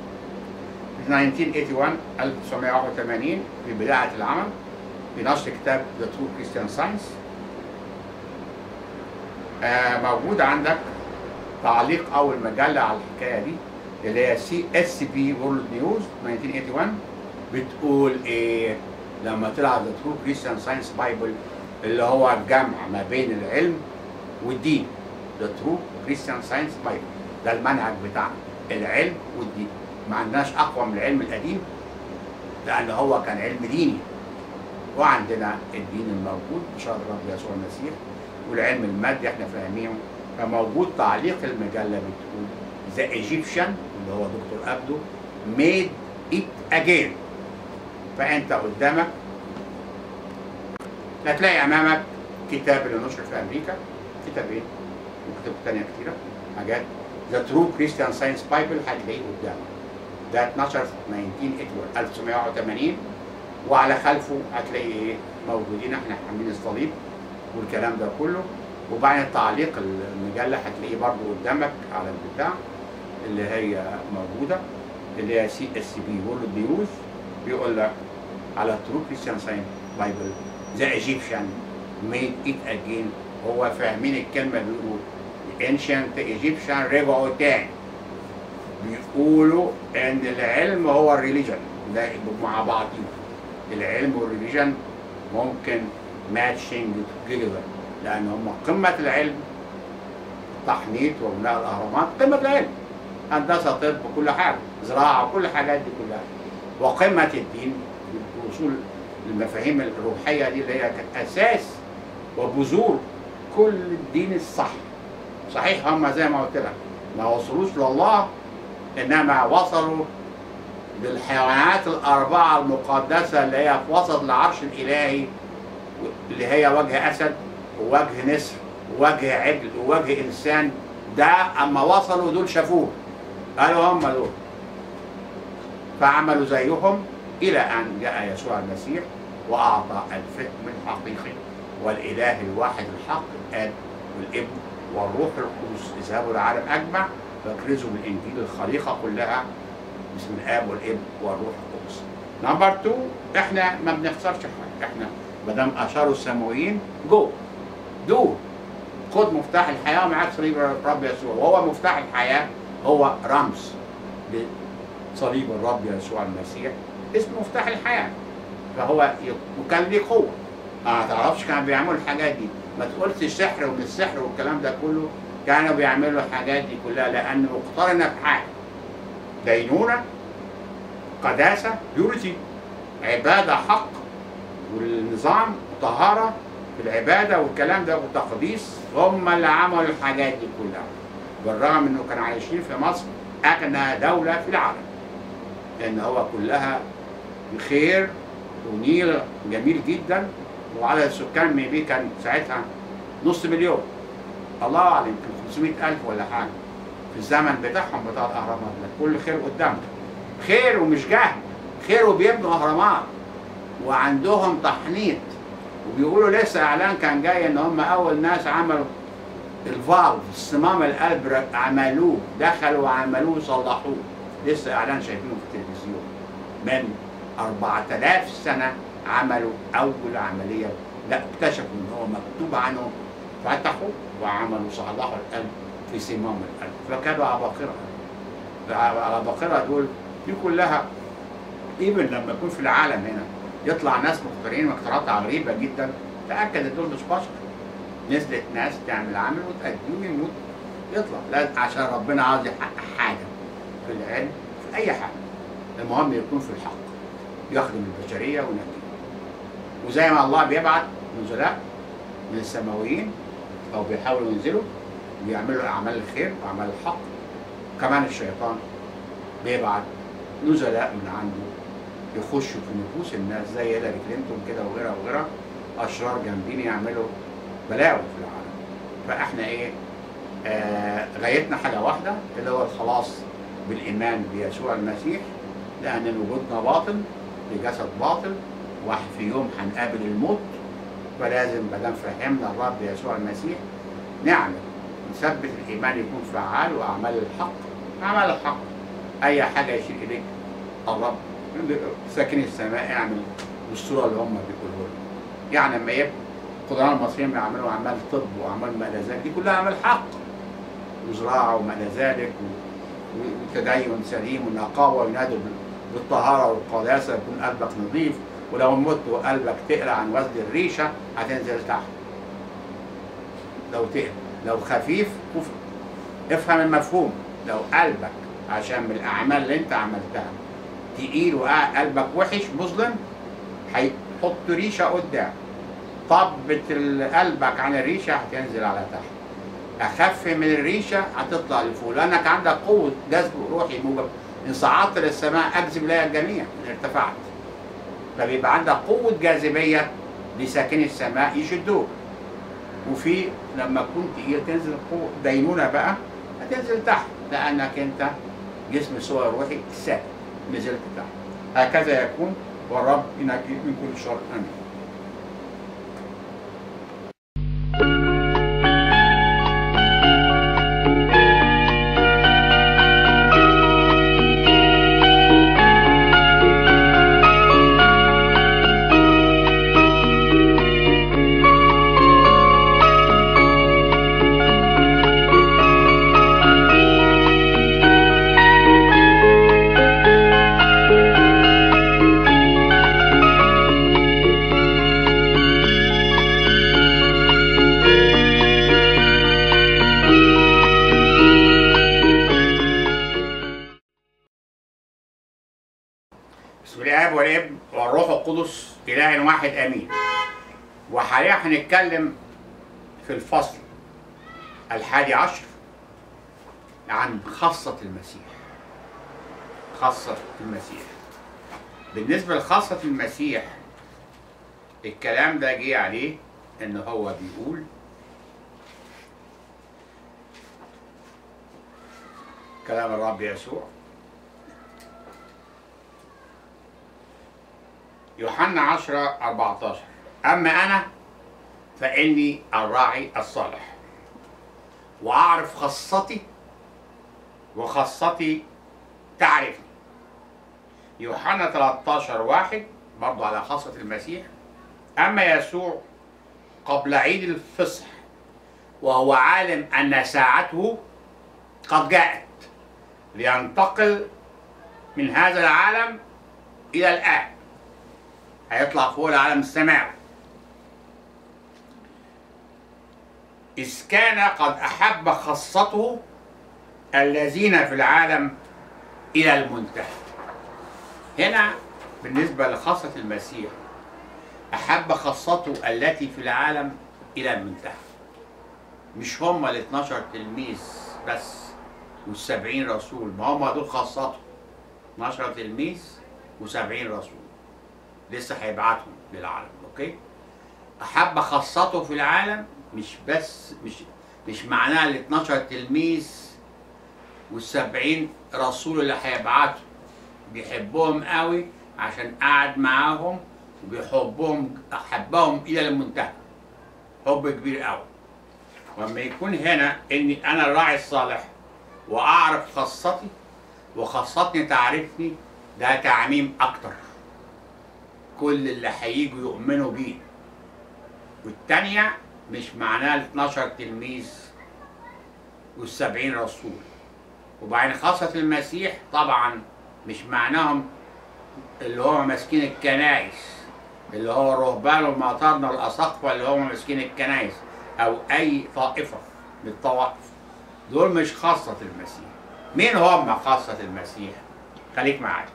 1981 في بدايه العمل في نشر كتاب The True Christian Science. موجود عندك تعليق اول مجله على الحكايه دي اللي هي CSB World News 1981 بتقول ايه؟ لما طلع The True Christian Science Bible اللي هو الجمع ما بين العلم والدين. The True Christian Science Bible ده المنهج بتاعنا، العلم والدين. ما عندناش اقوى من العلم القديم لان هو كان علم ديني، وعندنا الدين الموجود بشرع الرب يسوع المسيح، والعلم المادي احنا فاهمينه. فموجود تعليق المجله بتقول ذا ايجيبشن اللي هو دكتور ابدو ميد ات اجين. فانت قدامك هتلاقي امامك كتاب اللي نشر في امريكا، كتابين وكتب تانية كتيره حاجات. ذا ترو كريستيان ساينس بايبل هتلاقيه قدامك، ده 12 1981 وعلى خلفه هتلاقي ايه موجودين، احنا حاملين الصليب والكلام ده كله. وبعدين تعليق المجله هتلاقيه برضه قدامك على البتاع اللي هي موجوده اللي هي CSB World News. بيقول لك على ترو كريستيان ساينس بايبل ذا ايجيبشن ميد ات اجين. هو فاهمين الكلمه، بيقولوا ancient ايجيبشن رجعوا تاني، بيقولوا ان العلم هو الريليجن. ده مع بعضهم العلم والريليجن ممكن ماتشنج توجذر، لان هم قمه العلم تحنيط وبناء الاهرامات، قمه العلم هندسه طب كل حاجه زراعه كل الحاجات دي كلها. وقمه الدين الوصول للمفاهيم الروحيه دي اللي هي كانت اساس وبذور كل الدين الصح. صحيح هم زي ما قلت لك ما وصلوش لله، انما وصلوا للحيوانات الاربعه المقدسه اللي هي في وسط العرش الالهي، اللي هي وجه اسد ووجه نسر ووجه عجل ووجه انسان. ده اما وصلوا دول شافوه قالوا هم دول. فعملوا زيهم إلى أن جاء يسوع المسيح وأعطى الفهم الحقيقي والإله الواحد الحق، الآب والابن والروح القدس. اذهبوا العالم أجمع فاكرزوا بالإنجيل الخليقة كلها باسم الآب والابن والروح القدس. نمبر 2، إحنا ما بنخسرش حاجة. إحنا ما دام أشاروا السماويين دو خد مفتاح الحياة ومعاك صليب الرب يسوع، وهو مفتاح الحياة هو رمز لصليب الرب يسوع المسيح، اسمه مفتاح الحياة. فهو وكان ليه قوة. ما تعرفش كانوا بيعملوا الحاجات دي، ما تقولش سحر ومش سحر والكلام ده كله. كانوا بيعملوا الحاجات دي كلها لأن مقترنة بحاجة: دينونة، قداسة، بيورتي، عبادة حق، والنظام طهارة في العبادة والكلام ده وتقديس. هم اللي عملوا الحاجات دي كلها، بالرغم انه كانوا عايشين في مصر أغنى دولة في العالم، لأن هو كلها خير ونيل جميل جدا، وعدد السكان ميبي كان ساعتها نص مليون، الله أعلم يمكن 500,000 ولا حاجة في الزمن بتاعهم بتاع الأهرامات ده. كل خير قدامهم، خير ومش جهل، خير وبيبنوا أهرامات وعندهم تحنيط. وبيقولوا لسه إعلان كان جاي إن هم أول ناس عملوا الفالف، صمام القلب عملوه، دخلوا وعملوه صلحوه. لسه إعلان شايفينه في التلفزيون. من 4000 سنة عملوا أول عملية، لا اكتشفوا إن هو مكتوب عنهم، فتحوا وعملوا صلحوا القلب في صمام القلب. فكانوا عباقرة. العباقرة دول دي كلها إيفن لما يكون في العالم هنا يطلع ناس مخترعين واختراعات غريبة جدا، تأكد إن دول مش بشر. نزلت ناس تعمل عمل وتأديه ويموت يطلع، لا عشان ربنا عاوز يحقق حاجة في العلم في أي حاجة. المهم يكون في الحق، يخدم البشرية وينجيها. وزي ما الله بيبعت نزلاء من السماويين أو بيحاولوا ينزلوا ويعملوا أعمال الخير وأعمال الحق، كمان الشيطان بيبعت نزلاء من عنده يخشوا في نفوس الناس زي هيلاري كلينتون كده وغيرها وغيرها، أشرار جامدين يعملوا بلاوي في العالم. فإحنا إيه؟ غايتنا حاجة واحدة اللي هو الخلاص بالإيمان بيسوع المسيح، لأن وجودنا باطل بجسد باطل، واحد في يوم هنقابل الموت. فلازم ما دام فهمنا الرب يسوع المسيح نعمل نثبت الإيمان يكون فعال، وأعمال الحق أعمال الحق. أي حاجة يشير إليك الرب ساكن السماء اعمل بالصورة اللي هم بيقولوا لنا. يعني لما يبقى القدراء المصريين بيعملوا أعمال طب وأعمال ما إلى ذلك، دي كلها أعمال حق وزراعة وما إلى ذلك، وتدين سليم ونقاوة، وينادوا بالطهارة والقداسة، يكون قلبك نظيف. ولو مت وقلبك تقلع عن وزن الريشة هتنزل تحت. لو تقلع، لو خفيف كفر. افهم المفهوم. لو قلبك عشان من الأعمال اللي أنت عملتها تقيل وقلبك وحش مظلم، هيحط ريشة قدام، طبت قلبك عن الريشة هتنزل على تحت. أخف من الريشة هتطلع لفوق، لأنك عندك قوة جذب روحي موجب. إن صعدت للسماء أجذب إليها الجميع إن ارتفعت. فبيبقى عندك قوة جاذبية لساكني السماء يشدوك. وفي لما تكون تقيل تنزل قوة دينونة بقى هتنزل تحت، لأنك أنت جسم سوى روحي ثابت نزلت تحت. هكذا يكون، والرب ينجي من كل شر. آمين. بسم الآب والابن والروح القدس إله واحد آمين. وحاليا هنتكلم في الفصل 11 عن خاصة المسيح. خاصة المسيح. بالنسبة لخاصة المسيح الكلام ده جه عليه إن هو بيقول كلام الرب يسوع يوحنا 10:14 أما أنا فإني الراعي الصالح وأعرف خاصتي وخاصتي تعرفني. يوحنا 13:1 برضو على خاصة المسيح أما يسوع قبل عيد الفصح وهو عالم أن ساعته قد جاءت لينتقل من هذا العالم إلى الآب، هيطلع فوق العالم السماوي، إذ كان قد أحب خاصته الذين في العالم إلى المنتهى. هنا بالنسبة لخاصة المسيح أحب خاصته التي في العالم إلى المنتهى، مش هم ال 12 تلميذ بس وال70 رسول، ما هم دول خاصته 12 تلميذ و70 رسول لسه هيبعتهم للعالم. اوكي، احب خاصته في العالم مش بس مش معناها ال 12 تلميذ وال70 رسول اللي هيبعتهم، بيحبهم قوي عشان قعد معاهم وبيحبهم احبهم الى المنتهى، حب كبير قوي. ولما يكون هنا اني انا الراعي الصالح واعرف خاصتي وخاصتني تعرفني، ده تعميم اكتر، كل اللي هييجوا يؤمنوا بيه. والتانية مش معناها ال 12 تلميذ وال70 رسول. وبعدين خاصة المسيح طبعا مش معناهم اللي هم ماسكين الكنائس، اللي هو الرهبان والمعترضة والأساقفة اللي هم ماسكين الكنائس أو أي طائفة من الطوائف، دول مش خاصة المسيح. مين هم خاصة المسيح؟ خليك معايا.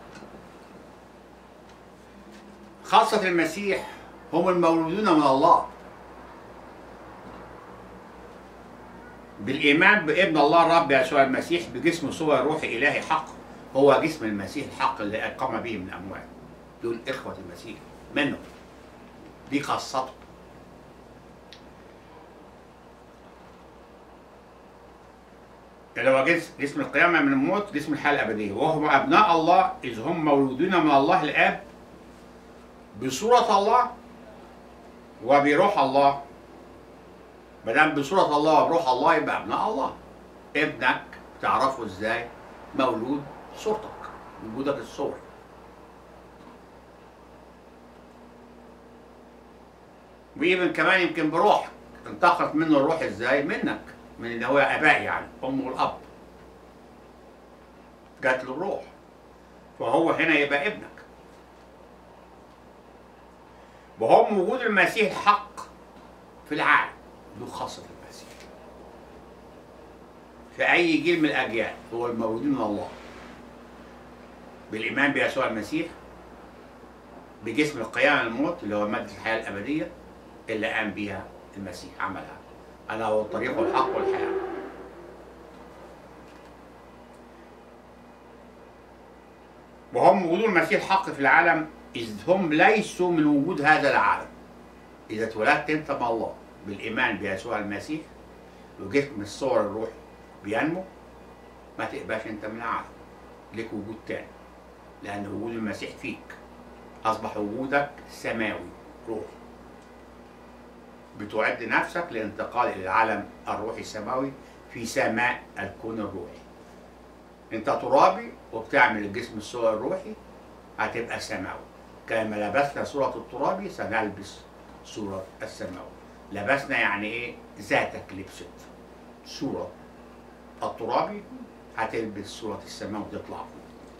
خاصة المسيح هم المولودون من الله بالإيمان بابن الله الرب يسوع المسيح بجسم صور روحي إلهي حق، هو جسم المسيح الحق اللي أقام به من الأموات. دول إخوة المسيح منه، دي خاصته. اللي هو جسم القيامة من الموت، جسم الحياة الأبدية، وهم أبناء الله إذ هم مولودون من الله الآب بصورة الله وبروح الله. ما دام بصورة الله وبروح الله يبقى أبناء الله. ابنك تعرفه إزاي؟ مولود صورتك، وجودك الصوري. ويمكن كمان يمكن بروحك، انتقلت منه الروح إزاي؟ منك، من اللي هو آباء يعني أم والأب، جات له الروح، فهو هنا يبقى ابنك. وهم وجود المسيح الحق في العالم، له خاصة المسيح في أي جيل من الأجيال، هو المولودين من الله بالإيمان بيسوع المسيح بجسم القيامة من الموت اللي هو مادة الحياة الأبدية اللي قام بيها المسيح، عملها. أنا هو الطريق والحق والحياة. وهم وجود المسيح الحق في العالم إذ هم ليسوا من وجود هذا العالم. إذا اتولدت أنت مع الله بالإيمان بيسوع المسيح وجسم الصور الروحي بينمو، ما تقباش أنت من العالم، لك وجود تاني، لأن وجود المسيح فيك أصبح وجودك سماوي روحي. بتعد نفسك للانتقال إلى العالم الروحي السماوي في سماء الكون الروحي. أنت ترابي وبتعمل الجسم الصور الروحي، هتبقى سماوي. كما لبسنا صورة الترابي سنلبس صورة السماوي. لبسنا يعني إيه؟ ذاتك لبست صورة الترابي، هتلبس صورة السماوي وتطلع فوق.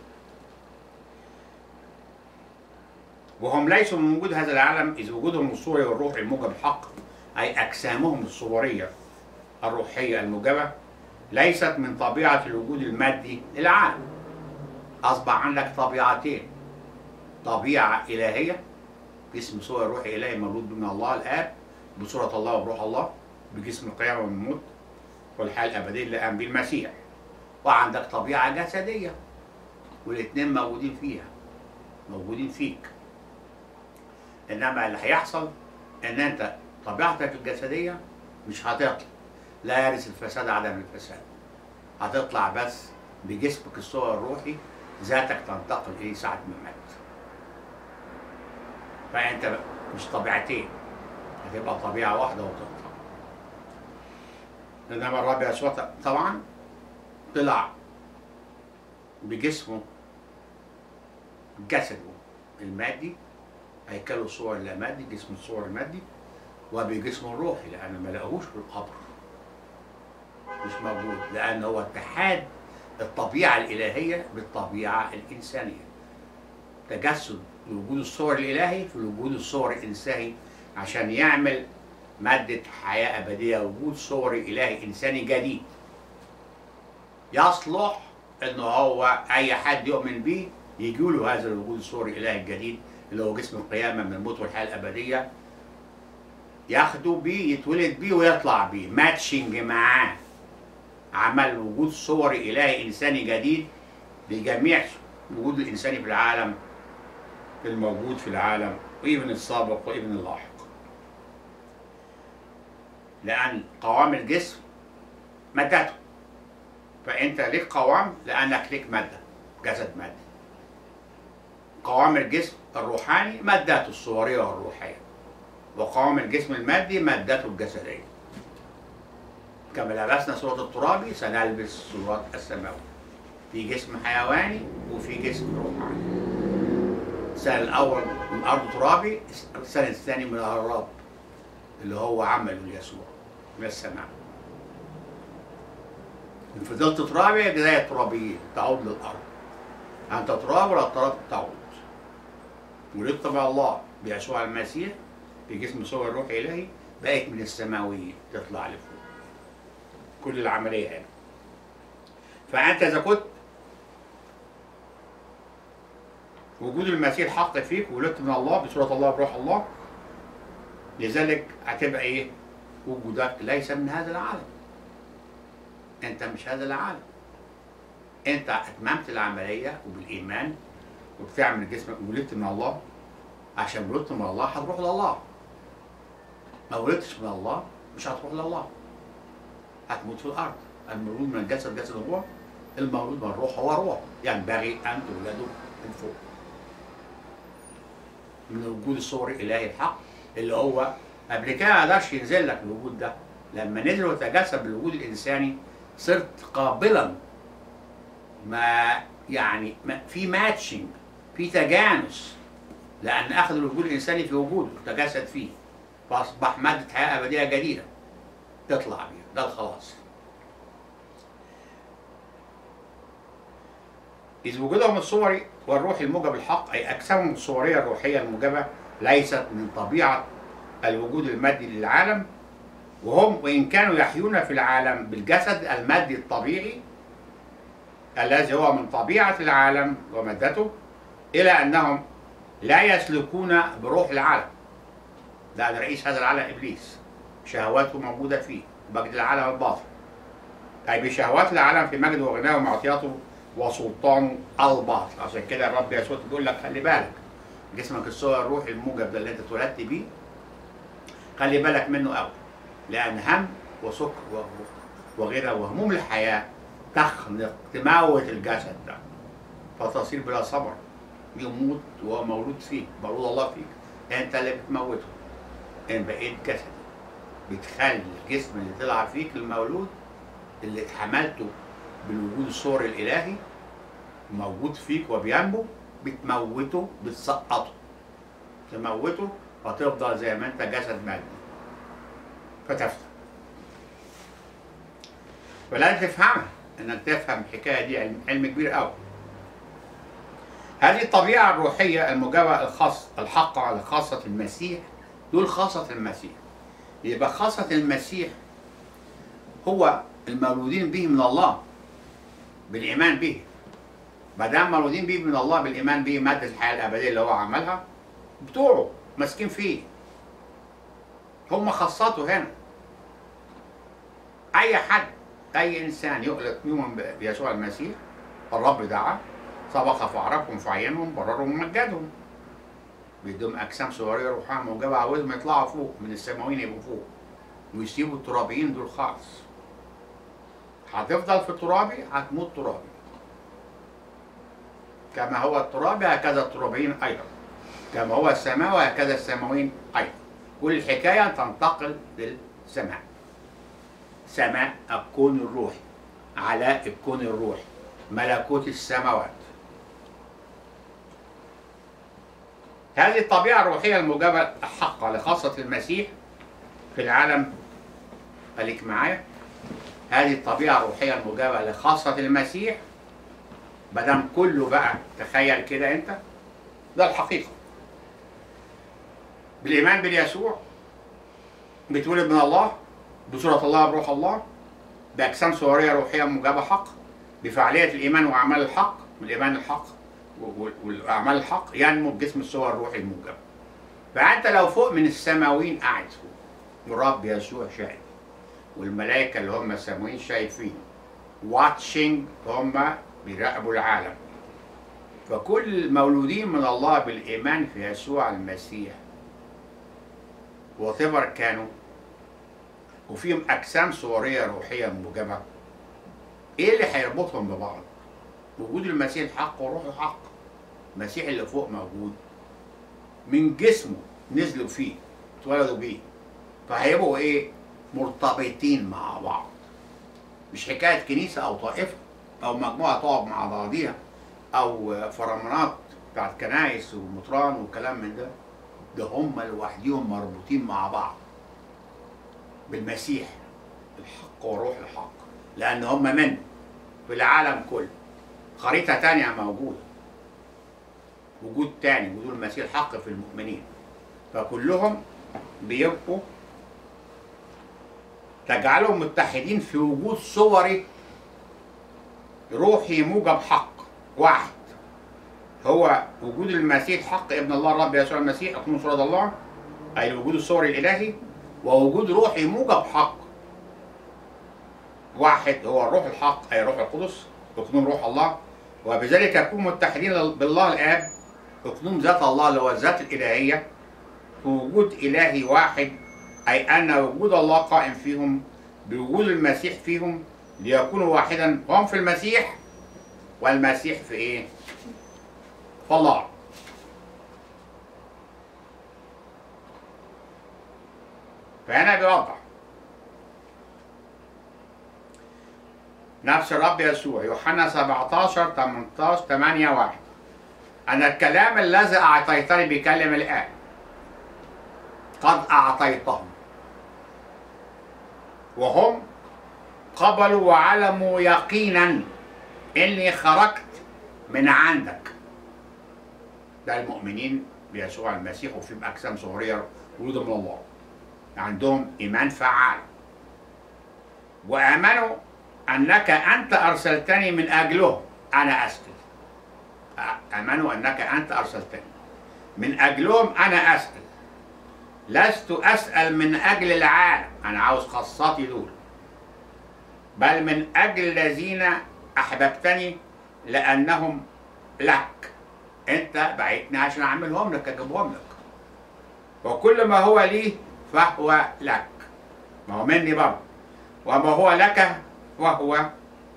وهم ليسوا من وجود هذا العالم إذ وجودهم الصوري والروحي الموجب الحق، أي أجسامهم الصورية الروحية الموجبة ليست من طبيعة الوجود المادي للعالم. أصبح عندك طبيعتين، طبيعة إلهية جسم صور روحي إلهي مولود من الله الآب بصورة الله وبروح الله بجسم القيامة من الموت والحياة الأبدية اللي قام بيه المسيح. وعندك طبيعة جسدية، والاثنين موجودين فيها، موجودين فيك. إنما اللي هيحصل إن أنت طبيعتك الجسدية مش هتطلع، لا يرث الفساد عدم الفساد، هتطلع بس بجسمك الصور الروحي، ذاتك تنتقل إليه ساعة ما مات. فانت مش طبيعتين، هتبقى طبيعه واحده وتطلع. انما الرب يسوع طبعا طلع بجسمه، جسده المادي، هيكله الصور اللامادي، جسم الصور المادي، وبجسمه الروحي، لأن ما لقاهوش في القبر، مش موجود، لأن هو اتحاد الطبيعة الإلهية بالطبيعة الإنسانية، تجسد لوجود الصور الإلهي في وجود الصور الإنساني، عشان يعمل مادة حياة أبدية، وجود صور إلهي إنساني جديد يصلح إن هو أي حد يؤمن به يجيله هذا الوجود الصوري الإلهي الجديد اللي هو جسم القيامة من الموت والحياة الأبدية، ياخده بيه، يتولد بيه ويطلع بيه، ماتشنج معاه، عمل وجود صوري إلهي إنساني جديد لجميع الوجود الإنساني في العالم، الموجود في العالم، وابن السابق وابن اللاحق. لأن قوام الجسم مادته، فأنت ليك قوام لأنك ليك مادة، جسد مادي. قوام الجسم الروحاني مادته الصورية والروحية، وقوام الجسم المادي مادته الجسدية. كما لبسنا صورة الترابي سنلبس صورة السماوي، في جسم حيواني وفي جسم روحاني. السنة الأول من أرض ترابي، السنة الثاني من الرب اللي هو عمله ليسوع من السماء. إن فضلت ترابي زي الترابيين تعود للأرض، أنت تراب ولا التراب تعود. ولدت مع الله بيسوع المسيح في جسم صور الروح الإلهي، بقيت من السماويين تطلع لفوق. كل العملية هنا. فأنت إذا كنت وجود المسيح حق فيك وولدت من الله بصورة الله بروح الله، لذلك هتبقى إيه؟ وجودك ليس من هذا العالم. أنت مش هذا العالم. أنت أتممت العملية وبالإيمان وبتعمل جسمك، ولدت من الله. عشان ولدت من الله هتروح لله. ما ولدتش من الله مش هتروح لله، هتموت في الأرض. المولود من الجسد جسد هو، المولود من الروح هو روح. ينبغي أن تولدوا من فوق، من وجود الصور الإلهي الحق اللي هو قبل كده ما قدرش ينزل لك الوجود ده. لما نزل وتجسد بالوجود الإنساني صرت قابلا، ما يعني في ماتشنج، في تجانس، لأن أخذ الوجود الإنساني في وجوده تجسد فيه، فأصبح مادة حياة أبدية جديدة تطلع بيها. ده الخلاص. إذ وجودهم الصوري والروحي الموجب الحق، أي أجسامهم الصورية الروحية الموجبة ليست من طبيعة الوجود المادي للعالم، وهم وإن كانوا يحيون في العالم بالجسد المادي الطبيعي الذي هو من طبيعة العالم ومادته، إلى أنهم لا يسلكون بروح العالم، لأن رئيس هذا العالم إبليس، شهواته موجودة فيه، مجد العالم الباطل، أي بشهوات العالم في مجد وغناه ومعطياته وسلطانه الباطل. عشان كده الرب يسوع بيقول لك خلي بالك جسمك الصور الروحي الموجب ده اللي أنت اتولدت بيه، خلي بالك منه قوي، لأن هم وسكر وغيرها وهموم الحياة تخنق تموت الجسد ده، فتصير بلا صبر، يموت وهو مولود فيك، مولود الله فيك، أنت اللي بتموته. إن بقيت جسد بتخلي الجسم اللي طلع فيك المولود اللي اتحملته بالوجود الصوري الإلهي موجود فيك وبينمو، بتموته، بتسقطه، تموته فتفضل زي ما أنت جسد مادي فتفتح. فلازم تفهمها، انك تفهم الحكايه دي علم كبير قوي. هذه الطبيعه الروحيه الموجبه الحقه لخاصه المسيح، دول خاصه المسيح. يبقى خاصه المسيح هو المولودين به من الله بالايمان به. ما دام مولودين به من الله بالايمان به، ماده الحياه الابديه اللي هو عملها بتوعه ماسكين فيه، هم خاصته هنا. اي حد، اي انسان يؤمن بيسوع المسيح، الرب دعا سبق فعرفهم فعينهم بررهم ومجدهم، بيدهم اجسام صغيره روحها موجبه، عاوزهم يطلعوا فوق من السماويين، يبقوا فوق ويسيبوا الترابيين دول خالص. هتفضل في الترابي، هتموت ترابي، كما هو الترابي هكذا الترابيين ايضا. كما هو السماء وهكذا السماوين أيضا. كل الحكاية تنتقل للسماء. سماء الكون الروحي، علاء الكون الروحي، ملكوت السماوات. هذه الطبيعة الروحية الموجبة الحقة لخاصة المسيح في العالم. خليك معايا. هذه الطبيعة الروحية الموجبة لخاصة المسيح، مادام كله بقى تخيل كده انت، ده الحقيقة. بالإيمان باليسوع بتولد من الله بصورة الله بروح الله، بأجسام صورية روحية موجبة حق، بفعالية الإيمان وأعمال الحق، والإيمان الحق والأعمال الحق ينمو بجسم الصور الروحي الموجب. فأنت لو فوق من السماويين قاعد فوق، والرب يسوع شايف، والملائكة اللي هم السماويين شايفين، واتشنج، هم بيراقبوا العالم. فكل المولودين من الله بالإيمان في يسوع المسيح وثبر كانوا وفيهم أجسام صورية روحية موجبة، إيه اللي هيربطهم ببعض؟ وجود المسيح الحق وروح الحق. المسيح اللي فوق موجود، من جسمه نزلوا فيه، اتولدوا بيه، فهيبقوا إيه؟ مرتبطين مع بعض. مش حكاية كنيسة أو طائفة أو مجموعة تقعد مع بعضيها أو فرمانات بتاعت كنايس ومطران وكلام من ده. ده هم لوحديهم مربوطين مع بعض بالمسيح الحق وروح الحق، لأن هم منه في العالم كله. خريطة تانية موجودة، وجود تاني، وجود المسيح الحق في المؤمنين. فكلهم بيبقوا تجعلهم متحدين في وجود صوري روحي موجب حق واحد، هو وجود المسيح الحق ابن الله الرب يسوع المسيح اقنوم صورة الله، أي الوجود الصوري الإلهي، ووجود روحي موجب حق واحد هو الروح الحق أي الروح القدس اقنوم روح الله. وبذلك يكونوا متحدين بالله الآب اقنوم ذات الله اللي هو الذات الإلهية، في وجود إلهي واحد، أي أن وجود الله قائم فيهم بوجود المسيح فيهم، ليكونوا واحدا. هم في المسيح والمسيح في إيه؟ في الله. فهنا بيوضح نفس الرب يسوع يوحنا 17 18 8 1 أن الكلام الذي أعطيتني بكلم الآب قد أعطيتهم، وهم قبلوا وعلموا يقينا إني خرجت من عندك. ده المؤمنين بيسوع المسيح وفيهم أجسام صورية ولود من الله، عندهم إيمان فعال، وآمنوا أنك أنت أرسلتني من أجلهم أنا أسأل. آمنوا أنك أنت أرسلتني من أجلهم أنا أسأل، لست أسأل من أجل العالم، أنا عاوز خاصتي دول، بل من أجل الذين أحببتني لأنهم لك. أنت بعتني عشان أعملهم لك، أجيبهم لك، وكل ما هو لي فهو لك، ما هو مني برضه، وما هو لك وهو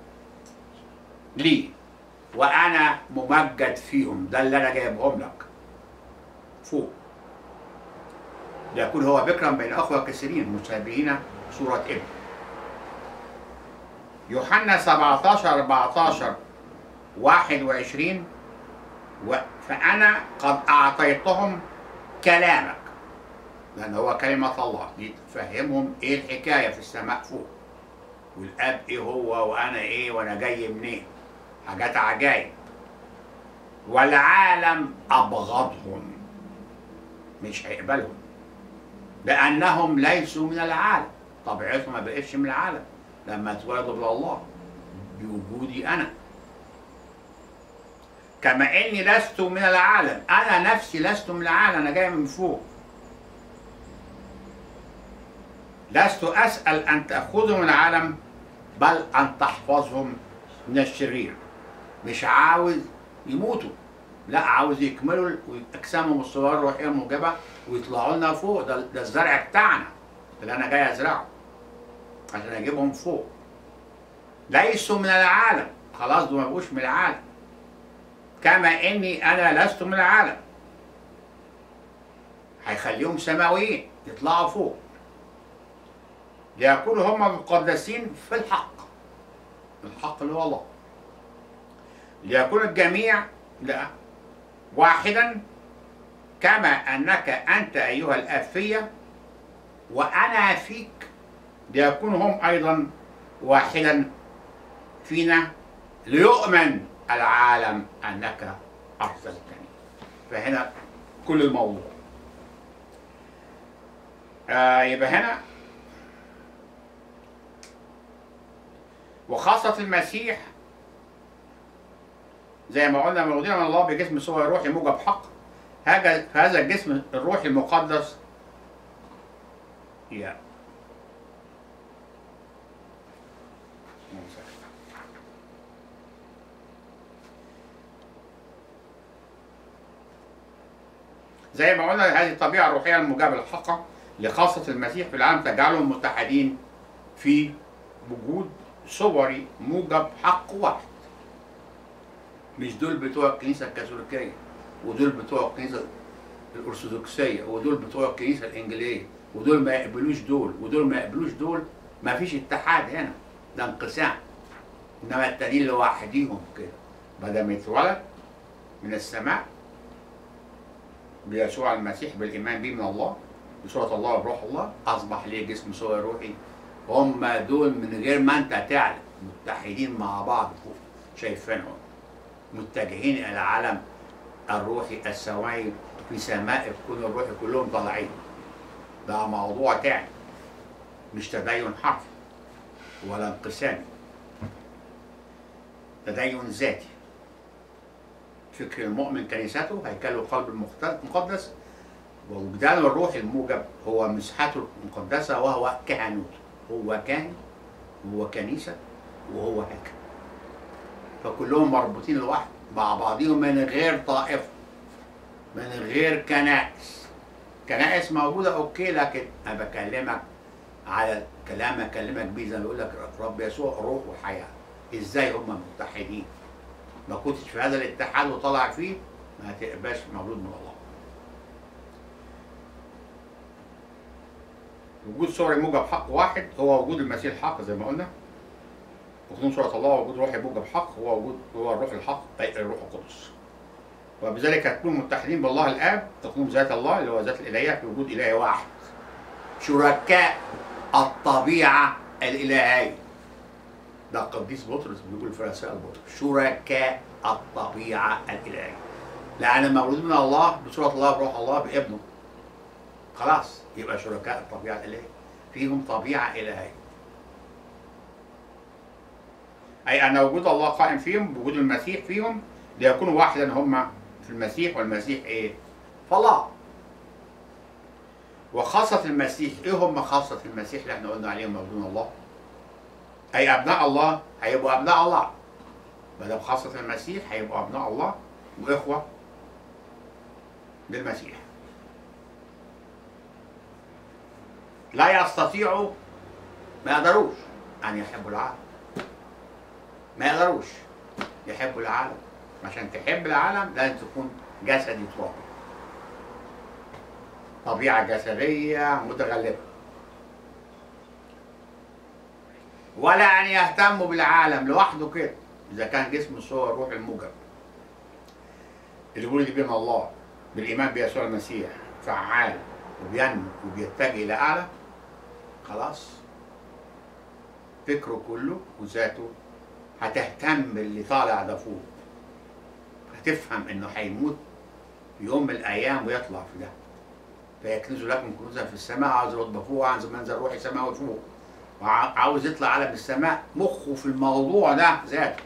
لي، وأنا ممجد فيهم. ده اللي أنا جايبهم لك فوق، ليكون هو بكرا بين أخوة كثيرين مشابهين صورة ابن. يوحنا 17 14 21 فأنا قد أعطيتهم كلامك، لأن هو كلمة الله دي تفهمهم إيه الحكاية في السماء فوق، والآب إيه هو وأنا إيه وأنا جاي منين، حاجات عجائب. والعالم أبغضهم، مش هيقبلهم لأنهم ليسوا من العالم، طبيعتهم ما بقتش من العالم لما اتولدوا من الله بوجودي أنا. كما إني لست من العالم، أنا نفسي لست من العالم، أنا جاي من فوق. لست أسأل أن تأخذهم من العالم بل أن تحفظهم من الشرير. مش عاوز يموتوا، لا، عاوز يكملوا أجسامهم الصغار الروحية الموجبة ويطلعوا لنا فوق. ده الزرع بتاعنا اللي أنا جاي أزرعه عشان أجيبهم فوق. ليسوا من العالم، خلاص دول ما بقوش من العالم. كما إني أنا لست من العالم. هيخليهم سماويين يطلعوا فوق، ليكونوا هم مقدسين في الحق، الحق اللي هو الله، ليكون الجميع لا واحدا كما أنك أنت أيها الآب فيا وأنا فيك، ليكونوا هم أيضا واحدا فينا ليؤمن العالم أنك أرسلتني. فهنا كل الموضوع يبقى هنا وخاصة المسيح زي ما قلنا مولودين من الله بجسم صورة روحي موجب حق، هذا الجسم الروحي المقدس زي ما قلنا هذه الطبيعة الروحية الموجبة الحقة لخاصة المسيح في العالم تجعلهم متحدين في وجود صوري موجب حق واحد. مش دول بتوع الكنيسة الكاثوليكية ودول بتوع الكنيسة الأرثوذكسية ودول بتوع الكنيسة الإنجيلية ودول ما يقبلوش دول ودول ما يقبلوش دول، ما فيش اتحاد هنا، ده انقسام. إنما التانيين لوحديهم كده بدل ما يتولد من السماء بيسوع المسيح بالإيمان به من الله بصورة الله وبروح الله أصبح ليه جسم صورة روحي. هم دول من غير ما أنت تعلم متحدين مع بعض فوق شايفينهم متجهين إلى العالم الروحي السماوي في سماء الكون الروحي كلهم طالعين. ده موضوع تاني مش تدين حرفي ولا انقسامي، تدين ذاتي. فكر المؤمن كنيسته هيكل القلب المقدس، ووجدان الروح الموجب هو مسحته المقدسة وهو كهنوته. هو كاهن وهو كنيسة وهو هيكل، فكلهم مربوطين لوحده مع بعضهم من غير طائفة، من غير كنائس. كنائس موجودة أوكي، لكن أنا بكلمك على كلام أكلمك بيه زي ما بيقول لك رب يسوع روح وحياة. إزاي هم متحدين؟ ما كنتش في هذا الاتحاد وطلع فيه ما هتبقاش مولود من الله. وجود صوري موجب حق واحد هو وجود المسيح الحق زي ما قلنا. وجود صورة الله وجود روحي موجب حق هو الروح الحق أي الروح القدس. وبذلك هتكونوا متحدين بالله الآب، تكون ذات الله اللي هو ذات الإلهية في وجود إله واحد، شركاء الطبيعة الإلهية. ده القديس بطرس بيقول في رسائل بطرس شركاء الطبيعة الإلهية، لأن مولود من الله بصورة الله بروح الله بابنه. خلاص يبقى شركاء الطبيعة الإلهية، فيهم طبيعة إلهية، أي أن وجود الله قائم فيهم بوجود المسيح فيهم ليكونوا واحدا هم في المسيح والمسيح إيه؟ فالله. وخاصة المسيح إيه هم خاصة المسيح اللي احنا قلنا عليهم مولودون الله؟ أي أبناء الله هيبقوا أبناء الله. بدل خاصة المسيح هيبقوا أبناء الله وإخوة بالمسيح. لا يستطيعوا، ما يقدروش أن يحبوا العالم، ما يقدروش يحبوا العالم. عشان تحب العالم لازم تكون جسدي ترابي، طبيعة جسدية متغلبة، ولا أن يهتموا بالعالم لوحده كده. إذا كان جسم الصور الروح الموجب اللي ولد بين الله بالإيمان بيسوع المسيح فعال وبينمو وبيتجه إلى أعلى، خلاص فكره كله وذاته هتهتم باللي طالع ده فوق، هتفهم إنه هيموت يوم من الأيام ويطلع في ده. فيكنزوا لكم كنوزا في السماء، عاوز رتبة فوق، عاوز منزل روحي سماوي فوق، وعاوز يطلع عالم السماء، مخه في الموضوع ده ذاته.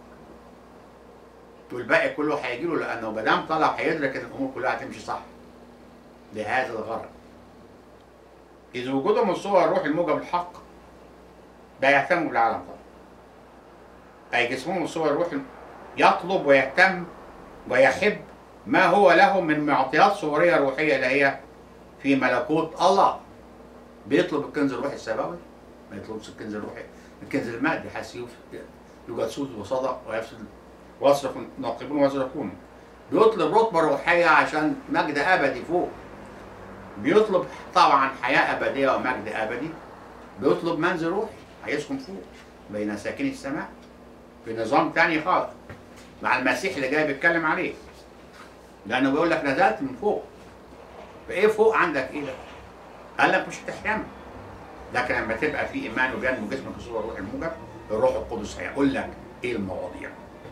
والباقي كله هيجي له، لأنه ما دام طلع هيدرك إن الأمور كلها هتمشي صح لهذا الغرض. إذا وجودهم الصور الروح الموجب الحق لا يهتموا بالعالم طبعا، أي جسمهم الصور الروح يطلب ويهتم ويحب ما هو له من معطيات صورية روحية إلهية في ملكوت الله. بيطلب الكنز الروحي السماوي، ما يطلبش الكنز الروحي الكنز المادي، حيث يوجد سود وصدق ويفسد واصرخ ناقبون ويصرخون. بيطلب رتبة روحية عشان مجد أبدي فوق، بيطلب طبعا حياة أبدية ومجد أبدي، بيطلب منزل روحي هيسكن فوق بين ساكني السماء في نظام تاني خالص مع المسيح اللي جاي بيتكلم عليه، لأنه بيقول لك نزلت من فوق. فإيه فوق عندك إيه ده؟ قال لك مش هتحرمك، لكن لما تبقى في إيمان وبينمو جسمك الصورة الروح الموجب، الروح القدس هيقول لك إيه المواضيع.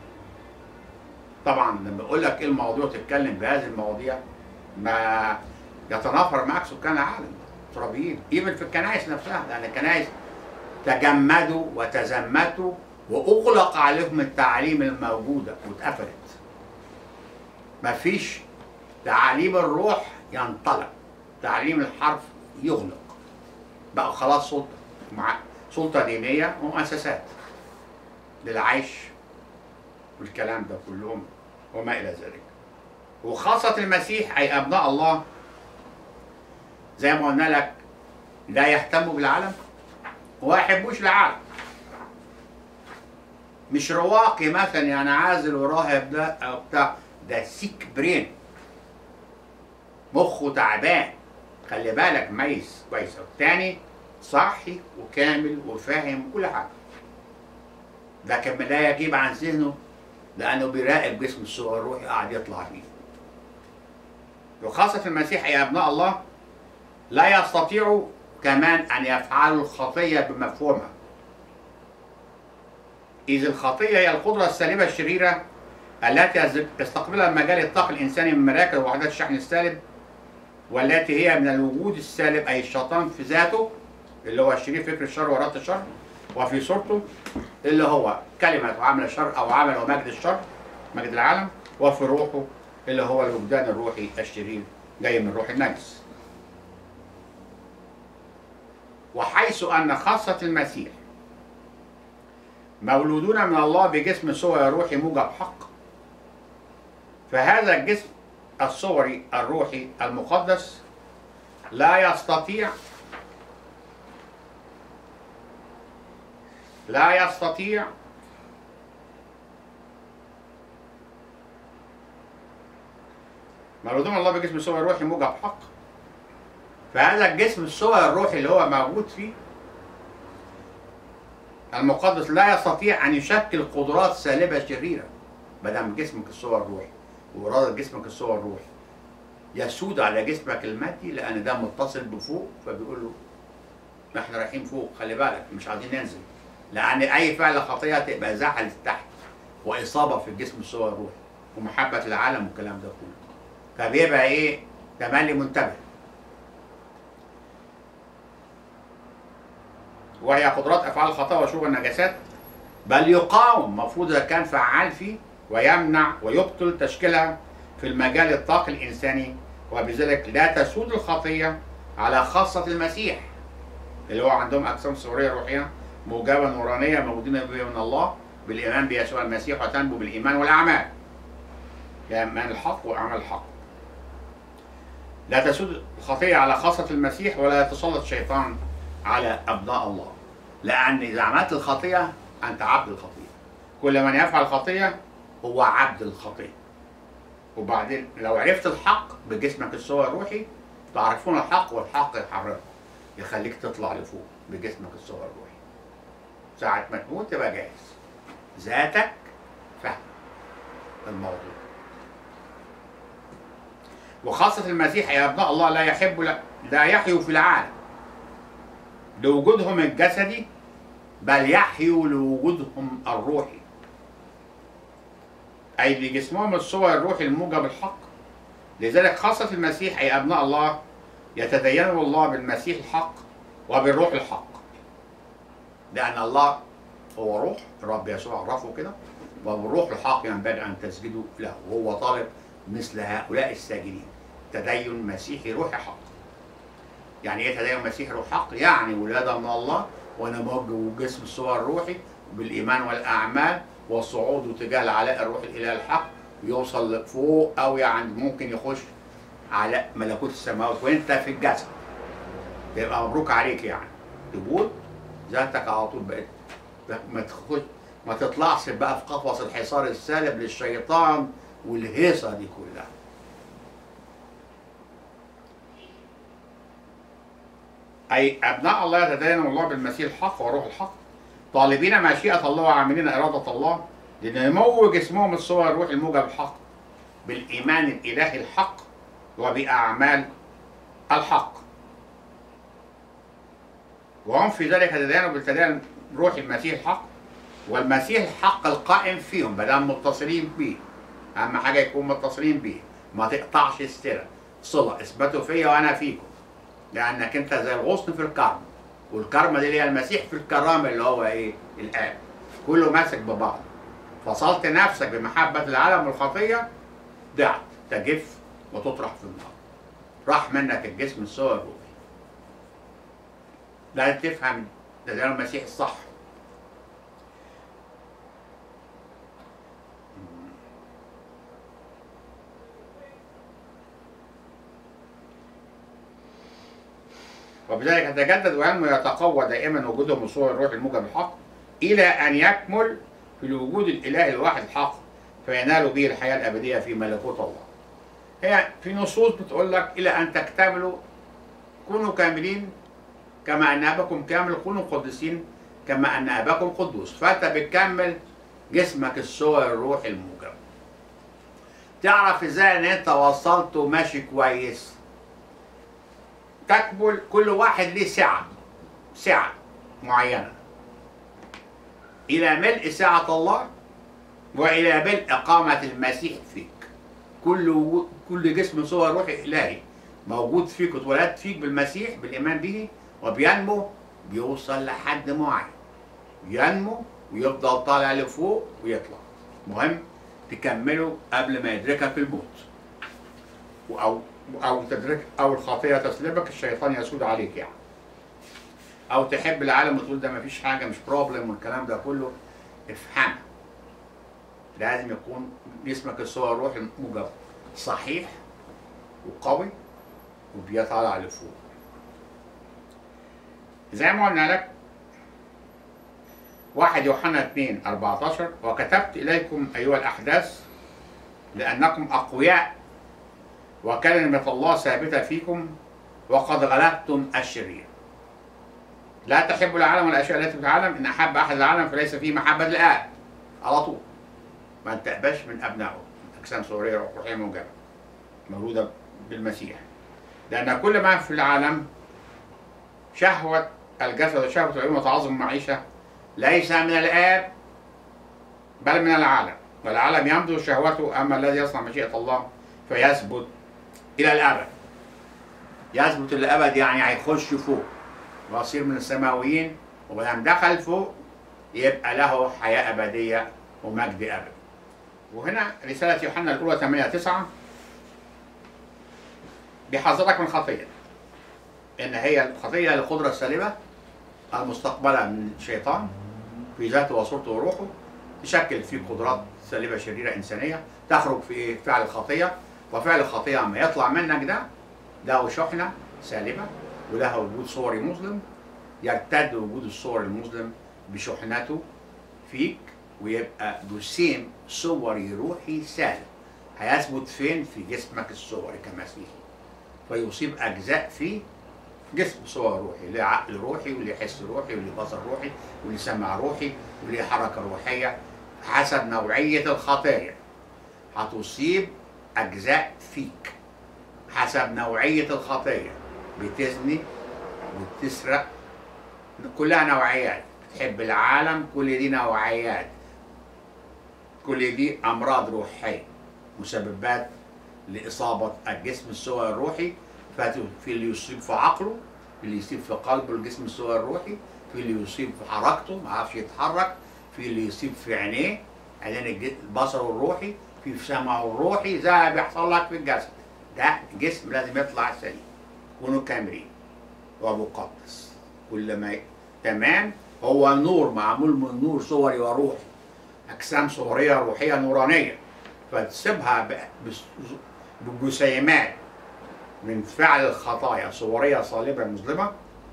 طبعا لما يقول لك إيه المواضيع وتتكلم بهذه المواضيع ما يتنافر معك سكان العالم ترابيين، ايفن في الكنائس نفسها، لان الكنائس تجمدوا وتزمتوا واغلق عليهم التعاليم الموجوده واتقفلت. مفيش تعاليم الروح ينطلق، تعليم الحرف يغلق. بقى خلاص سلطه دينيه ومؤسسات للعيش والكلام ده كلهم وما الى ذلك. وخاصه المسيح اي ابناء الله زي ما قلنا لك لا يهتموا بالعالم وما يحبوش العالم. مش رواقي مثلا يعني عازل وراهب ده او بتاع، ده سيك برين، مخه تعبان. خلي بالك ميز كويس. التاني صحي وكامل وفاهم كل حاجه، لكن لا يجيب عن ذهنه لانه بيراقب جسم الصور الروحي قاعد يطلع فيه. وخاصه المسيح يا ابناء الله لا يستطيعوا كمان أن يفعلوا الخطية بمفهومها، إذ الخطية هي القدرة السالبة الشريرة التي يستقبلها مجال الطاقة الإنساني من مراكز ووحدات الشحن السالب، والتي هي من الوجود السالب أي الشيطان في ذاته اللي هو الشرير، فكر الشر وإرادة الشر، وفي صورته اللي هو كلمة وعمل الشر أو عمل ومجد الشر مجد العالم، وفي روحه اللي هو الوجدان الروحي الشرير جاي من روح النجس. وحيث أن خاصة المسيح مولودون من الله بجسم صوري روحي موجب حق، فهذا الجسم الصوري الروحي المقدس لا يستطيع مولودون من الله بجسم صوري روحي موجب حق، فهذا الجسم الصوري الروحي اللي هو موجود فيه المقدس لا يستطيع ان يشكل قدرات سالبه شريره، ما دام جسمك الصوري الروحي واراده جسمك الصوري الروحي يسود على جسمك المادي، لان ده متصل بفوق، فبيقول له ما احنا رايحين فوق، خلي بالك مش عايزين ننزل، لان اي فعل خطيه تبقى زحل تحت واصابه في الجسم الصوري الروحي ومحبه العالم والكلام ده كله، فبيبقى ايه؟ تملي منتبه. وهي قدرات افعال الخطايا وشوب النجاسات، بل يقاوم، المفروض اذا كان فعال فيه ويمنع ويبطل تشكيلها في المجال الطاقي الانساني، وبذلك لا تسود الخطيه على خاصه المسيح اللي هو عندهم اجسام صوريه روحيه موجبه نورانيه موجودين من الله بالايمان بيسوع المسيح، وتنبو بالايمان والاعمال، يعني ايمان الحق واعمال الحق. لا تسود الخطيه على خاصه المسيح، ولا يتسلط الشيطان على ابناء الله، لان اذا عملت الخطيه انت عبد الخطيه. كل من يفعل الخطيه هو عبد الخطيه. وبعدين لو عرفت الحق بجسمك الصوري الروحي تعرفون الحق والحق يحررك، يخليك تطلع لفوق بجسمك الصوري الروحي. ساعة ما تموت تبقى جاهز، ذاتك فهم الموضوع. وخاصة المسيح يا ابناء الله لا يحيوا في العالم لوجودهم الجسدي، بل يحيوا لوجودهم الروحي، أي لجسمهم الصور الروحي الموجب الحق. لذلك خاصة المسيح أي أبناء الله يتدينوا الله بالمسيح الحق وبالروح الحق، لأن الله هو روح، الرب يسوع عرفه كده، وبالروح الحق ينبغي أن تسجدوا له، وهو طالب مثل هؤلاء الساجدين تدين مسيحي روحي حق. يعني ايه تدين مسيحي روحي حق؟ يعني ولادة من الله ونمو جسم الصور الروحي بالايمان والاعمال والصعود تجاه العلاء الروحي الاله الحق، يوصل لفوق، او يعني ممكن يخش على ملكوت السماوات وانت في الجسد، يبقى مبروك عليك، يعني تبوظ ذاتك على طول، بقت ما تطلعش بقى في قفص الحصار السالب للشيطان والهيصه دي كلها. أي أبناء الله يتدين الله بالمسيح الحق وروح الحق، طالبين مشيئة الله وعاملين إرادة الله لنمو جسمهم الصور الروح الموجب الحق بالإيمان الإلهي الحق وبأعمال الحق، وهم في ذلك يتدينوا بالتدين روح المسيح الحق والمسيح الحق القائم فيهم، بدل متصلين بيه. أهم حاجة يكون متصلين بيه، ما تقطعش صلة، اثبتوا فيا وأنا فيكم، لأنك أنت زي الغصن في الكرم، والكرمة دي اللي هي المسيح في الكرامة اللي هو إيه؟ الآب، كله ماسك ببعض. فصلت نفسك بمحبة العالم والخطية، ضعت، تجف وتطرح في النار، راح منك الجسم الصور الروحي. لا تفهم ده المسيح الصح. وبذلك يتجدد وينمو ويتقوى دائما وجودهم الصور الروح الموجب الحق الى ان يكمل في الوجود الالهي الواحد الحق، فينالوا به الحياه الابديه في ملكوت الله. هي في نصوص بتقول لك الى ان تكتملوا كونوا كاملين كما ان اباكم كامل، كونوا قديسين كما ان اباكم قدوس. فانت بتكمل جسمك الصور الروح الموجب. تعرف ازاي ان انت وصلت وماشي كويس؟ تكمل كل واحد ليه سعة معينة إلى ملء سعة الله وإلى ملء إقامة المسيح فيك. كل جسم صور روحي إلهي موجود فيك واتولدت فيك بالمسيح بالإيمان به، وبينمو بيوصل لحد معين، ينمو ويفضل طالع لفوق ويطلع. مهم تكمله قبل ما يدركك الموت أو تدرك أو الخطية تسلبك، الشيطان يسود عليك يعني، أو تحب العالم وتقول ده مفيش حاجة مش بروبلم والكلام ده كله. افهم، لازم يكون جسمك الصور الروح الموجب صحيح وقوي وبيطلع لفوق. زي ما قلنا لك 1 يوحنا 2:14 وكتبت إليكم أيها الأحداث لأنكم أقوياء وكلمة الله ثابتة فيكم وقد غلبتم الشرير. لا تحبوا العالم والأشياء التي في العالم، إن أحب أحد العالم فليس فيه محبة الآب. على طول ما تقبش من أبنائه أجسام صورية روحية موجبة مولودة بالمسيح، لأن كل ما في العالم شهوة الجسد وشهوة العيون وتعظم المعيشة ليس من الآب بل من العالم، والعالم يمضي شهوته، أما الذي يصنع مشيئة الله فيثبت إلى الأبد. يثبت إلى الأبد يعني هيخش فوق ويصير من السماويين، ولما دخل فوق يبقى له حياة أبدية ومجد أبدي. وهنا رسالة يوحنا الأولى 8:9 بيحذرك من خطية، إن هي الخطية القدرة السالبة المستقبلة من الشيطان في ذاته وصورته وروحه، تشكل فيه قدرات سالبة شريرة إنسانية تخرج في فعل الخطية. وفعل الخطية عما يطلع منك ده له شحنة سالبة وله وجود صوري مظلم، يرتد وجود الصور المظلم بشحنته فيك ويبقى جسيم صوري روحي سالب هيثبت فين؟ في جسمك الصوري كمسيحي، فيصيب أجزاء في جسم صور روحي، ليه عقل روحي وليه حس روحي وليه بصر روحي وليه سمع روحي وليه حركة روحية حسب نوعية الخطايا. هتصيب أجزاء فيك حسب نوعية الخطية، بتزني وبتسرق، كلها نوعيات، بتحب العالم، كل دي نوعيات، كل دي أمراض روحية مسببات لإصابة الجسم الصور الروحي. في اللي يصيب في عقله، في اللي يصيب في قلبه الجسم الصور الروحي، في اللي يصيب في حركته ما عرفش يتحرك، في اللي يصيب في عينيه عينين البصر الروحي، في سمعه الروحي، زي ما بيحصل لك في الجسد. ده جسم لازم يطلع سليم، كونوا كاملين ومقدس كل ما تمام. هو النور معمول من نور صوري وروحي، أجسام صورية روحية نورانية، فتسيبها بجسيمات من فعل الخطايا صورية صالبة مظلمة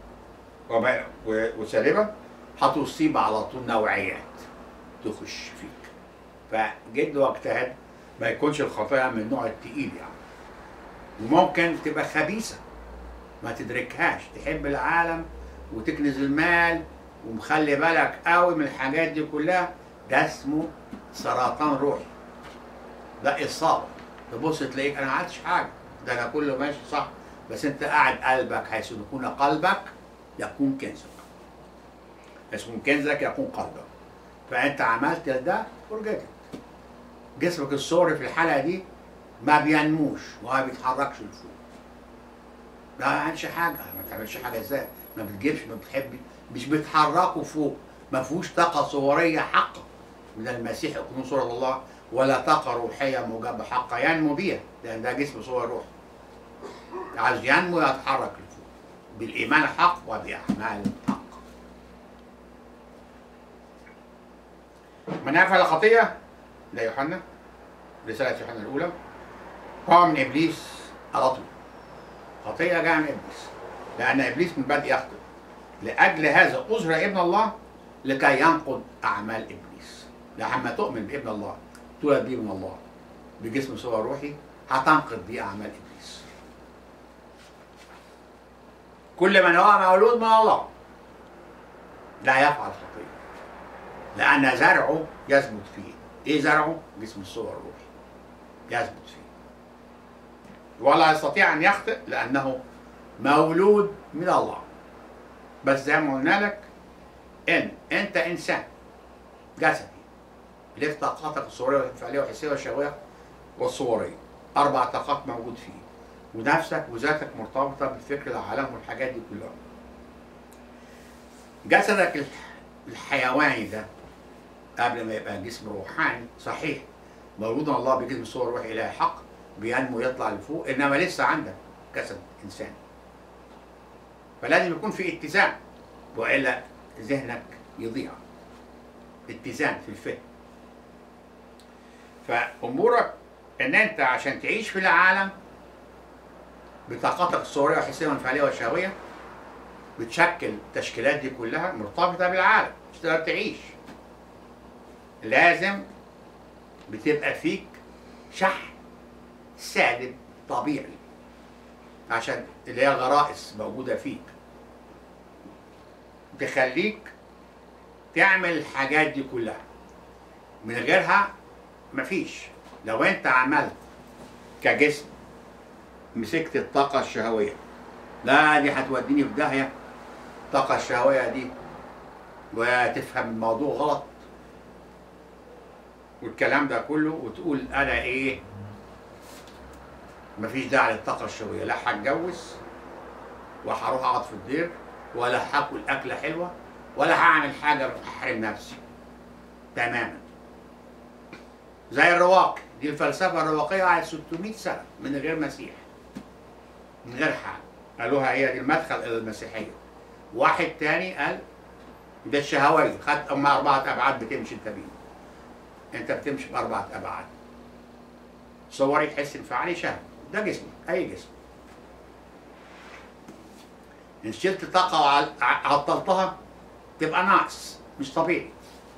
وسالبة، هتصيب على طول نوعيات تخش فيك. فجد واجتهد ما يكونش الخطايا من النوع التقيل يعني، وممكن تبقى خبيثة ما تدركهاش، تحب العالم وتكنز المال ومخلي بالك قوي من الحاجات دي كلها، ده اسمه سرطان روحي، ده إصابة. تبص تلاقيك أنا ما عملتش حاجة، ده أنا كله ماشي صح، بس أنت قاعد قلبك، حيث يكون قلبك يكون كنزك، اسمه كنزك يكون قلبك. فأنت عملت ده ورجعت. جسمك الصوري في الحالة دي ما بينموش وما بيتحركش لفوق. لا ما عملش حاجة، ما بتعملش حاجة ازاي؟ ما بتجيبش، ما بتحب، مش بيتحركوا فوق، ما فيهوش طاقة صورية حقة من المسيح يكون صورة الله، ولا طاقة روحية موجبة حقة ينمو بيها، لأن ده جسم صور روح. عايز ينمو يتحرك لفوق بالإيمان الحق وبأعمال الحق. من يفعل الخطية، ده يوحنا، رسالة يوحنا الأولى، هو من إبليس على طول. خطية جاية من إبليس، لأن إبليس من بدء يخطئ. لأجل هذا أظهر ابن الله لكي ينقض أعمال إبليس. لما تؤمن بابن الله، تولد بيه من الله بجسم صور روحي، هتنقض بيه أعمال إبليس. كل من هو مولود من الله لا يفعل خطية، لأن زرعه يثبت فيه. إيه زرعه؟ جسم الصور الروحي يثبت فيه، ولا يستطيع أن يخطئ لأنه مولود من الله. بس زي ما قلنا لك، إن أنت إنسان جسدي لك طاقاتك الصورية والانفعالية والحسية والشهوية والصورية، 4 طاقات موجود فيه، ونفسك وذاتك مرتبطة بالفكر العالم والحاجات دي كلها. جسدك الحيواني ده قبل ما يبقى جسم روحاني صحيح مولود من الله بجسم صور روحي إلهي حق، بينمو يطلع لفوق، إنما لسه عندك جسد إنسان، فلازم يكون في اتزان، وإلا ذهنك يضيع. اتزان في الفهم. فأمورك إن أنت عشان تعيش في العالم بطاقتك الصورية والحسية والانفعالية والشهوية، بتشكل التشكيلات دي كلها مرتبطة بالعالم، مش تقدر تعيش. لازم بتبقى فيك شحن سالب طبيعي، عشان اللي هي غرائز موجودة فيك تخليك تعمل الحاجات دي كلها. من غيرها مفيش. لو انت عملت كجسم مسكت الطاقة الشهوية، لا دي هتوديني في داهية الطاقة الشهوية دي، وتفهم الموضوع غلط والكلام ده كله، وتقول انا ايه، مفيش داعي للطاقة الشهوية، لا هتجوز وهروح اقعد في الدير، ولا هاكل اكلة حلوة، ولا هعمل حاجة احرم نفسي تماما. زي الرواقي، دي الفلسفة الرواقية قعدت 600 سنة من غير مسيح، من غير حاجة، قالوها هي دي المدخل إلى المسيحية. واحد تاني قال ده الشهوية، خدت أما 4 أبعاد بتمشي أنت بيهم. أنت بتمشي ب4 أبعاد، صوري تحس انفعالي شهوة، ده جسمك، أي جسم. إن شلت طاقة وعطلتها تبقى ناقص، مش طبيعي.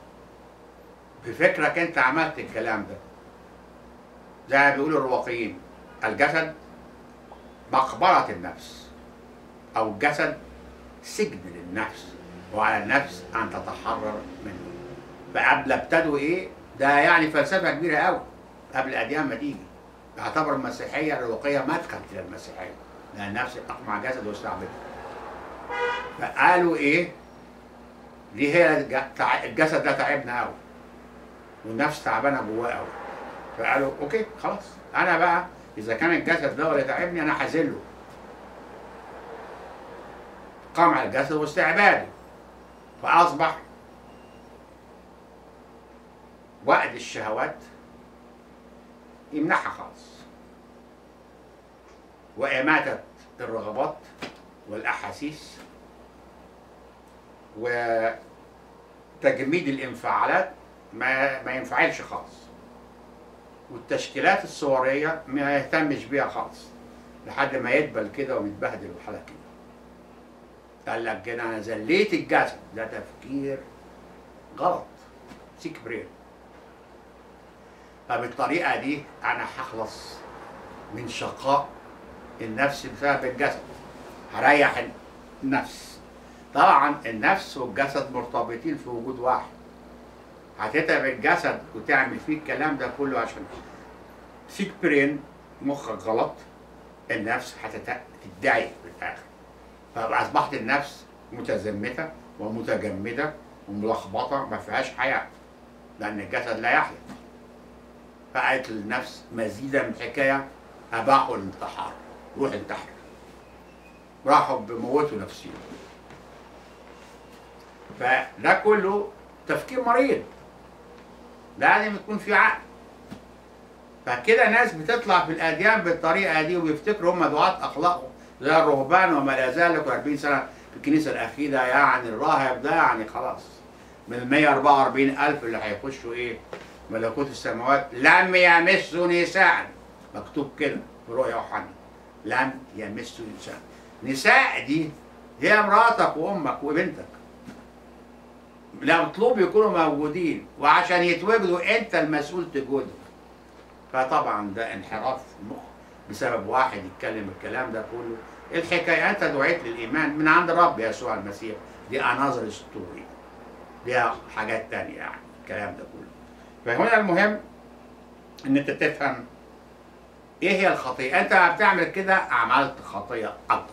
بفكرك أنت عملت الكلام ده. زي ما بيقولوا الرواقيين، الجسد مقبرة النفس، أو الجسد سجن للنفس، وعلى النفس أن تتحرر منه. فقبل ابتدوا إيه؟ ده يعني فلسفة كبيرة أوي قبل الأديان ما تيجي. يعتبر المسيحية الرواقية مدخل إلى المسيحية، لأن النفس أقمع جسد واستعبده. فقالوا إيه؟ دي هي الجسد ده تعبنا أوي، والنفس تعبانة جواه أوي. فقالوا أوكي خلاص، أنا بقى إذا كان الجسد ده اللي تعبني أنا هذله. قمع الجسد واستعباده، فأصبح وقت الشهوات يمنعها خالص، وإماتة الرغبات والأحاسيس وتجميد الانفعالات ما ينفعلش خالص، والتشكيلات الصورية ما يهتمش بيها خالص، لحد ما يدبل كده ويتبهدل وحالة كده. قال لك كده أنا زليت الجسد، ده تفكير غلط، سيك برين. فبالطريقة دي أنا هخلص من شقاء النفس بسبب الجسد. هريح النفس. طبعا النفس والجسد مرتبطين في وجود واحد. هتتعب الجسد وتعمل فيه الكلام ده كله عشان سيك برين، مخك غلط، النفس هتتضايق في الاخر. فاصبحت النفس متزمته ومتجمده وملخبطه ما فيهاش حياه، لان الجسد لا يحيا. فقالت النفس مزيدا من الحكايه، اباحوا الانتحار، روح انتحر. راحوا بموتوا نفسهم. فده كله تفكير مريض، لازم يكون في عقل. فكده ناس بتطلع في الاديان بالطريقه دي وبيفتكروا هم دعاة اخلاق زي الرهبان وما لا ذلك، و40 سنه في الكنيسه الاخيره، يعني الراهب ده يعني خلاص من 144,000 اللي هيخشوا ايه؟ ملكوت السماوات لم يمسوا نساء، مكتوب كده في رؤيا يوحنا، لم يمسوا نساء. نساء دي هي مراتك وامك وبنتك، لا مطلوب يكونوا موجودين، وعشان يتوجدوا انت المسؤول تجودهم. فطبعا ده انحراف في المخ بسبب واحد يتكلم الكلام ده كله. الحكايه انت دعيت للايمان من عند الرب يسوع المسيح، دي اناظر ستوري، دي حاجات تانية يعني الكلام ده كله. فهنا المهم ان انت تفهم ايه هي الخطيه. انت بتعمل كده عملت خطيه اكبر،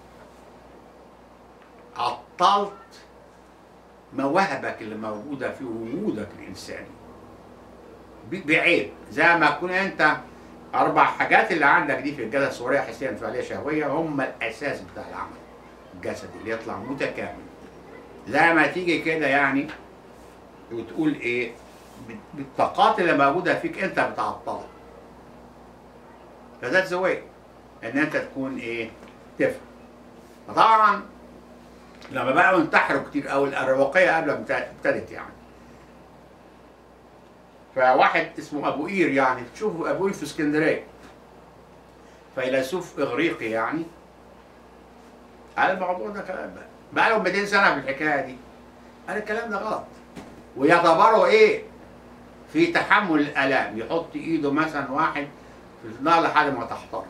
عطلت مواهبك اللي موجوده في وجودك الانساني بعيب. زي ما تكون انت 4 حاجات اللي عندك دي في الجسد، صوريه حسيه انفعاليه شهويه، هم الاساس بتاع العمل الجسدي اللي يطلع متكامل. زي ما تيجي كده يعني وتقول ايه، بالطاقات اللي موجوده فيك انت بتعطلها. فده زوايا ان انت تكون ايه، تفهم. فطبعا لما بقوا ينتحروا كتير قوي، الرواقيه قبل ما ابتدت يعني. فواحد اسمه ابو قير، يعني تشوفوا ابو قير في اسكندريه، فيلسوف اغريقي يعني، قال الموضوع ده كلام بقى لهم 200 سنه في الحكايه دي. قال الكلام ده غلط، ويعتبروا ايه في تحمل الالام، يحط ايده مثلا واحد في النار لحد ما تحترق.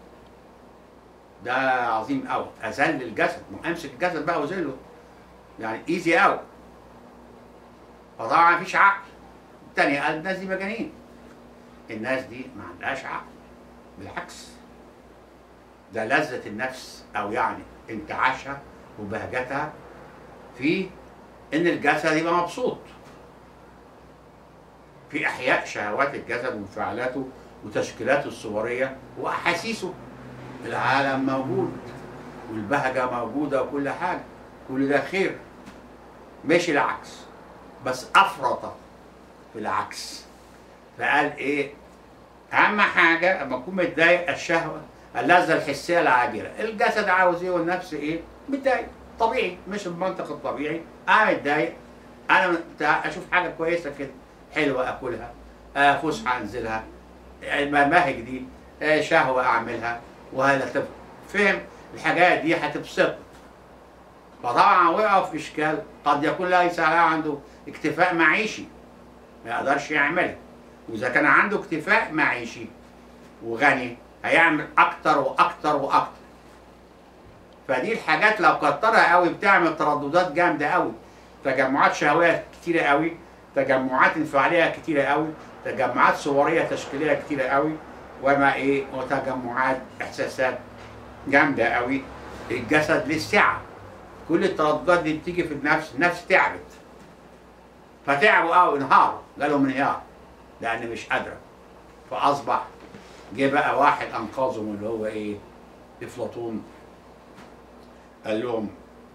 ده عظيم قوي، اذل الجسد، امسك الجسد بقى وذله، يعني ايزي قوي. فطبعا مفيش عقل. التاني قال الناس دي مجانين، الناس دي ما عندهاش عقل، بالعكس ده لذة النفس او يعني انتعاشها وبهجتها في ان الجسد يبقى مبسوط، في احياء شهوات الجسد وانفعالاته وتشكيلاته الصوريه واحاسيسه. العالم موجود والبهجه موجوده وكل حاجه، كل ده خير، مش العكس، بس افرط في العكس. فقال ايه، اهم حاجه اما اكون متضايق الشهوه اللذه الحسيه العاجله، الجسد عاوز ايه والنفس ايه، متضايق طبيعي، مش المنطق الطبيعي. انا متضايق، انا اشوف حاجه كويسه كده حلوه اكلها، فسحه انزلها، المهج دي شهوه اعملها، وهلا فهم الحاجات دي هتبسطه. فطبعا وقعوا في اشكال، قد يكون ليس عنده اكتفاء معيشي ما يقدرش يعملها، واذا كان عنده اكتفاء معيشي وغني هيعمل اكتر واكتر واكتر. فدي الحاجات لو كترها قوي بتعمل ترددات جامده قوي، تجمعات شهويه كتيره قوي، تجمعات انفعاليه كتيره قوي، تجمعات صوريه تشكيليه كتيره قوي، وما ايه، وتجمعات احساسات جامده قوي. الجسد للسعه، كل الترددات دي بتيجي في النفس، النفس تعبت، فتعبوا قوي، انهاروا، جالهم انهيار لان مش قادره. فاصبح جه بقى واحد انقذهم اللي هو ايه، افلاطون، قال لهم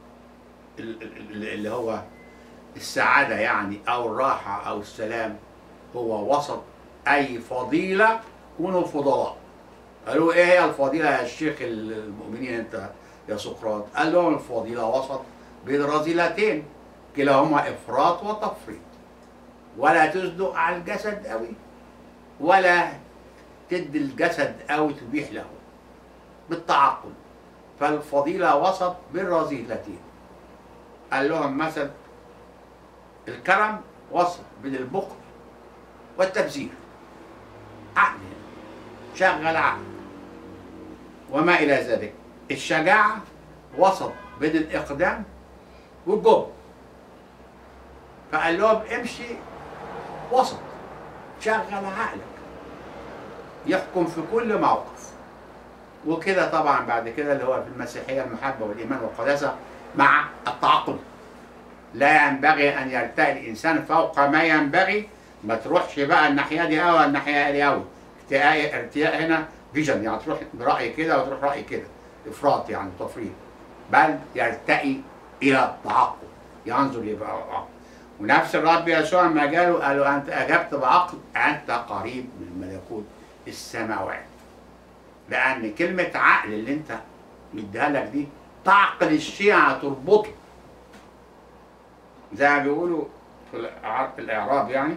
اللي هو السعاده يعني او الراحه او السلام هو وسط اي فضيله، كونوا فضلاء. قالوا ايه هي الفضيله يا شيخ المؤمنين انت يا سقراط؟ قال لهم الفضيله وسط بين رذيلتين كلاهما افراط وتفريط، ولا تصدق على الجسد قوي ولا تدي الجسد قوي تبيح له بالتعقل. فالفضيله وسط بين رذيلتين. قال لهم مثلا الكرم وسط بين البخل والتبذير، عقل شغل عقل. وما الى ذلك الشجاعه وسط بين الإقدام والجبن. فقال لهم امشي وسط، شغل عقلك يحكم في كل موقف. وكده طبعا بعد كده اللي هو في المسيحية المحبة والإيمان والقداسة مع التعقل. لا ينبغي أن يرتقي الإنسان فوق ما ينبغي، ما تروحش بقى الناحية دي أو الناحية دي أوي. ارتياء هنا فيجن، يعني تروح برأي كده وتروح رأي كده، إفراط يعني تفريط. بل يرتقي إلى التعقل، ينظر يبقى عقل. ونفس الرب يسوع لما قالوا أنت أجبت بعقل، أنت قريب من ملكوت السماوات. لأن كلمة عقل اللي أنت مديها لك دي تعقل الشيء، هتربطه زي ما بيقولوا في الإعراب، يعني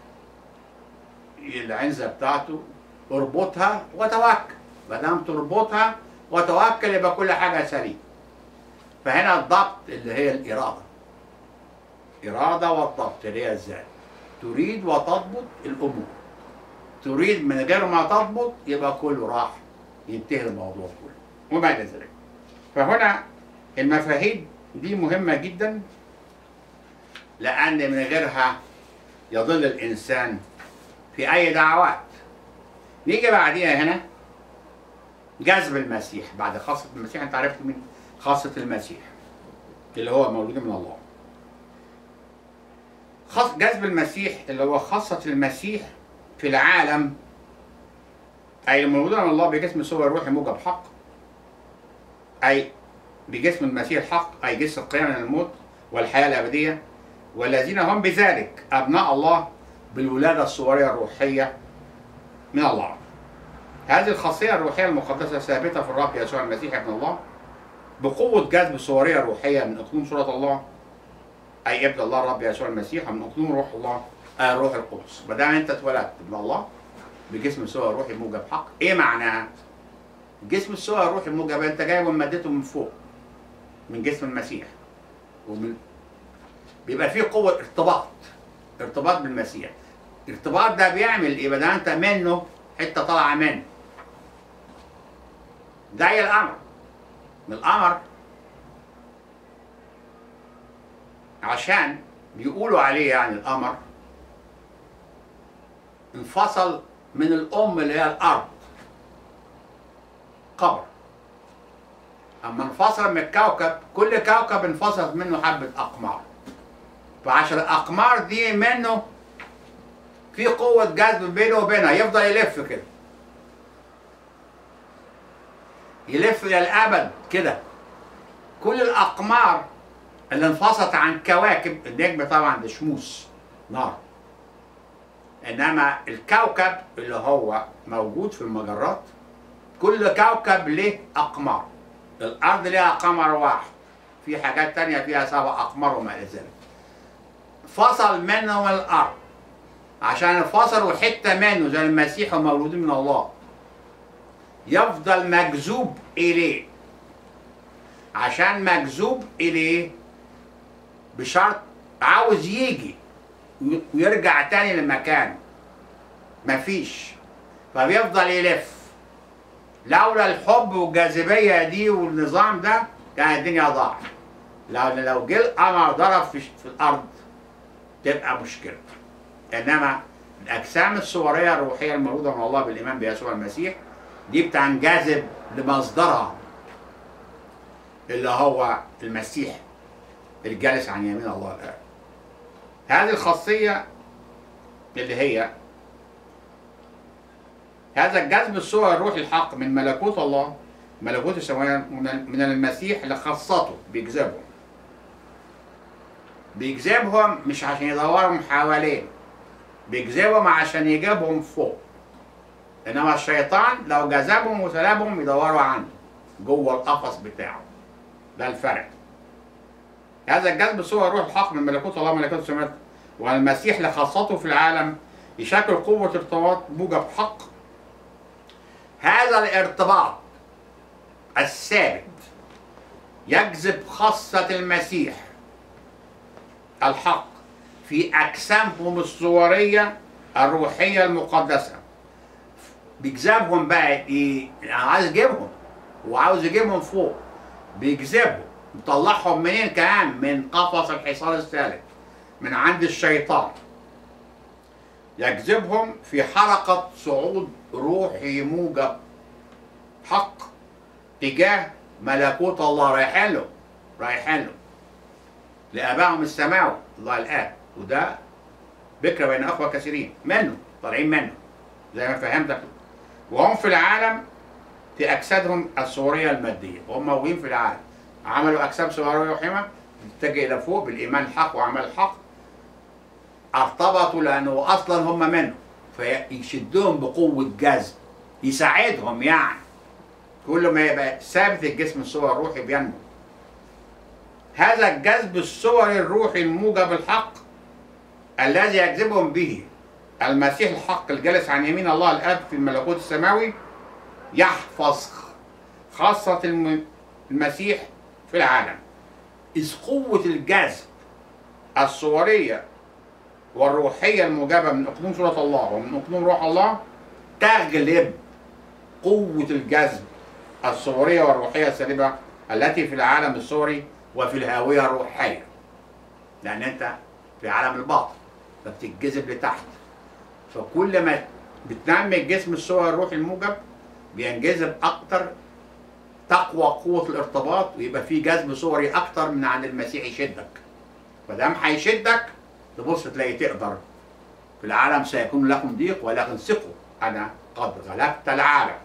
العنزة بتاعته اربطها وتوكل. ما دام تربطها وتوكل يبقى كل حاجة سليمة. فهنا الضبط اللي هي الإرادة، إرادة والضبط اللي هي الذات. تريد وتضبط الأمور، تريد من غير ما تضبط يبقى كله راح، ينتهي الموضوع كله وما إلى ذلك. فهنا المفاهيم دي مهمة جدا، لأن من غيرها يضل الإنسان في أي دعوات. نيجي بعديها هنا جذب المسيح. بعد خاصة المسيح أنت عرفت من خاصة المسيح اللي هو مولود من الله. جذب المسيح اللي هو خاصة المسيح في العالم، أي المولود من الله بجسم صور روحي موجب حق، أي بجسم المسيح الحق، أي جسم القيامة من الموت والحياة الأبدية، والذين هم بذلك أبناء الله بالولادة الصورية الروحية من الله. هذه الخاصية الروحية المقدسة ثابتة في الرب يسوع المسيح ابن الله بقوة جذب الصورية الروحية من أقلوم صورة الله، أي ابن الله الرب يسوع المسيح، ومن أقلوم روح الله الروح القدس. ما دام أنت اتولدت ابن الله بجسم السوى الروحي موجب حق. إيه معناه؟ جسم السوى الروحي الموجب أنت جايبه ومادته من فوق من جسم المسيح، بيبقى فيه قوة ارتباط بالمسيح. الارتباط ده بيعمل ايه؟ بدل انت منه حته طالعه منه. زي القمر. القمر عشان بيقولوا عليه يعني القمر انفصل من الام اللي هي الارض، قمر. اما انفصل من الكوكب، كل كوكب انفصلت منه حبه اقمار. فعشان الاقمار دي منه في قوة جذب بينه وبينها، يفضل يلف كده، يلف إلى الأبد كده. كل الأقمار اللي انفصلت عن كواكب، النجم طبعا ده شموس نار، إنما الكوكب اللي هو موجود في المجرات كل كوكب له أقمار. الأرض لها قمر واحد، في حاجات تانية فيها 7 أقمار وما إلى ذلك. فصل منه الأرض عشان انفصلوا حته منه زي المسيح ومولودين من الله، يفضل مجذوب اليه. عشان مجذوب اليه بشرط عاوز يجي ويرجع تاني لمكانه، مفيش، فبيفضل يلف. لولا الحب والجاذبيه دي والنظام ده كانت الدنيا ضاعت. لو جه القمر ضرب في الارض تبقى مشكله. انما الاجسام الصوريه الروحيه المولوده من الله بالايمان بيسوع المسيح دي بتنجذب لمصدرها اللي هو المسيح الجالس عن يمين الله الآب. هذه الخاصيه اللي هي هذا الجذب الصور الروحي الحق من ملكوت الله، ملكوت السماوات، من المسيح لخاصته. بيجذبهم مش عشان يدورهم حواليه، بيجذبهم عشان يجيبهم فوق. انما الشيطان لو جذبهم وسلبهم يدوروا عنه جوه القفص بتاعه. ده الفرق. هذا الجذب صور روح الحق من ملكوت الله ملكوت السماوات والمسيح لخاصته في العالم يشكل قوة ارتباط موجب حق. هذا الارتباط الثابت يجذب خاصة المسيح الحق في أجسامهم الصورية الروحية المقدسة. بيجذبهم بقى إيه؟ عايز يجيبهم وعاوز يجيبهم فوق. بيجذبهم، مطلعهم منين كمان؟ من قفص الحصان الثالث، من عند الشيطان. يجذبهم في حلقة صعود روحي موجب حق تجاه ملكوت الله. رايحين له لآبائهم السماوي الله الآب، وده بكرة بين أخوة كثيرين منه، طالعين منه زي ما فهمتك. وهم في العالم في أجسادهم الصورية المادية، وهم موجودين في العالم، عملوا أجسام صورية وحمى تتجه إلى فوق بالإيمان الحق وعمل الحق، ارتبطوا لأنه أصلا هم منه، فيشدهم بقوة جذب، يساعدهم يعني. كل ما يبقى ثابت الجسم الصوري الروحي بينمو. هذا الجذب الصوري الروحي الموجب الحق الذي يجذبهم به المسيح الحق الجالس عن يمين الله الآب في الملكوت السماوي، يحفظ خاصة المسيح في العالم. إذ قوة الجذب الصورية والروحية الموجبة من أقنوم صورة الله ومن أقنوم روح الله تغلب قوة الجذب الصورية والروحية السالبة التي في العالم الصوري وفي الهاوية الروحية. لأن أنت في عالم الباطن فبتتجذب لتحت، فكل ما بتنمي الجسم الصوري الروحي الموجب بينجذب أكتر، تقوى قوة الارتباط، ويبقى في جذب صوري أكتر من عند المسيح يشدك. فدام هيشدك تبص تلاقي تقدر. في العالم سيكون لكم ضيق ولكن ثقوا أنا قد غلبت العالم.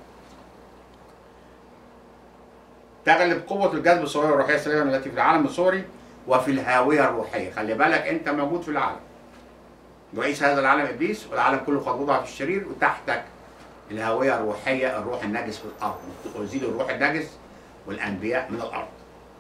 تغلب قوة الجذب الصورية والروحية السليمة التي في العالم الصوري وفي الهاوية الروحية. خلي بالك أنت موجود في العالم. رئيس هذا العالم إبليس، والعالم كله قد وضع في الشرير، وتحتك الهاوية الروحية، الروح النجس في الأرض. وزيل الروح النجس والأنبياء من الأرض.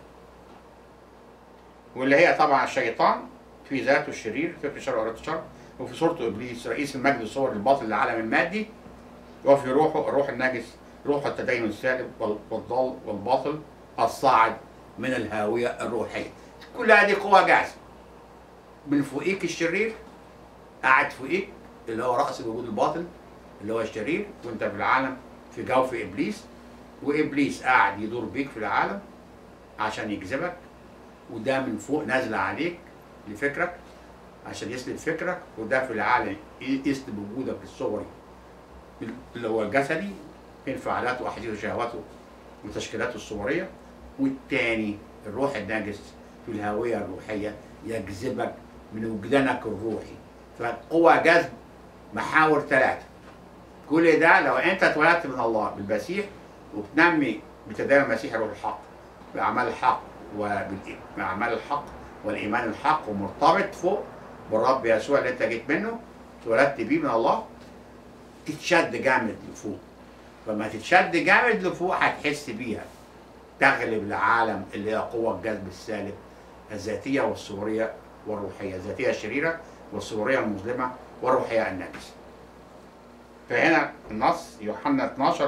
واللي هي طبعا الشيطان في ذاته الشرير، فكر الشر وإرادة الشر، وفي صورته إبليس رئيس المجد الصور الباطل للعالم المادي، وفي روحه الروح النجس، روح التدين السالب والضال والباطل الصاعد من الهاوية الروحية. كل هذه قوى جاذبة. من فوقيك الشرير قاعد فوقيك اللي هو رأس الوجود الباطل اللي هو الشرير، وانت في العالم في جوف إبليس، وإبليس قاعد يدور بيك في العالم عشان يجذبك، وده من فوق نازل عليك لفكرك عشان يسلب فكرك، وده في العالم يسلب وجودك الصوري اللي هو الجسدي في انفعالاته وأحاسيسه وشهواته وتشكيلاته الصورية، والتاني الروح النجس في الهوية الروحية يجذبك من وجدانك الروحي. فقوة جذب محاور 3. كل ده لو انت اتولدت من الله بالمسيح وبتنمي بتدين المسيح الروح الحق بأعمال الحق وبأعمال الحق والإيمان الحق، ومرتبط فوق بالرب يسوع اللي انت جيت منه اتولدت بيه من الله، تتشد جامد لفوق. فلما تتشد جامد لفوق هتحس بيها، تغلب العالم اللي هي قوة الجذب السالب الذاتية والصورية والروحية، الذاتية الشريرة والصورية المظلمة والروحية النجسة. فهنا النص يوحنا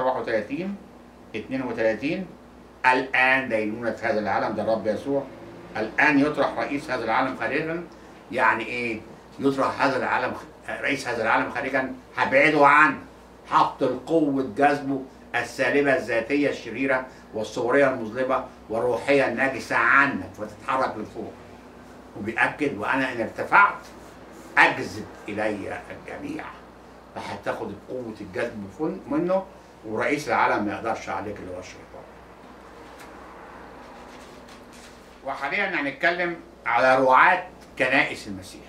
12:31-32 الآن دينونة هذا العالم، ده الرب يسوع. الآن يطرح رئيس هذا العالم خارجا. يعني إيه يطرح هذا العالم رئيس هذا العالم خارجا؟ هبعده عنه، حط القوة جذبه السالبة الذاتية الشريرة والصورية المظلمة والروحية الناجسة عنك، فتتحرك لفوق. وبيأكد وأنا إن ارتفعت أجذب إلي الجميع، فهتاخد قوة الجذب منه، ورئيس العالم ما يقدرش عليك اللي هو الشيطان. وحاليا هنتكلم على رعاة كنائس المسيح.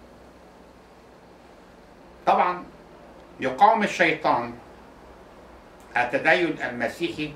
طبعا يقاوم الشيطان التدين المسيحي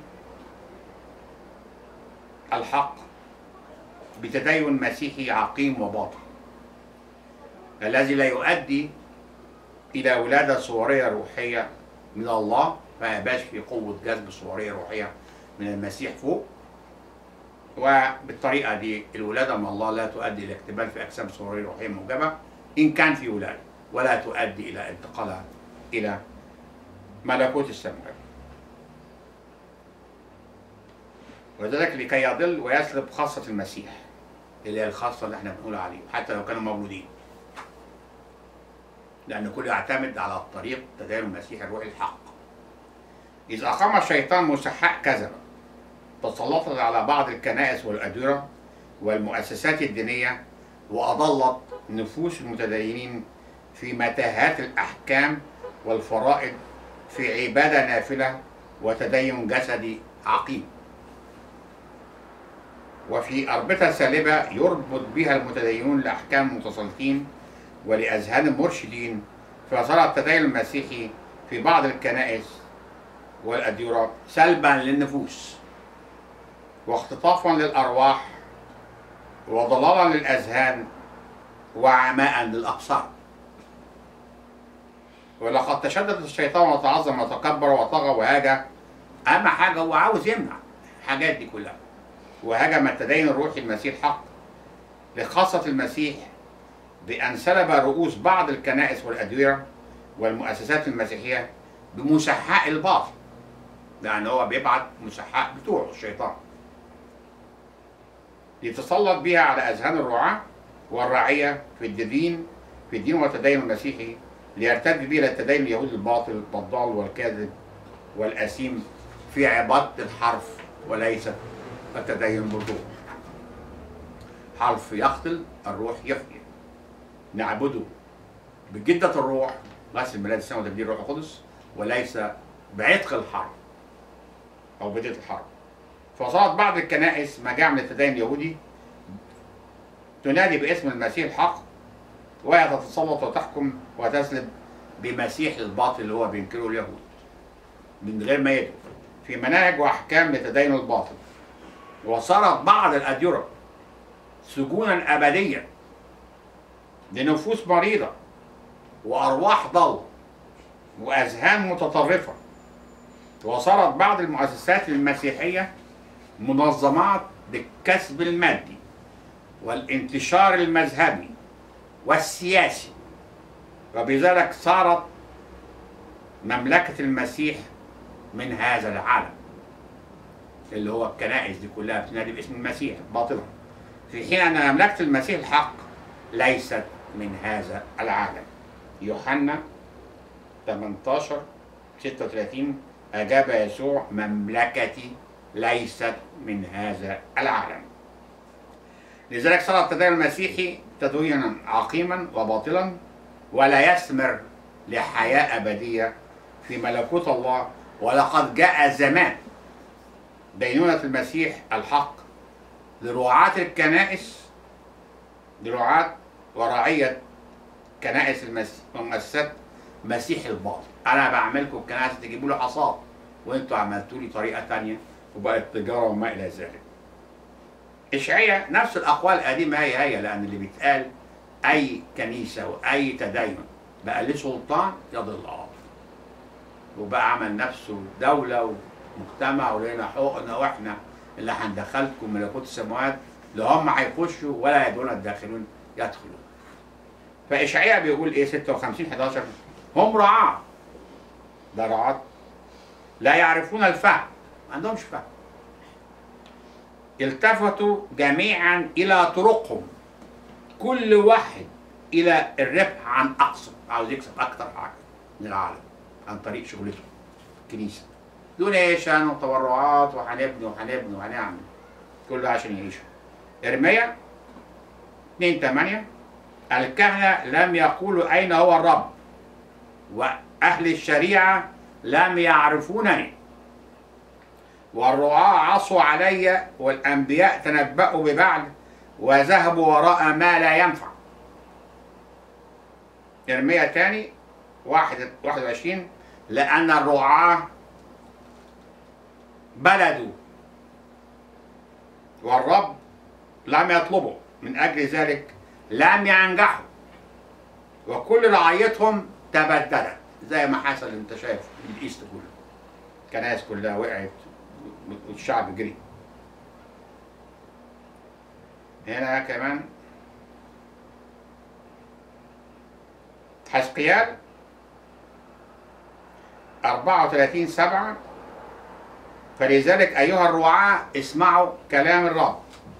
الحق بتدين مسيحي عقيم وباطل الذي لا يؤدي إلى ولادة صورية روحية من الله، ما يبقاش في قوة جذب صورية روحية من المسيح فوق. وبالطريقة دي الولادة من الله لا تؤدي إلى اكتمال في أجسام صورية روحية موجبة إن كان في ولادة، ولا تؤدي إلى انتقالها إلى ملكوت السماوات. وذلك لكي يضل ويسلب خاصة المسيح اللي هي الخاصة اللي احنا بنقول عليه حتى لو كانوا موجودين، لأن كله يعتمد على الطريق تدين المسيح الروح الحق. إذ أقام الشيطان مسحاء كذبا تسلطت على بعض الكنائس والأديرة والمؤسسات الدينية، وأضلت نفوس المتدينين في متاهات الأحكام والفرائض، في عبادة نافلة وتدين جسدي عقيم، وفي أربطة سالبة يربط بها المتدينون لأحكام المتسلطين ولأذهان المرشدين، فصار التدين المسيحي في بعض الكنائس والأديرة سلبا للنفوس واختطافا للأرواح وضلالا للأذهان وعماء للأبصار. ولقد تشدد الشيطان وتعظم وتكبر وطغى وهاجم. أهم حاجة هو عاوز يمنع الحاجات دي كلها، وهاجم التدين الروحي المسيح حق لخاصة المسيح بأن سلب رؤوس بعض الكنائس والأديرة والمؤسسات المسيحية بمسحاء الباطل، لأن هو بيبعت مسحاء بتوعه الشيطان يتسلط بها على أذهان الرعاة والرعية في الدين والتدين المسيحي، ليرتد به إلى التدين اليهودي الباطل البضال والكاذب والأثيم في عبادة الحرف وليس التدين بالروح. حرف يقتل، الروح يحيي. نعبده بجدة الروح، غسل ميلاد السماء وتبديل الروح القدس، وليس بعتق الحرب أو بداية الحرب. فصارت بعض الكنائس مجاعة من التدين اليهودي تنادي باسم المسيح الحق، وهي تتسلط وتحكم وتسلب بمسيح الباطل اللي هو بينكره اليهود من غير ما يدعو في مناهج وأحكام لتدين الباطل. وصارت بعض الأديرة سجونا أبديا لنفوس مريضة وأرواح ضالة وأذهان متطرفة. وصارت بعض المؤسسات المسيحية منظمات للكسب المادي والانتشار المذهبي والسياسي، وبذلك صارت مملكة المسيح من هذا العالم، اللي هو الكنائس دي كلها بتنادي باسم المسيح باطلا، في حين أن مملكة المسيح الحق ليست من هذا العالم. يوحنا 18:36 أجاب يسوع: مملكتي ليست من هذا العالم. لذلك صار التدين المسيحي تدينا عقيما وباطلا، ولا يثمر لحياة أبدية في ملكوت الله. ولقد جاء زمان دينونة المسيح الحق لرعاة الكنائس، لرعاة ورعية كنائس ومؤسسات مسيح الباطل. أنا بعملكم الكنائس تجيبوا لي حصاد، وأنتوا عملتوا لي طريقة تانية وبقت تجارة وما إلى ذلك. إشعياء نفس الأقوال القديمة هي، لأن اللي بيتقال أي كنيسة وأي تدين بقى له سلطان يضل الأرض، وبقى عمل نفسه دولة ومجتمع ولنا حقوقنا، وإحنا اللي هندخلكم ملكوت السماوات، لا هم هيخشوا ولا يدعون الداخلون يدخلون. فإشعياء بيقول إيه 56:11: هم رعاة، ده رعاة لا يعرفون الفهم، ما عندهمش فهم، التفتوا جميعا إلى طرقهم، كل واحد إلى الربح عن أقصى، عاوز يكسب أكتر حاجة من العالم عن طريق شغلته الكنيسة، دونيشن وتبرعات وهنبني وهنعمل، كل ده عشان يعيشوا. إرميا 2:8: الكهنة لم يقولوا أين هو الرب، وأهل الشريعة لم يعرفونني، والرعاة عصوا علي، والأنبياء تنبأوا ببعل وذهبوا وراء ما لا ينفع. إرميا تاني 21: لأن الرعاة بلدوا والرب لم يطلبوا، من أجل ذلك لم ينجحوا، وكل رعايتهم تبددت، زي ما حصل انت شايف الإيست كله، الكنائس كلها وقعت والشعب جري. هنا كمان حزقيال 34:7: فلذلك أيها الرعاة اسمعوا كلام الرب،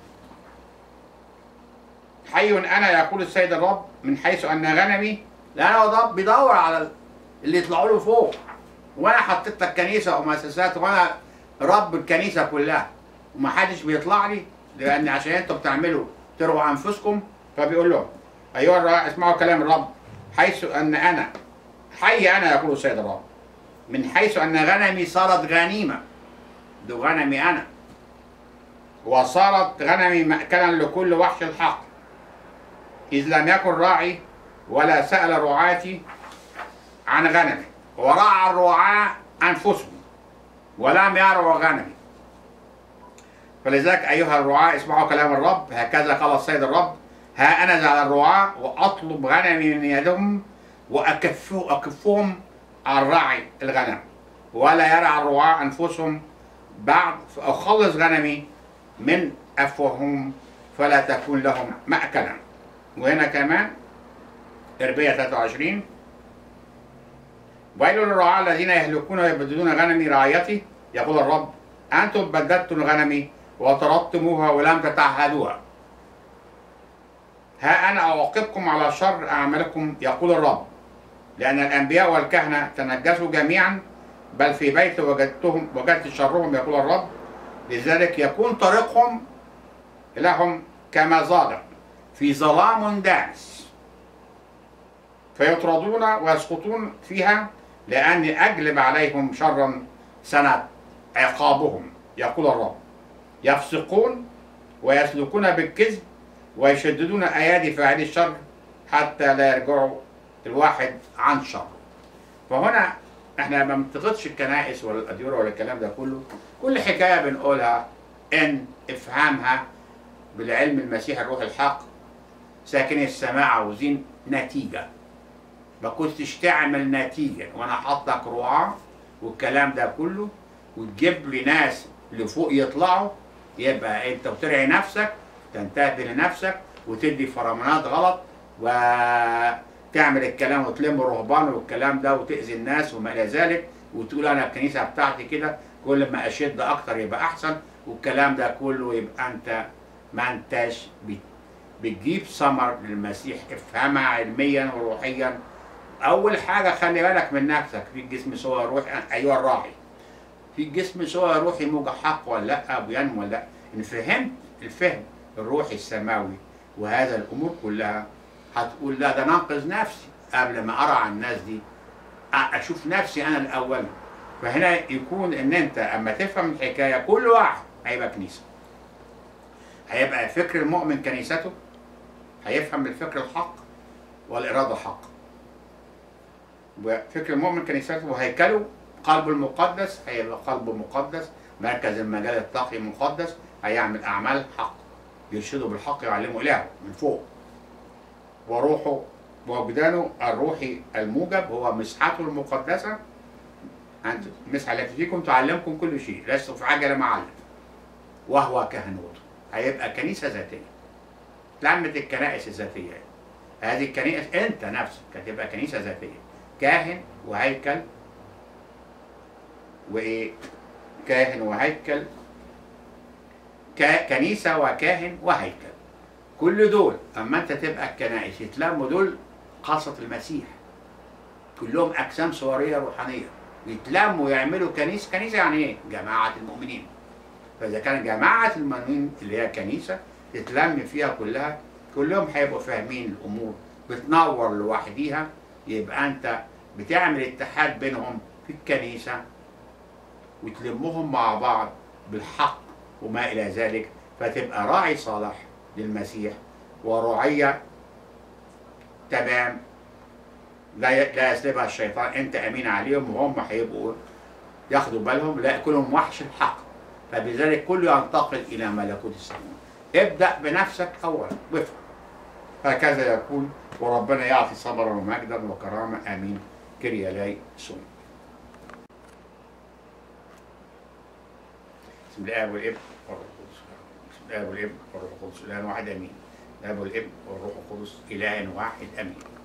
حي أنا يقول السيد الرب، من حيث أن غنمي، لأن هو الرب بيدور على اللي يطلعوا له فوق، وأنا حطيت لك كنيسة ومؤسسات، وأنا رب الكنيسة كلها، ومحدش بيطلع لي، لان عشان انتوا بتعملوا ترعوا انفسكم. فبيقول لهم ايها الرعاة اسمعوا كلام الرب، حيث ان انا حي انا يقول السيد الرب، من حيث ان غنمي صارت غنيمه، ده غنمي انا، وصارت غنمي مأكلا لكل وحش الحق، إذ لم يكن راعي ولا سأل رعاتي عن غنمي، ورعى الرعاة أنفسهم ولم يرعوا غنمي. فلذلك أيها الرعاة اسمعوا كلام الرب، هكذا قال السيد الرب، ها أنا ذا على الرعاة وأطلب غنمي من يدهم وأكفهم عن رعي الغنم، ولا يرعى الرعاة أنفسهم بعد، فأخلص غنمي من أفواههم فلا تكون لهم مأكلا. وهنا كمان تربية 23 ويل للرعاة الذين يهلكون ويبددون غنمي رعيتي يقول الرب، أنتم بددتم غنمي وطردتموها ولم تتعهدوها، ها أنا أعاقبكم على شر أعمالكم يقول الرب، لأن الأنبياء والكهنة تنجسوا جميعا، بل في بيت وجدت شرهم يقول الرب، لذلك يكون طريقهم لهم كما زاغ في ظلام داعس، فيطردون ويسقطون فيها، لأني أجلب عليهم شرا سنة عقابهم يقول الرب، يفسقون ويسلكون بالكذب ويشددون أيادي فاعلي الشر حتى لا يرجعوا الواحد عن شر. فهنا احنا ما بننتقدش الكنائس ولا الأديرة ولا الكلام ده كله، كل حكاية بنقولها إن افهمها بالعلم المسيح الروح الحق. ساكن السماء عاوزين نتيجة، ما كنتش تعمل نتيجة وأنا حاطك رعاة والكلام ده كله وتجيب لي ناس لفوق يطلعوا، يبقى أنت وترعي نفسك، تنتهي لنفسك وتدي فرمانات غلط وتعمل الكلام وتلم الرهبان والكلام ده وتأذي الناس وما إلى ذلك، وتقول أنا الكنيسة بتاعتي كده كل ما أشد أكتر يبقى أحسن والكلام ده كله، يبقى أنت ما أنتش بتجيب ثمر للمسيح. افهمها علميا وروحيا. أول حاجة خلي بالك من نفسك، في الجسم سوى روحي أيها الراعي، في الجسم سوى روحي موجة حق ولا لأ، بينمو ولا لأ. إن فهمت الفهم الروحي السماوي وهذا الأمور كلها هتقول لا ده أنا أنقذ نفسي قبل ما أرعى الناس دي، أشوف نفسي أنا الأول. فهنا يكون إن أنت أما تفهم الحكاية كل واحد هيبقى كنيسة، هيبقى فكر المؤمن كنيسته، هيفهم الفكر الحق والإرادة الحق. وفكر المؤمن كنيسته وهيكله قلبه المقدس، هيبقى قلبه مقدس، مركز المجال التقي مقدس، هيعمل أعمال حق يرشده بالحق يعلمه إلهه من فوق. وروحه ووجدانه الروحي الموجب هو مسحته المقدسة، أنت مسحة التي فيكم تعلمكم كل شيء لستم في حاجة لما علم، وهو كهنوته. هيبقى كنيسة ذاتية، لمت الكنائس الذاتية. هذه الكنيسة أنت نفسك هتبقى كنيسة ذاتية، كاهن وهيكل. وإيه؟ كاهن وهيكل، كنيسة وكاهن وهيكل. كل دول أما أنت تبقى الكنائس يتلموا، دول خاصة المسيح، كلهم أجسام صورية روحانية، يتلموا يعملوا كنيسة. كنيسة يعني إيه؟ جماعة المؤمنين. فإذا كان جماعة المؤمنين اللي هي كنيسة تتلم فيها كلها، كلهم هيبقوا فاهمين الأمور بتنور لوحديها، يبقى أنت بتعمل اتحاد بينهم في الكنيسة وتلمهم مع بعض بالحق وما إلى ذلك، فتبقى راعي صالح للمسيح ورعية تمام لا يسلبها الشيطان. أنت أمين عليهم وهم هيبقوا ياخدوا بالهم، لا يكونوا وحش الحق، فبذلك كله ينتقل إلى ملكوت السماء. ابدأ بنفسك أولا وافهم، هكذا يكون، وربنا يعطي صبرا ومجدا وكرامة. آمين. كريا لاي سون. بسم الآب والابن والروح القدس. بسم الآب والابن والروح القدس إله واحد آمين. الآب والابن والروح القدس إله واحد آمين.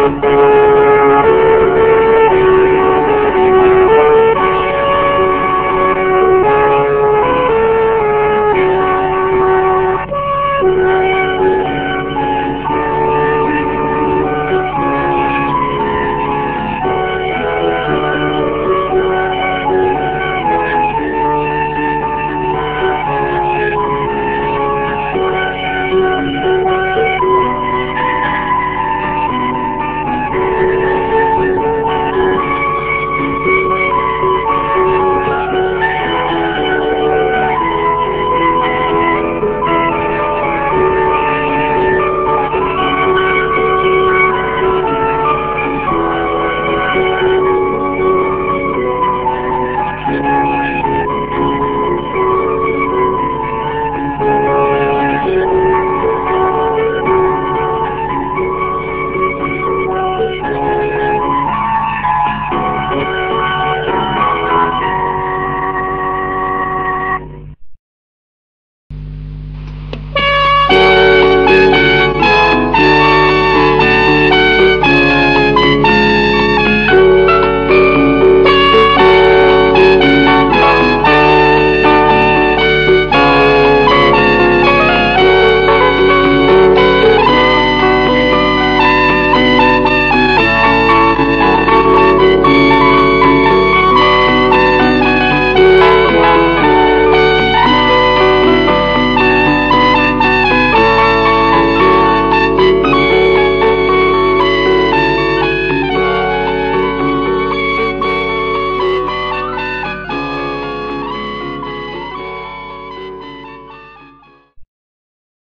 Thank you.